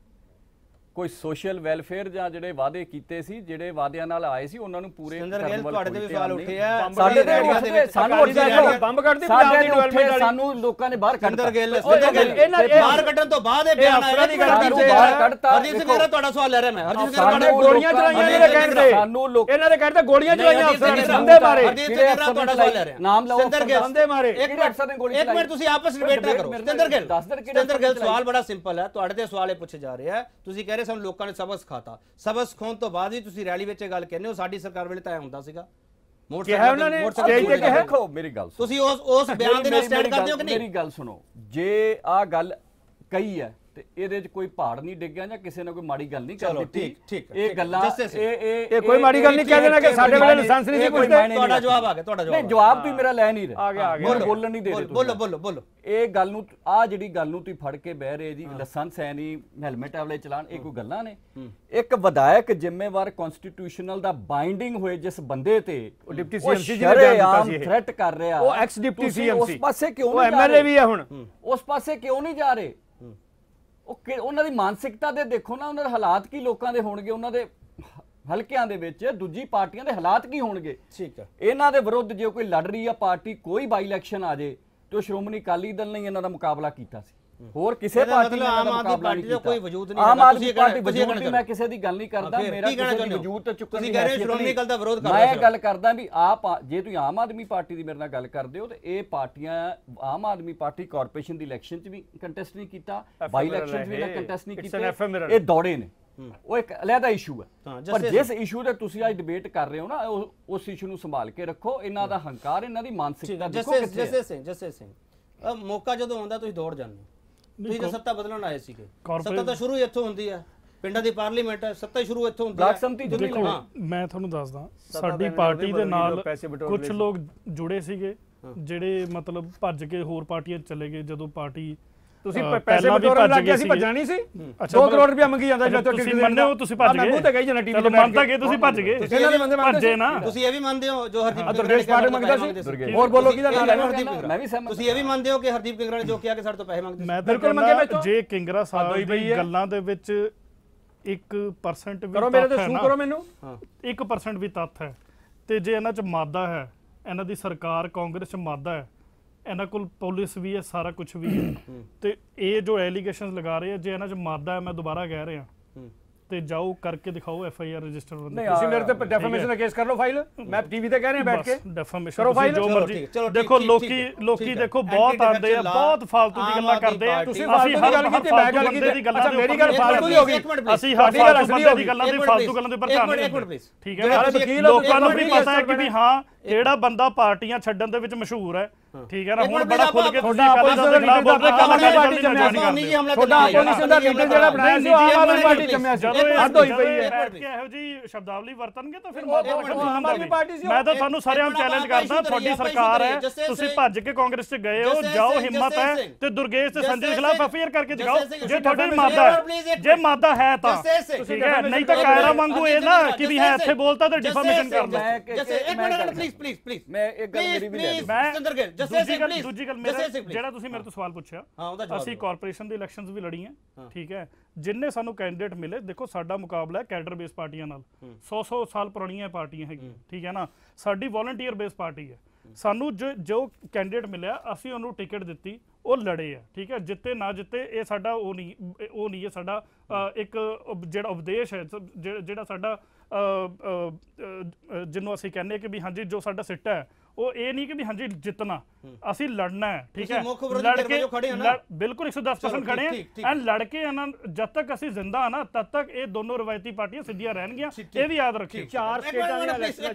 ਕੋਈ ਸੋਸ਼ਲ ਵੈਲਫੇਅਰ ਜਾਂ ਜਿਹੜੇ ਵਾਅਦੇ ਕੀਤੇ ਸੀ, ਜਿਹੜੇ ਵਾਅਦਿਆਂ ਨਾਲ ਆਏ ਸੀ, ਉਹਨਾਂ ਨੂੰ ਪੂਰੇ ਕਰਨ ਵੱਲ ਤੁਹਾਡੇ ਤੇ ਵੀ ਸਵਾਲ ਉੱਠੇ ਆ। ਸਾਡੇ ਤੇ ਸਾਨੂੰ ਬੰਬ ਕੱਢਦੇ ਸਾਡੇ ਉੱਠੇ, ਸਾਨੂੰ ਲੋਕਾਂ ਨੇ ਬਾਹਰ ਕੱਢਤਾ। ਸਿੰਦਰ ਗਿੱਲ, ਸਿੰਦਰ ਗਿੱਲ ਬਾਹਰ ਕੱਢਣ ਤੋਂ ਬਾਅਦ ਇਹ ਬਿਆਨ ਆਇਆ ਦੀ ਗੱਲ ਕਰਦੇ ਆ। ਹਰਜੀਤ ਸਿੰਘ ਮੇਰਾ ਤੁਹਾਡਾ ਸਵਾਲ ਲੈ ਰਿਹਾ ਮੈਂ। ਹਰਜੀਤ ਸਿੰਘ ਤੁਹਾਡੇ ਗੋਲੀਆਂ ਚਲਾਈਆਂ ਇਹਨਾਂ ਦੇ ਕਹਿੰਦੇ, ਸਾਨੂੰ ਲੋਕ ਇਹਨਾਂ ਦੇ ਕਹਿੰਦੇ ਗੋਲੀਆਂ ਚਲਾਈਆਂ ਅਫਸਰਾਂ ਨੇ, ਬੰਦੇ ਮਾਰੇ। ਹਰਜੀਤ ਸਿੰਘ ਮੇਰਾ ਤੁਹਾਡਾ ਸਵਾਲ ਲੈ ਰਿਹਾ, ਨਾਮ ਲਓ। ਸਿੰਦਰ ਗਿੱਲ ਬੰਦੇ ਮਾਰੇ। ਇੱਕ ਮਿੰਟ ਇੱਕ ਮਿੰਟ ਤੁਸੀਂ ਆਪਸ ਡਿਬੇਟ ਨਾ ਕਰੋ। ਸਿੰਦਰ ਗਿੱਲ ਸਿੰਦਰ ਗਿੱਲ ਸਵਾਲ ਬੜਾ ਸਿੰਪਲ ਹੈ, ਤੁਹਾਡੇ ਤੇ ਸਵਾਲ ਇਹ ਪੁੱਛੇ ਜਾ ਰਿਹਾ। ਤੁਸੀਂ ਕਹਿ ਰਹੇ ਸਾਨੂੰ ਲੋਕਾਂ ਨੇ ਸਬਕ ਸਿਖਾਤਾ, ਸਬਕ ਸਿਖਾਉਣ ਤੋਂ ਬਾਅਦ ਹੀ ਤੁਸੀਂ ਰੈਲੀ ਵਿੱਚ ਇਹ ਗੱਲ ਕਹਿੰਦੇ ਹੋ ਸਾਡੀ ਸਰਕਾਰ ਵੇਲੇ ਤਾਂ ਐ ਹੁੰਦਾ ਸੀਗਾ। ਕਿਹਾ ਉਹਨਾਂ ਨੇ ਸਟੇਜ ਤੇ ਕਿਹਾ। ਦੇਖੋ ਮੇਰੀ ਗੱਲ ਤੁਸੀਂ ਉਸ ਉਸ ਬਿਆਨ ਦੇ ਨਾਲ ਸਟੈਂਡ ਕਰਦੇ ਹੋ ਕਿ ਨਹੀਂ? ਮੇਰੀ ਗੱਲ ਸੁਣੋ, ਜੇ ਆ ਗੱਲ ਕਹੀ ਹੈ ਤੇ ਇਹਦੇ 'ਚ ਕੋਈ ਪਹਾੜ ਨਹੀਂ ਡਿੱਗਿਆ ਜਾਂ ਕਿਸੇ ਨੇ ਕੋਈ ਮਾੜੀ ਗੱਲ ਨਹੀਂ ਕਰ ਦਿੱਤੀ। ਠੀਕ ਠੀਕ ਇਹ ਗੱਲਾਂ ਇਹ ਇਹ ਕੋਈ ਮਾੜੀ ਗੱਲ ਨਹੀਂ ਕਹਿ ਦੇਣਾ ਕਿ ਸਾਡੇ ਵੇਲੇ ਲਾਇਸੈਂਸ ਨਹੀਂ ਸੀ ਪੁੱਛਦੇ। ਤੁਹਾਡਾ ਜਵਾਬ ਆ ਗਿਆ, ਤੁਹਾਡਾ ਜਵਾਬ ਨਹੀਂ, ਜਵਾਬ ਤੁਸੀਂ ਮੇਰਾ ਲੈ ਨਹੀਂ ਰਹੇ। ਆ ਗਿਆ ਆ ਗਿਆ, ਬੋਲਣ ਨਹੀਂ ਦੇ ਰਹੇ। ਬੋਲੋ ਬੋਲੋ ਬੋਲੋ। ਇਹ ਗੱਲ ਨੂੰ, ਆ ਜਿਹੜੀ ਗੱਲ ਨੂੰ ਤੁਸੀਂ ਫੜ ਕੇ ਬਹਿ ਰਹੇ ਜੀ, ਲਾਇਸੈਂਸ ਹੈ ਨਹੀਂ, ਹੈਲਮਟ ਵਾਲੇ ਚਲਾਨ, ਇਹ ਕੋਈ ਗੱਲਾਂ ਨੇ? ਇੱਕ ਵਿਧਾਇਕ ਜ਼ਿੰਮੇਵਾਰ ਕਨਸਟੀਟਿਊਸ਼ਨਲ ਦਾ ਬਾਈਂਡਿੰਗ ਹੋਏ ਜਿਸ ਬੰਦੇ ਤੇ ਉਹ ਡਿਪਟੀ ਸੀਐਮਸੀ ਜੀ ਨੇ ਬਿਆਨ ਦਿੱਤਾ ਸੀ, ਥ੍ਰੈਟ ਕਰ ਰਿਹਾ, ਉਹ ਐਕਸ ਡਿਪਟੀ ਸੀਐਮਸੀ, ਉਸ ਪਾਸੇ ਕਿਉਂ ਉਹ ਨਹੀਂ ਜਾ ਰਹੇ? ਐਮਐਲਏ ਵੀ ਹੈ ਹੁਣ, ਉਸ ਪਾਸੇ ਕਿਉਂ ਨਹੀਂ ਜਾ ਰਹੇ? ਉਹ ਉਹਨਾਂ ਦੀ ਮਾਨਸਿਕਤਾ ਦੇ ਦੇਖੋ ਨਾ, ਉਹਨਾਂ ਦੇ ਹਾਲਾਤ ਕੀ ਲੋਕਾਂ ਦੇ ਹੋਣਗੇ, ਉਹਨਾਂ ਦੇ ਹਲਕਿਆਂ ਦੇ ਵਿੱਚ ਦੂਜੀ ਪਾਰਟੀਆਂ ਦੇ ਹਾਲਾਤ ਕੀ ਹੋਣਗੇ। ਠੀਕ ਹੈ, ਇਹਨਾਂ ਦੇ ਵਿਰੁੱਧ ਜੇ ਕੋਈ ਲੜ ਰਹੀ ਆ ਪਾਰਟੀ, ਕੋਈ ਬਾਈ ਇਲੈਕਸ਼ਨ ਆ ਜੇ ਤੇ ਸ਼੍ਰੋਮਣੀ ਅਕਾਲੀ ਦਲ ਨੇ ਇਹਨਾਂ ਦਾ ਮੁਕਾਬਲਾ ਕੀਤਾ ਸੀ, ਹੋਰ ਕਿਸੇ ਪਾਰਟੀ ਨੇ ਆਮ ਆਦਮੀ ਪਾਰਟੀ ਦਾ ਕੋਈ ਵਜੂਦ ਨਹੀਂ। ਆਮ ਆਦਮੀ ਪਾਰਟੀ ਵਜੂਦ ਨਹੀਂ, ਮੈਂ ਕਿਸੇ ਦੀ ਗੱਲ ਨਹੀਂ ਕਰਦਾ, ਮੇਰਾ ਕਿਸੇ ਦੀ ਵਜੂਦ ਤੇ ਚੁੱਕਣ ਦੀ ਹੈਸੀਅਤ ਨਹੀਂ। ਸ਼੍ਰੋਮਣੀ ਅਕਾਲੀ ਦਾ ਵਿਰੋਧ ਕਰ ਰਹੇ ਹੋ। ਮੈਂ ਗੱਲ ਕਰਦਾ ਵੀ ਆਪ ਜੇ ਤੁਸੀਂ ਆਮ ਆਦਮੀ ਪਾਰਟੀ ਦੀ ਮੇਰੇ ਨਾਲ ਗੱਲ ਕਰਦੇ ਹੋ ਤੇ ਇਹ ਪਾਰਟੀਆਂ, ਆਮ ਆਦਮੀ ਪਾਰਟੀ ਕਾਰਪੋਰੇਸ਼ਨ ਦੀ ਇਲੈਕਸ਼ਨ 'ਚ ਵੀ ਕੰਟੈਸਟ ਨਹੀਂ ਕੀਤਾ, ਬਾਈ ਇਲੈਕਸ਼ਨ 'ਚ ਵੀ ਕੰਟੈਸਟ ਨਹੀਂ ਕੀਤਾ, ਇਹ ਦੌੜੇ ਨੇ। ਉਹ ਇੱਕ ਅਲੱਗਾ ਇਸ਼ੂ ਹੈ, ਪਰ ਜਿਸ ਇਸ਼ੂ ਤੇ ਤੁਸੀਂ ਅੱਜ ਡਿਬੇਟ ਕਰ ਰਹੇ ਹੋ ਨਾ, ਉਸ ਇਸ਼ੂ ਨੂੰ ਸੰਭਾਲ ਕੇ ਰੱਖੋ। ਇਹਨਾਂ ਦਾ ਹੰਕਾਰ, ਇਹਨਾਂ ਦੀ ਮਾਨਸਿਕਤਾ ਦੇਖੋ ਕਿੱਥੇ ਹੈ। ਜਸੇ ਸਿੰਘ ਜਸੇ ਸਿੰਘ ਮੌਕਾ ਜਦੋਂ ਆਉਂਦਾ ਤੁਸੀਂ ਦੌੜ ਜਾਂਦੇ ਹੋ। ਤੁਸੀਂ ਤਾਂ ਸੱਤਾ ਬਦਲਣ ਆਏ ਸੀਗੇ, ਸੱਤਾ ਤਾਂ ਸ਼ੁਰੂ ਹੀ ਇੱਥੋਂ ਹੁੰਦੀ ਹੈ, ਪਿੰਡਾਂ ਦੀ ਪਾਰਲੀਮੈਂਟ ਹੈ, ਸੱਤਾ ਹੀ ਸ਼ੁਰੂ ਇੱਥੋਂ ਹੁੰਦੀ ਹੈ। ਬਲਾਕ ਸੰਮਤੀ ਦੇਖੋ ਮੈਂ ਤੁਹਾਨੂੰ ਦੱਸਦਾ, ਸਾਡੀ ਪਾਰਟੀ ਦੇ ਨਾਲ ਕੁਝ ਲੋਕ ਜੁੜੇ ਸੀਗੇ ਜਿਹੜੇ ਮਤਲਬ ਭੱਜ ਕੇ ਹੋਰ ਪਾਰਟੀਆਂ ਚਲੇ ਗਏ। ਜਦੋਂ ਪਾਰਟੀ ਤੁਸੀਂ ਪੈਸੇ ਬਟੋਰਨ ਲੱਗ ਗਿਆ ਸੀ, ਭੱਜਣਾ ਨਹੀਂ ਸੀ। ਦੋ ਕਰੋੜ ਰੁਪਏ ਮੰਗੀ ਜਾਂਦਾ ਜਦੋਂ ਤੁਸੀਂ ਮੰਨਦੇ ਹੋ, ਤੁਸੀਂ ਭੱਜ ਗਏ। ਮੈਂ ਤਾਂ ਕਹੀ ਜਾਣਾ ਟੀਵੀ ਤੇ ਮੰਨਦਾ ਕਿ ਤੁਸੀਂ ਭੱਜ ਗਏ, ਭੱਜੇ ਨਾ। ਤੁਸੀਂ ਇਹ ਵੀ ਮੰਨਦੇ ਹੋ ਜੋ ਹਰਦੀਪ ਦੁਰਗੇਸ਼ ਪਾਠਕ ਮੰਗਦਾ ਸੀ, ਹੋਰ ਬੋਲੋ ਕਿਹਦਾ ਨਾਮ ਹੈ? ਹਰਦੀਪ ਕਿੰਗਰਾ। ਮੈਂ ਵੀ ਸਹਿਮਤ। ਤੁਸੀਂ ਇਹ ਵੀ ਮੰਨਦੇ ਹੋ ਕਿ ਹਰਦੀਪ ਕਿੰਗਰਾ ਨੇ ਜੋ ਕਿਹਾ ਕਿ ਸਾਡੇ ਤੋਂ ਪੈਸੇ ਮੰਗਦੇ ਸੀ? ਮੈਂ ਬਿਲਕੁਲ ਮੰਗੇ। ਜੇ ਕਿੰਗਰਾ ਸਾਹਿਬ ਦੀ ਗੱਲਾਂ ਦੇ ਵਿੱਚ ਇੱਕ ਪਰਸੈਂਟ ਵੀ ਕਰੋ ਮੇਰੇ ਤੇ ਸ਼ੂ ਕਰੋ ਮੈਨੂੰ, ਇੱਕ ਪਰਸੈਂਟ ਵੀ ਤੱਥ ਹੈ ਤੇ ਜੇ ਇਹਨਾਂ 'ਚ ਮਾਦਾ ਹੈ, ਇਹਨਾਂ ਦੀ ਸਰਕਾਰ ਕਾਂਗਰਸ 'ਚ ਮਾਦਾ ਹੈ, ਇਹਨਾਂ ਕੋਲ ਪੁਲਿਸ ਵੀ ਹੈ, ਸਾਰਾ ਕੁਝ ਵੀ ਹੈ, ਤੇ ਇਹ ਜੋ ਐਲੀਗੇਸ਼ਨਸ ਲਗਾ ਰਹੇ ਆ, ਜੇ ਇਹਨਾਂ 'ਚ ਮਾਦਾ ਹੈ, ਮੈਂ ਦੁਬਾਰਾ ਕਹਿ ਰਿਹਾ ਤੇ ਜਾਓ ਕਰਕੇ ਦਿਖਾਓ ਐਫ ਆਈ ਆਰ ਰਜਿਸਟਰ। ਤੁਸੀਂ ਮੇਰੇ ਤੇ ਡੈਫਾਮੇਸ਼ਨ ਦਾ ਕੇਸ ਕਰ ਲਓ ਫਾਈਲ, ਮੈਂ ਟੀਵੀ ਤੇ ਕਹਿ ਰਿਹਾ ਬੈਠ ਕੇ ਡੈਫਾਮੇਸ਼ਨ ਕਰੋ ਫਾਈਲ, ਜੋ ਮਰਜ਼ੀ ਦੇਖੋ। ਲੋਕੀ ਲੋਕੀ ਦੇਖੋ ਬਹੁਤ ਆਉਂਦੇ ਆ, ਬਹੁਤ ਫਾਲਤੂ ਦੀ ਗੱਲਾਂ ਕਰਦੇ ਆ। ਤੁਸੀਂ ਫਾਲਤੂ ਦੀ ਗੱਲ ਕੀਤੀ, ਮੈਂ ਗੱਲ ਕੀਤੀ, ਅੱਛਾ ਮੇਰੀ ਗੱਲ ਫਾਲਤੂ ਦੀ ਹੋ ਗਈ। ਅਸੀਂ ਹਰ ਫਾਲਤੂ ਬੰਦੇ ਦੀ ਗੱਲਾਂ ਦੀ ਫਾਲਤੂ ਗੱਲਾਂ ਦੇ ਉੱਪਰ ਧਿਆਨ ਨਹੀਂ ਦਿੰਦੇ, ਠੀਕ ਹੈ। ਲੋਕਾਂ ਨੂੰ ਵੀ ਪਤਾ ਹੈ ਕਿ ਵੀ ਹਾਂ ਕਿਹੜਾ ਬੰਦਾ ਪਾਰਟੀਆਂ ਛੱਡਣ ਦੇ ਵਿੱਚ ਮਸ਼ਹੂਰ ਹੈ, ਠੀਕ ਹੈ ਨਾ, ਹੁਣ ਬੜਾ ਖੁੱਲ ਕੇ ਤੁਹਾਡਾ ਆਪੋਜੀਸ਼ਨ ਦਾ ਲੀਡਰ ਦਾ ਆਮ ਆਦਮੀ ਪਾਰਟੀ ਜੰਮਿਆ ਸੀ, ਤੁਹਾਡਾ ਆਪੋਜੀਸ਼ਨ ਦਾ ਲੀਡਰ ਜਿਹੜਾ ਬਣਾਇਆ ਸੀ ਆਮ ਆਦਮੀ ਪਾਰਟੀ ਜੰਮਿਆ ਸੀ, ਹੱਦ ਹੋਈ ਪਈ ਹੈ। ਇਹੋ ਜੀ ਸ਼ਬਦਾਵਲੀ ਵਰਤਣਗੇ ਤਾਂ ਫਿਰ ਆਮ ਆਦਮੀ ਪਾਰਟੀ ਸੀ। ਮੈਂ ਤਾਂ ਤੁਹਾਨੂੰ ਸਾਰਿਆਂ ਨੂੰ ਚੈਲੰਜ ਕਰਦਾ, ਤੁਹਾਡੀ ਸਰਕਾਰ ਹੈ, ਤੁਸੀਂ ਭੱਜ ਕੇ ਕਾਂਗਰਸ 'ਚ ਗਏ ਹੋ, ਜਾਓ ਹਿੰਮਤ ਹੈ ਤੇ ਦੁਰਗੇਸ਼ ਤੇ ਸੰਜੇ ਦੇ ਖਿਲਾਫ ਐਫ ਆਈ ਆਰ ਕਰਕੇ ਜਗਾਓ ਜੇ ਤੁਹਾਡੇ ਮਾਦਾ ਹੈ, ਜੇ ਮਾਦਾ ਹੈ ਤਾਂ ਠੀਕ ਹੈ, ਨਹੀਂ ਤਾਂ ਕਾਇਰਾ ਵਾਂਗੂ ਇਹ ਨਾ ਕਿ ਵੀ ਹੈ ਇੱਥੇ ਬੋਲਤਾ ਤੇ ਡਿਫਾਮੇਸ਼ਨ ਕਰ ਦੋ। ਇੱਕ ਮਿੰਟ ਪਲੀਜ਼ ਪਲੀਜ਼ ਪਲੀਜ਼ ਮੈਂ ਇੱਕ ਗੱਲ ਮੇਰੀ ਵੀ ਲੈ ਲਓ। ਮੈਂ ਸਿੰਦਰ ਗਿੱਲ ਦੂਜੀ ਗੱਲ ਦੂਜੀ ਗੱਲ ਮੇਰਾ ਜਿਹੜਾ ਤੁਸੀਂ ਮੇਰੇ ਤੋਂ ਸਵਾਲ ਪੁੱਛਿਆ, ਅਸੀਂ ਕਾਰਪੋਰੇਸ਼ਨ ਦੇ ਇਲੈਕਸ਼ਨਸ ਵੀ ਲੜੀ ਹੈ, ਠੀਕ ਹੈ, ਜਿੰਨੇ ਸਾਨੂੰ ਕੈਂਡੀਡੇਟ ਮਿਲੇ, ਦੇਖੋ ਸਾਡਾ ਮੁਕਾਬਲਾ ਹੈ ਕੈਡਰ ਬੇਸ ਪਾਰਟੀਆਂ ਨਾਲ, ਸੌ ਸੌ ਸਾਲ ਪੁਰਾਣੀਆਂ ਪਾਰਟੀਆਂ ਹੈਗੀਆਂ, ਠੀਕ ਹੈ ਨਾ, ਸਾਡੀ ਵੋਲੰਟੀਅਰ ਬੇਸ ਪਾਰਟੀ ਹੈ। ਸਾਨੂੰ ਜੋ ਜੋ ਕੈਂਡੀਡੇਟ ਮਿਲਿਆ ਅਸੀਂ ਉਹਨੂੰ ਟਿਕਟ ਦਿੱਤੀ, ਉਹ ਲੜੇ ਆ, ਠੀਕ ਹੈ, ਜਿੱਤੇ ਨਾ ਜਿੱਤੇ ਇਹ ਸਾਡਾ ਉਹ ਨਹੀਂ ਉਹ ਨਹੀਂ ਹੈ ਸਾਡਾ ਇੱਕ ਜਿਹੜਾ ਉਪਦੇਸ਼ ਹੈ, ਜਿਹੜਾ ਸਾਡਾ ਜਿਹਨੂੰ ਅਸੀਂ ਕਹਿੰਦੇ ਕਿ ਵੀ ਹਾਂਜੀ ਜੋ ਸਾਡਾ ਸਿੱਟਾ ਹੈ ਉਹ ਇਹ ਨਹੀਂ ਕਿ ਵੀ ਹਾਂਜੀ ਜਿੱਤਣਾ, ਅਸੀਂ ਲੜਨਾ ਹੈ, ਠੀਕ ਹੈ, ਲੜ ਕੇ ਬਿਲਕੁਲ ਇੱਕ ਸੌ ਦਸ ਪਰਸੈਂਟ ਖੜੇ ਆ ਐਂਡ ਲੜ ਕੇ ਇਹਨਾਂ ਜਦ ਤੱਕ ਅਸੀਂ ਜ਼ਿੰਦਾ ਆ ਨਾ ਤਦ ਤੱਕ ਇਹ ਦੋਨੋਂ ਰਵਾਇਤੀ ਪਾਰਟੀਆਂ ਸਿੱਧੀਆਂ ਰਹਿਣਗੀਆਂ, ਇਹ ਵੀ ਯਾਦ ਰੱਖਿਓ। ਚਾਰ ਸਟੇਟਾਂ ਦੀਆਂ ਇਲੈਕਸ਼ਨਾਂ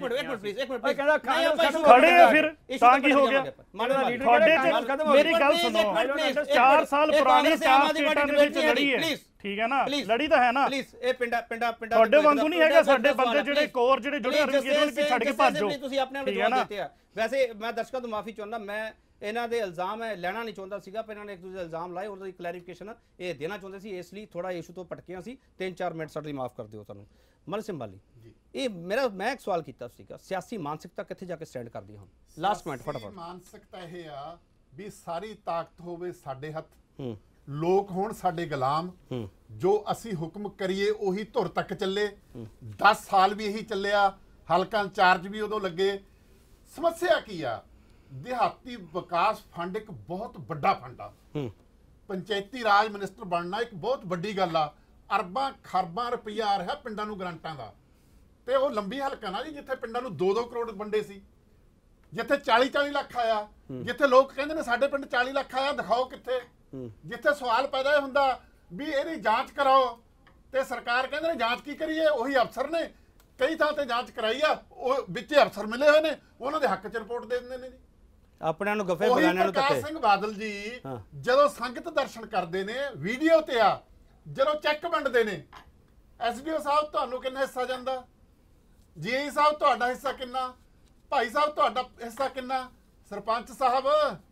ਖੜੇ ਆ ਫਿਰ ਤਾਂ ਕੀ ਹੋ ਗਿਆ, ਤੁਹਾਡੇ ਚ ਮੇਰੀ ਗੱਲ ਸੁਣੋ, ਚਾਰ ਸਾਲ ਪੁਰਾਣੀ ਚਾਰ ਸਟੇਟਾਂ ਦੇ ਵਿੱਚ ਲੜੀ ਹੈ, ਠੀਕ ਹੈ ਨਾ, ਲੜੀ ਤਾਂ ਹੈ ਨਾ, ਪਲੀਜ਼ ਇਹ ਪਿੰਡਾ ਪਿੰਡਾ ਪਿੰਡਾ ਤੁਹਾਡੇ ਵਾਂਗੂ ਨਹੀਂ ਹੈਗਾ, ਸਾਡੇ ਬੰਦੇ ਜਿਹੜੇ ਕੋਰ ਜਿਹੜੇ ਜੁੜੇ ਰੰਗੀਨ ਕਿ ਛੱਡ ਕੇ ਭੱਜੋ, ਤੁਸੀਂ ਆਪਣੇ ਆਪ ਨੂੰ ਜਵਾਬ ਦਿੱਤੇ ਆ। ਵੈਸੇ ਮੈਂ ਦਰਸ਼ਕਾਂ ਤੋਂ ਮਾਫੀ ਚਾਹੁੰਦਾ, ਮੈਂ ਇਹਨਾਂ ਦੇ ਇਲਜ਼ਾਮ ਹੈ ਲੈਣਾ ਨਹੀਂ ਚਾਹੁੰਦਾ ਸੀਗਾ, ਪਰ ਇਹਨਾਂ ਨੇ ਇੱਕ ਦੂਜੇ ਇਲਜ਼ਾਮ ਲਾਏ, ਉਹਦੀ ਕਲੈਰੀਫਿਕੇਸ਼ਨ ਇਹ ਦੇਣਾ ਚਾਹੁੰਦੇ ਸੀ, ਇਸ ਲਈ ਥੋੜਾ ਇਸ਼ੂ ਤੋਂ ਪਟਕਿਆ ਸੀ। ਤਿੰਨ ਚਾਰ ਮਿੰਟ ਸਾਡੇ ਲਈ ਮਾਫ ਕਰ ਦਿਓ ਤੁਹਾਨੂੰ। ਮਨ ਸਿੰਬਾਲੀ ਇਹ ਮੇਰਾ ਮੈਂ ਇੱਕ ਸਵਾਲ ਕੀਤਾ ਸੀਗਾ, ਸਿਆਸੀ ਮਾਨਸਿਕਤਾ ਕਿੱਥੇ ਜਾ ਕੇ ਸਟੈਂਡ ਕਰਦੀ ਹੁਣ? ਲਾਸਟ ਮਿੰਟ ਫਟਾਫਟ। ਮਾਨਸਿਕਤਾ ਇਹ ਆ ਵੀ ਸਾਰੀ ਤਾਕਤ ਹੋਵੇ ਸਾਡੇ ਹੱਥ, ਲੋਕ ਹੋਣ ਸਾਡੇ ਗੁਲਾਮ, ਜੋ ਅਸੀਂ ਹੁਕਮ ਕਰੀਏ ਉਹੀ ਧੁਰ ਤੱਕ ਚੱਲੇ। ਦਸ ਸਾਲ ਵੀ ਇਹੀ ਚੱਲਿਆ, ਹਲਕਾ ਇੰਚਾਰਜ ਵੀ ਉਦੋਂ ਲੱਗੇ। ਸਮੱਸਿਆ ਕੀ ਆ? ਦਿਹਾਤੀ ਵਿਕਾਸ ਫੰਡ ਇੱਕ ਬਹੁਤ ਵੱਡਾ ਫੰਡ ਆ, ਪੰਚਾਇਤੀ ਰਾਜ ਮਿਨਿਸਟਰ ਬਣਨਾ ਇੱਕ ਬਹੁਤ ਵੱਡੀ ਗੱਲ ਆ, ਅਰਬਾਂ ਖਰਬਾਂ ਰੁਪਈਆ ਆ ਰਿਹਾ ਪਿੰਡਾਂ ਨੂੰ ਗ੍ਰਾਂਟਾਂ ਦਾ, ਤੇ ਉਹ ਲੰਬੀ ਹਲਕਾ ਨਾ ਜੀ ਜਿੱਥੇ ਪਿੰਡਾਂ ਨੂੰ ਦੋ ਦੋ ਕਰੋੜ ਵੰਡੇ ਸੀ, ਜਿੱਥੇ ਚਾਲੀ ਚਾਲੀ ਲੱਖ ਆਇਆ, ਜਿੱਥੇ ਲੋਕ ਕਹਿੰਦੇ ਨੇ ਸਾਡੇ ਪਿੰਡ ਚਾਲੀ ਲੱਖ ਆਇਆ, ਦਿਖਾਓ ਕਿੱਥੇ, ਜਿੱਥੇ ਸਵਾਲ ਪੈਦਾ ਹੁੰਦਾ ਵੀ ਇਹਦੀ ਜਾਂਚ ਕਰਾਓ ਤੇ ਸਰਕਾਰ ਕਹਿੰਦੇ ਨੇ ਜਾਂਚ ਕੀ ਕਰੀਏ, ਉਹੀ ਅਫਸਰ ਨੇ ਕਈ ਥਾਂ ਤੇ ਜਾਂਚ ਕਰਾਈ ਆ, ਉਹ ਵਿੱਚ ਅਫਸਰ ਮਿਲੇ ਹੋਏ ਨੇ, ਉਹਨਾਂ ਦੇ ਹੱਕ 'ਚ ਰਿਪੋਰਟ ਦੇ ਦਿੰਦੇ ਨੇ ਜੀ, ਆਪਣਿਆਂ ਨੂੰ ਗੱਫੇ ਬਗਾਨਿਆਂ ਨੂੰ ਧੱਕੇ। ਪ੍ਰਕਾਸ਼ ਸਿੰਘ ਬਾਦਲ ਜੀ ਜਦੋਂ ਸੰਗਤ ਦਰਸ਼ਨ ਕਰਦੇ ਨੇ ਵੀਡੀਓ ਤੇ ਆ, ਜਦੋਂ ਚੈੱਕ ਵੰਡਦੇ ਨੇ, ਐਸਡੀਓ ਸਾਹਿਬ ਤੁਹਾਨੂੰ ਕਿੰਨਾ ਹਿੱਸਾ ਜਾਂਦਾ, ਜੀਆਈ ਸਾਹਿਬ ਤੁਹਾਡਾ ਹਿੱਸਾ ਕਿੰਨਾ, ਭਾਈ ਸਾਹਿਬ ਤੁਹਾਡਾ ਹਿੱਸਾ ਕਿੰਨਾ, ਸਰਪੰਚ ਸਾਹਿਬ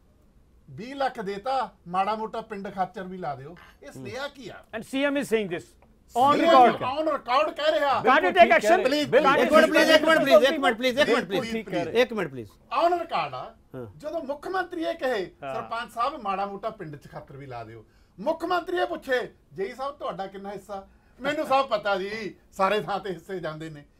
ਵੀਹ ਲੱਖ ਦੇਤਾ, ਮਾੜਾ ਮੋਟਾ ਪਿੰਡ ਖਾਚਰ ਵੀ ਲਾ ਦਿਓ, ਇਹ ਸਨੇਹਾ ਕੀ ਆ? And CM is saying this on record, on record ਕਹਿ ਰਿਹਾ, can't you take action please, ਇੱਕ ਮਿੰਟ ਪਲੀਜ਼ ਇੱਕ ਮਿੰਟ ਪਲੀਜ਼ ਇੱਕ ਮਿੰਟ ਪਲੀਜ਼ ਇੱਕ ਮਿੰਟ ਪਲੀਜ਼ ਇੱਕ ਮਿੰਟ ਪਲੀਜ਼ ਔਨ ਰਿਕਾਰਡ ਆ। ਜਦੋਂ ਮੁੱਖ ਮੰਤਰੀ ਇਹ ਕਹੇ ਸਰਪੰਚ ਸਾਹਿਬ ਮਾੜਾ ਮੋਟਾ ਪਿੰਡ 'ਚ ਖਾਤਰ ਵੀ ਲਾ ਦਿਓ, ਮੁੱਖ ਮੰਤਰੀ ਇਹ ਪੁੱਛੇ ਜੇਈ ਸਾਹਿਬ ਤੁਹਾਡਾ ਕਿੰਨਾ ਹਿੱਸਾ, ਮੈਨੂੰ ਸਭ ਪਤਾ ਜੀ ਸਾਰੇ ਥਾਂ ਤੇ ਹਿੱਸੇ ਜਾਂਦੇ ਨੇ।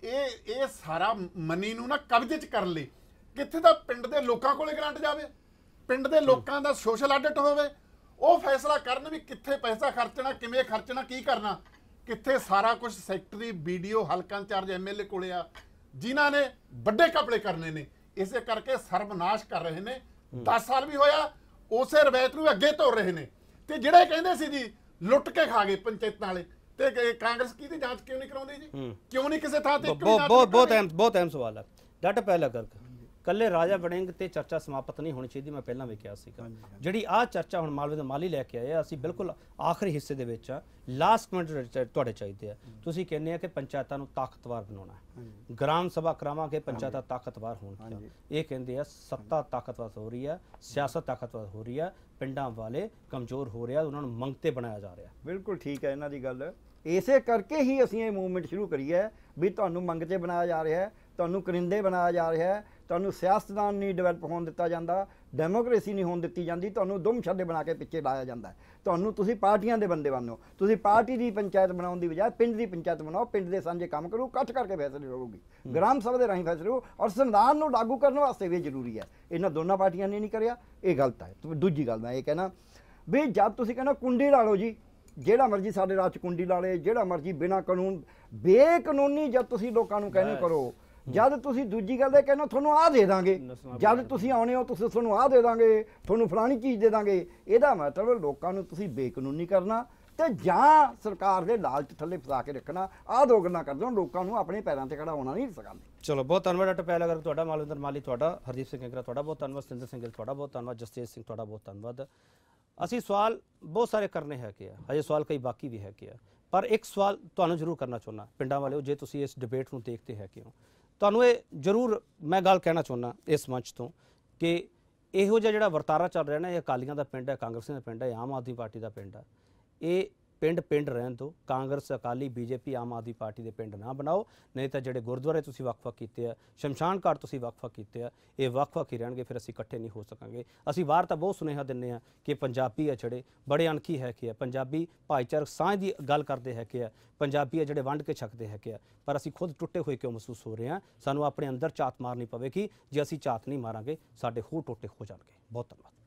ਇਹ ਇਹ ਸਾਰਾ ਮਨੀ ਨੂੰ ਨਾ ਕਬਜ਼ੇ 'ਚ ਕਰਨ ਲਈ ਕਿੱਥੇ ਤਾਂ ਪਿੰਡ ਦੇ ਲੋਕਾਂ ਕੋਲੇ ਗ੍ਰਾਂਟ ਜਾਵੇ, ਪਿੰਡ ਦੇ ਲੋਕਾਂ ਦਾ ਸੋਸ਼ਲ ਆਡਿਟ ਹੋਵੇ, ਉਹ ਫੈਸਲਾ ਕਰਨ ਵੀ ਕਿੱਥੇ ਪੈਸਾ ਖਰਚਣਾ, ਕਿਵੇਂ ਖਰਚਣਾ, ਕੀ ਕਰਨਾ, ਕਿੱਥੇ ਸਾਰਾ ਕੁਝ ਸੈਕਟਰੀ ਵੀਡੀਓ ਹਲਕਾ ਇੰਚਾਰਜ ਐਮਐਲਏ ਕੋਲੇ ਆ, ਜਿਨ੍ਹਾਂ ਨੇ ਵੱਡੇ ਕਪੜੇ ਕਰਨੇ ਨੇ, ਇਸੇ ਕਰਕੇ ਸਰਬਨਾਸ਼ ਕਰ ਰਹੇ ਨੇ। ਦਸ ਸਾਲ ਵੀ ਹੋਇਆ ਉਸੇ ਰਵਾਇਤ ਨੂੰ ਅੱਗੇ ਤੋਰ ਰਹੇ ਨੇ, ਤੇ ਜਿਹੜੇ ਕਹਿੰਦੇ ਸੀ ਜੀ ਲੁੱਟ ਕੇ ਖਾ ਗਏ ਪੰਚਾਇਤਾਂ ਵਾਲੇ, ਤੇ ਕਾਂਗਰਸ ਕੀ ਦੀ ਜਾਂਚ ਕਿਉਂ ਨਹੀਂ ਕਰਾਉਂਦੀ ਜੀ, ਕਿਉਂ ਨਹੀਂ ਕਿਸੇ ਥਾਂ ਤੇ? ਬਹੁਤ ਬਹੁਤ ਅਹਿਮ ਬਹੁਤ ਅਹਿਮ ਸਵਾਲ ਹੈ ਡਾਕਟਰ ਪਹਿਲਾ ਕਰਕੇ ਕੱਲੇ ਰਾਜਾ ਵੜਿੰਗ ਤੇ ਚਰਚਾ ਸਮਾਪਤ ਨਹੀਂ ਹੋਣੀ ਚਾਹੀਦੀ, ਮੈਂ ਪਹਿਲਾਂ ਵੀ ਕਿਹਾ ਸੀਗਾ। ਜਿਹੜੀ ਆਹ ਚਰਚਾ ਹੁਣ ਮਾਲਵੇ ਦੇ ਮਾਲੀ ਲੈ ਕੇ ਆਏ ਆ, ਅਸੀਂ ਬਿਲਕੁਲ ਆਖਰੀ ਹਿੱਸੇ ਦੇ ਵਿੱਚ ਆ, ਲਾਸਟ ਮਿੰਟ ਤੁਹਾਡੇ ਚਾਹੀਦੇ ਆ। ਤੁਸੀਂ ਕਹਿੰਦੇ ਆ ਕਿ ਪੰਚਾਇਤਾਂ ਨੂੰ ਤਾਕਤਵਰ ਬਣਾਉਣਾ ਹੈ, ਗ੍ਰਾਮ ਸਭਾ ਕਰਾਵਾਂਗੇ ਪੰਚਾਇਤਾਂ ਤਾਕਤਵਰ ਹੋਣਗੀਆਂ, ਇਹ ਕਹਿੰਦੇ ਆ ਸੱਤਾ ਤਾਕਤਵਰ ਹੋ ਰਹੀ ਹੈ, ਸਿਆਸਤ ਤਾਕਤਵਰ ਹੋ ਰਹੀ ਹੈ, ਪਿੰਡਾਂ ਵਾਲੇ ਕਮਜ਼ੋਰ ਹੋ ਰਿਹਾ, ਉਹਨਾਂ ਨੂੰ ਮੰਗਤੇ ਬਣਾਇਆ ਜਾ ਰਿਹਾ। ਬਿਲਕੁਲ ਠੀਕ ਹੈ ਇਹਨਾਂ ਦੀ ਗੱਲ, ਇਸੇ ਕਰਕੇ ਹੀ ਅਸੀਂ ਇਹ ਮੂਵਮੈਂਟ ਸ਼ੁਰੂ ਕਰੀ ਹੈ ਵੀ ਤੁਹਾਨੂੰ ਮੰਗਤੇ ਬਣਾਇਆ ਜਾ ਰਿਹਾ ਹੈ, ਤੁਹਾਨੂੰ ਕਰਿੰਦੇ ਬਣਾਇਆ ਜਾ ਰਿਹਾ ਹੈ, ਤੁਹਾਨੂੰ ਸਿਆਸਤਦਾਨ ਨਹੀਂ ਡਿਵੈਲਪ ਹੋਣ ਦਿੱਤਾ ਜਾਂਦਾ, ਡੈਮੋਕ੍ਰੇਸੀ ਨਹੀਂ ਹੋਣ ਦਿੱਤੀ ਜਾਂਦੀ, ਤੁਹਾਨੂੰ ਦੁਮ ਛੱਡੇ ਬਣਾ ਕੇ ਪਿੱਛੇ ਲਾਇਆ ਜਾਂਦਾ, ਤੁਹਾਨੂੰ ਤੁਸੀਂ ਪਾਰਟੀਆਂ ਦੇ ਬੰਦੇ ਬਣੋ, ਤੁਸੀਂ ਪਾਰਟੀ ਦੀ ਪੰਚਾਇਤ ਬਣਾਉਣ ਦੀ ਬਜਾਏ ਪਿੰਡ ਦੀ ਪੰਚਾਇਤ ਬਣਾਓ, ਪਿੰਡ ਦੇ ਸਾਂਝੇ ਕੰਮ ਕਰੋ, ਇਕੱਠ ਕਰਕੇ ਫੈਸਲੇ ਲਓਗੀ, ਗ੍ਰਾਮ ਸਭਾ ਦੇ ਰਾਹੀਂ ਫੈਸਲੇ ਲਓ, ਔਰ ਸੰਵਿਧਾਨ ਨੂੰ ਲਾਗੂ ਕਰਨ ਵਾਸਤੇ ਵੀ ਜ਼ਰੂਰੀ ਹੈ। ਇਹਨਾਂ ਦੋਨਾਂ ਪਾਰਟੀਆਂ ਨੇ ਨਹੀਂ ਕਰਿਆ, ਇਹ ਗਲਤ ਹੈ। ਦੂਜੀ ਗੱਲ ਮੈਂ ਇਹ ਕਹਿਣਾ ਵੀ ਜਦ ਤੁਸੀਂ ਕਹਿੰਦਾ ਕੁੰਡੀ ਲਾ ਲਓ ਜੀ, ਜਿਹੜਾ ਮਰਜ਼ੀ ਸਾਡੇ ਰਾਜ 'ਚ ਕੁੰਡੀ ਲਾ ਲੇ, ਜਿਹੜਾ ਮਰਜ਼ੀ ਬਿਨਾਂ ਕਾਨੂੰਨ ਬੇਕਾਨੂੰਨੀ ਜਦ ਤੁਸੀਂ ਲੋਕਾਂ ਨੂੰ ਕਹਿੰਦੇ ਕਰੋ, ਜਦ ਤੁਸੀਂ ਦੂਜੀ ਗੱਲ ਇਹ ਕਹਿੰਦੇ ਤੁਹਾਨੂੰ ਆਹ ਦੇ ਦਾਂਗੇ, ਜਦ ਤੁਸੀਂ ਆਉਣੇ ਹੋ ਤੁਸੀਂ ਤੁਹਾਨੂੰ ਆਹ ਦੇ ਦਾਂਗੇ, ਤੁਹਾਨੂੰ ਫਲਾਣੀ ਚੀਜ਼ ਦੇ ਦਾਂਗੇ, ਇਹਦਾ ਮਤਲਬ ਲੋਕਾਂ ਨੂੰ ਤੁਸੀਂ ਬੇਕਾਨੂੰਨੀ ਕਰਨਾ, ਤੇ ਜਾਂ ਸਰਕਾਰ ਦੇ ਲਾਲਚ ਥੱਲੇ ਫਸਾ ਕੇ ਰੱਖਣਾ। ਆਹ ਦੋ ਗੱਲਾਂ ਕਰਦੇ ਹੋ, ਲੋਕਾਂ ਨੂੰ ਆਪਣੇ ਪੈਰਾਂ ਤੇ ਖੜਾ ਹੋਣਾ ਨਹੀਂ ਸਿਖਾਉਂਦੇ। ਚਲੋ ਬਹੁਤ ਧੰਨਵਾਦ ਡਾਕਟਰ ਪਹਿਲ ਅਗਰ ਤੁਹਾਡਾ, ਮਾਲਵਿੰਦਰ ਮਾਲੀ ਤੁਹਾਡਾ, ਹਰਦੀਪ ਸਿੰਘ ਕੰਗਰਾ ਤੁਹਾਡਾ ਬਹੁਤ ਧੰਨਵਾਦ, ਸਿੰਦਰ ਸਿੰਘ ਗਿੱਲ ਤੁਹਾਡਾ ਬਹੁਤ ਧੰਨਵਾਦ, ਜਸਤੇਜ ਸਿੰਘ ਤੁਹਾਡਾ ਬਹੁਤ ਧੰਨਵਾਦ। ਅਸੀਂ ਸਵਾਲ ਬਹੁਤ ਸਾਰੇ ਕਰਨੇ ਹੈਗੇ ਆ, ਹਜੇ ਸਵਾਲ ਕਈ ਬਾਕੀ ਵੀ ਹੈਗੇ ਆ, ਪਰ ਇੱਕ ਸਵਾਲ ਤੁਹਾਨੂੰ ਜ਼ਰੂਰ ਕਰਨਾ ਚਾਹੁੰਦਾ ਪਿੰਡਾਂ ਵਾਲਿਓ, ਜੇ ਤੁਸੀਂ ਇਸ ਡਿਬੇਟ ਨੂੰ ਦੇਖਦੇ ਹੈਗੇ ਹੋ, ਤੁਹਾਨੂੰ ਇਹ ਜ਼ਰੂਰ ਮੈਂ ਗੱਲ ਕਹਿਣਾ ਚਾਹੁੰਦਾ ਇਸ ਮੰਚ ਤੋਂ ਕਿ ਇਹੋ ਜਿਹਾ ਜਿਹੜਾ ਵਰਤਾਰਾ ਚੱਲ ਰਿਹਾ ਨਾ, ਇਹ ਅਕਾਲੀਆਂ ਦਾ ਪਿੰਡ ਹੈ, ਕਾਂਗਰਸੀਆਂ ਦਾ ਪਿੰਡ ਹੈ, ਆਮ ਆਦਮੀ ਪਾਰਟੀ ਦਾ ਪਿੰਡ ਹੈ। ਇਹ ਪਿੰਡ ਪਿੰਡ ਰਹਿਣ ਤੋਂ ਕਾਂਗਰਸ, ਅਕਾਲੀ, ਬੀਜੇਪੀ, ਆਮ ਆਦਮੀ ਪਾਰਟੀ ਦੇ ਪਿੰਡ ਨਾ ਬਣਾਓ, ਨਹੀਂ ਤਾਂ ਜਿਹੜੇ ਗੁਰਦੁਆਰੇ ਤੁਸੀਂ ਵੱਖ-ਵੱਖ ਕੀਤੇ ਆ, ਸ਼ਮਸ਼ਾਨ ਘਾਟ ਤੁਸੀਂ ਵੱਖ-ਵੱਖ ਕੀਤੇ ਆ, ਇਹ ਵੱਖ-ਵੱਖ ਹੀ ਰਹਿਣਗੇ, ਫਿਰ ਅਸੀਂ ਇਕੱਠੇ ਨਹੀਂ ਹੋ ਸਕਾਂਗੇ। ਅਸੀਂ ਬਾਹਰ ਤਾਂ ਬਹੁਤ ਸੁਨੇਹਾ ਦਿੰਦੇ ਆ ਕਿ ਪੰਜਾਬੀ ਆ ਜਿਹੜੇ ਬੜੇ ਅਣਖੀ ਹੈਗੇ ਆ, ਪੰਜਾਬੀ ਭਾਈਚਾਰਕ ਸਾਂਝ ਦੀ ਗੱਲ ਕਰਦੇ ਹੈਗੇ ਆ, ਪੰਜਾਬੀ ਆ ਜਿਹੜੇ ਵੰਡ ਕੇ ਛਕਦੇ ਹੈਗੇ ਆ, ਪਰ ਅਸੀਂ ਖੁਦ ਟੁੱਟੇ ਹੋਏ ਕਿਉਂ ਮਹਿਸੂਸ ਹੋ ਰਹੇ ਹਾਂ? ਸਾਨੂੰ ਆਪਣੇ ਅੰਦਰ ਝਾਤ ਮਾਰਨੀ ਪਵੇਗੀ। ਜੇ ਅਸੀਂ ਝਾਤ ਨਹੀਂ ਮਾਰਾਂਗੇ ਸਾਡੇ ਹੋਰ ਟੋਟੇ ਹੋ ਜਾਣਗੇ। ਬਹੁਤ ਧੰਨਵਾਦ।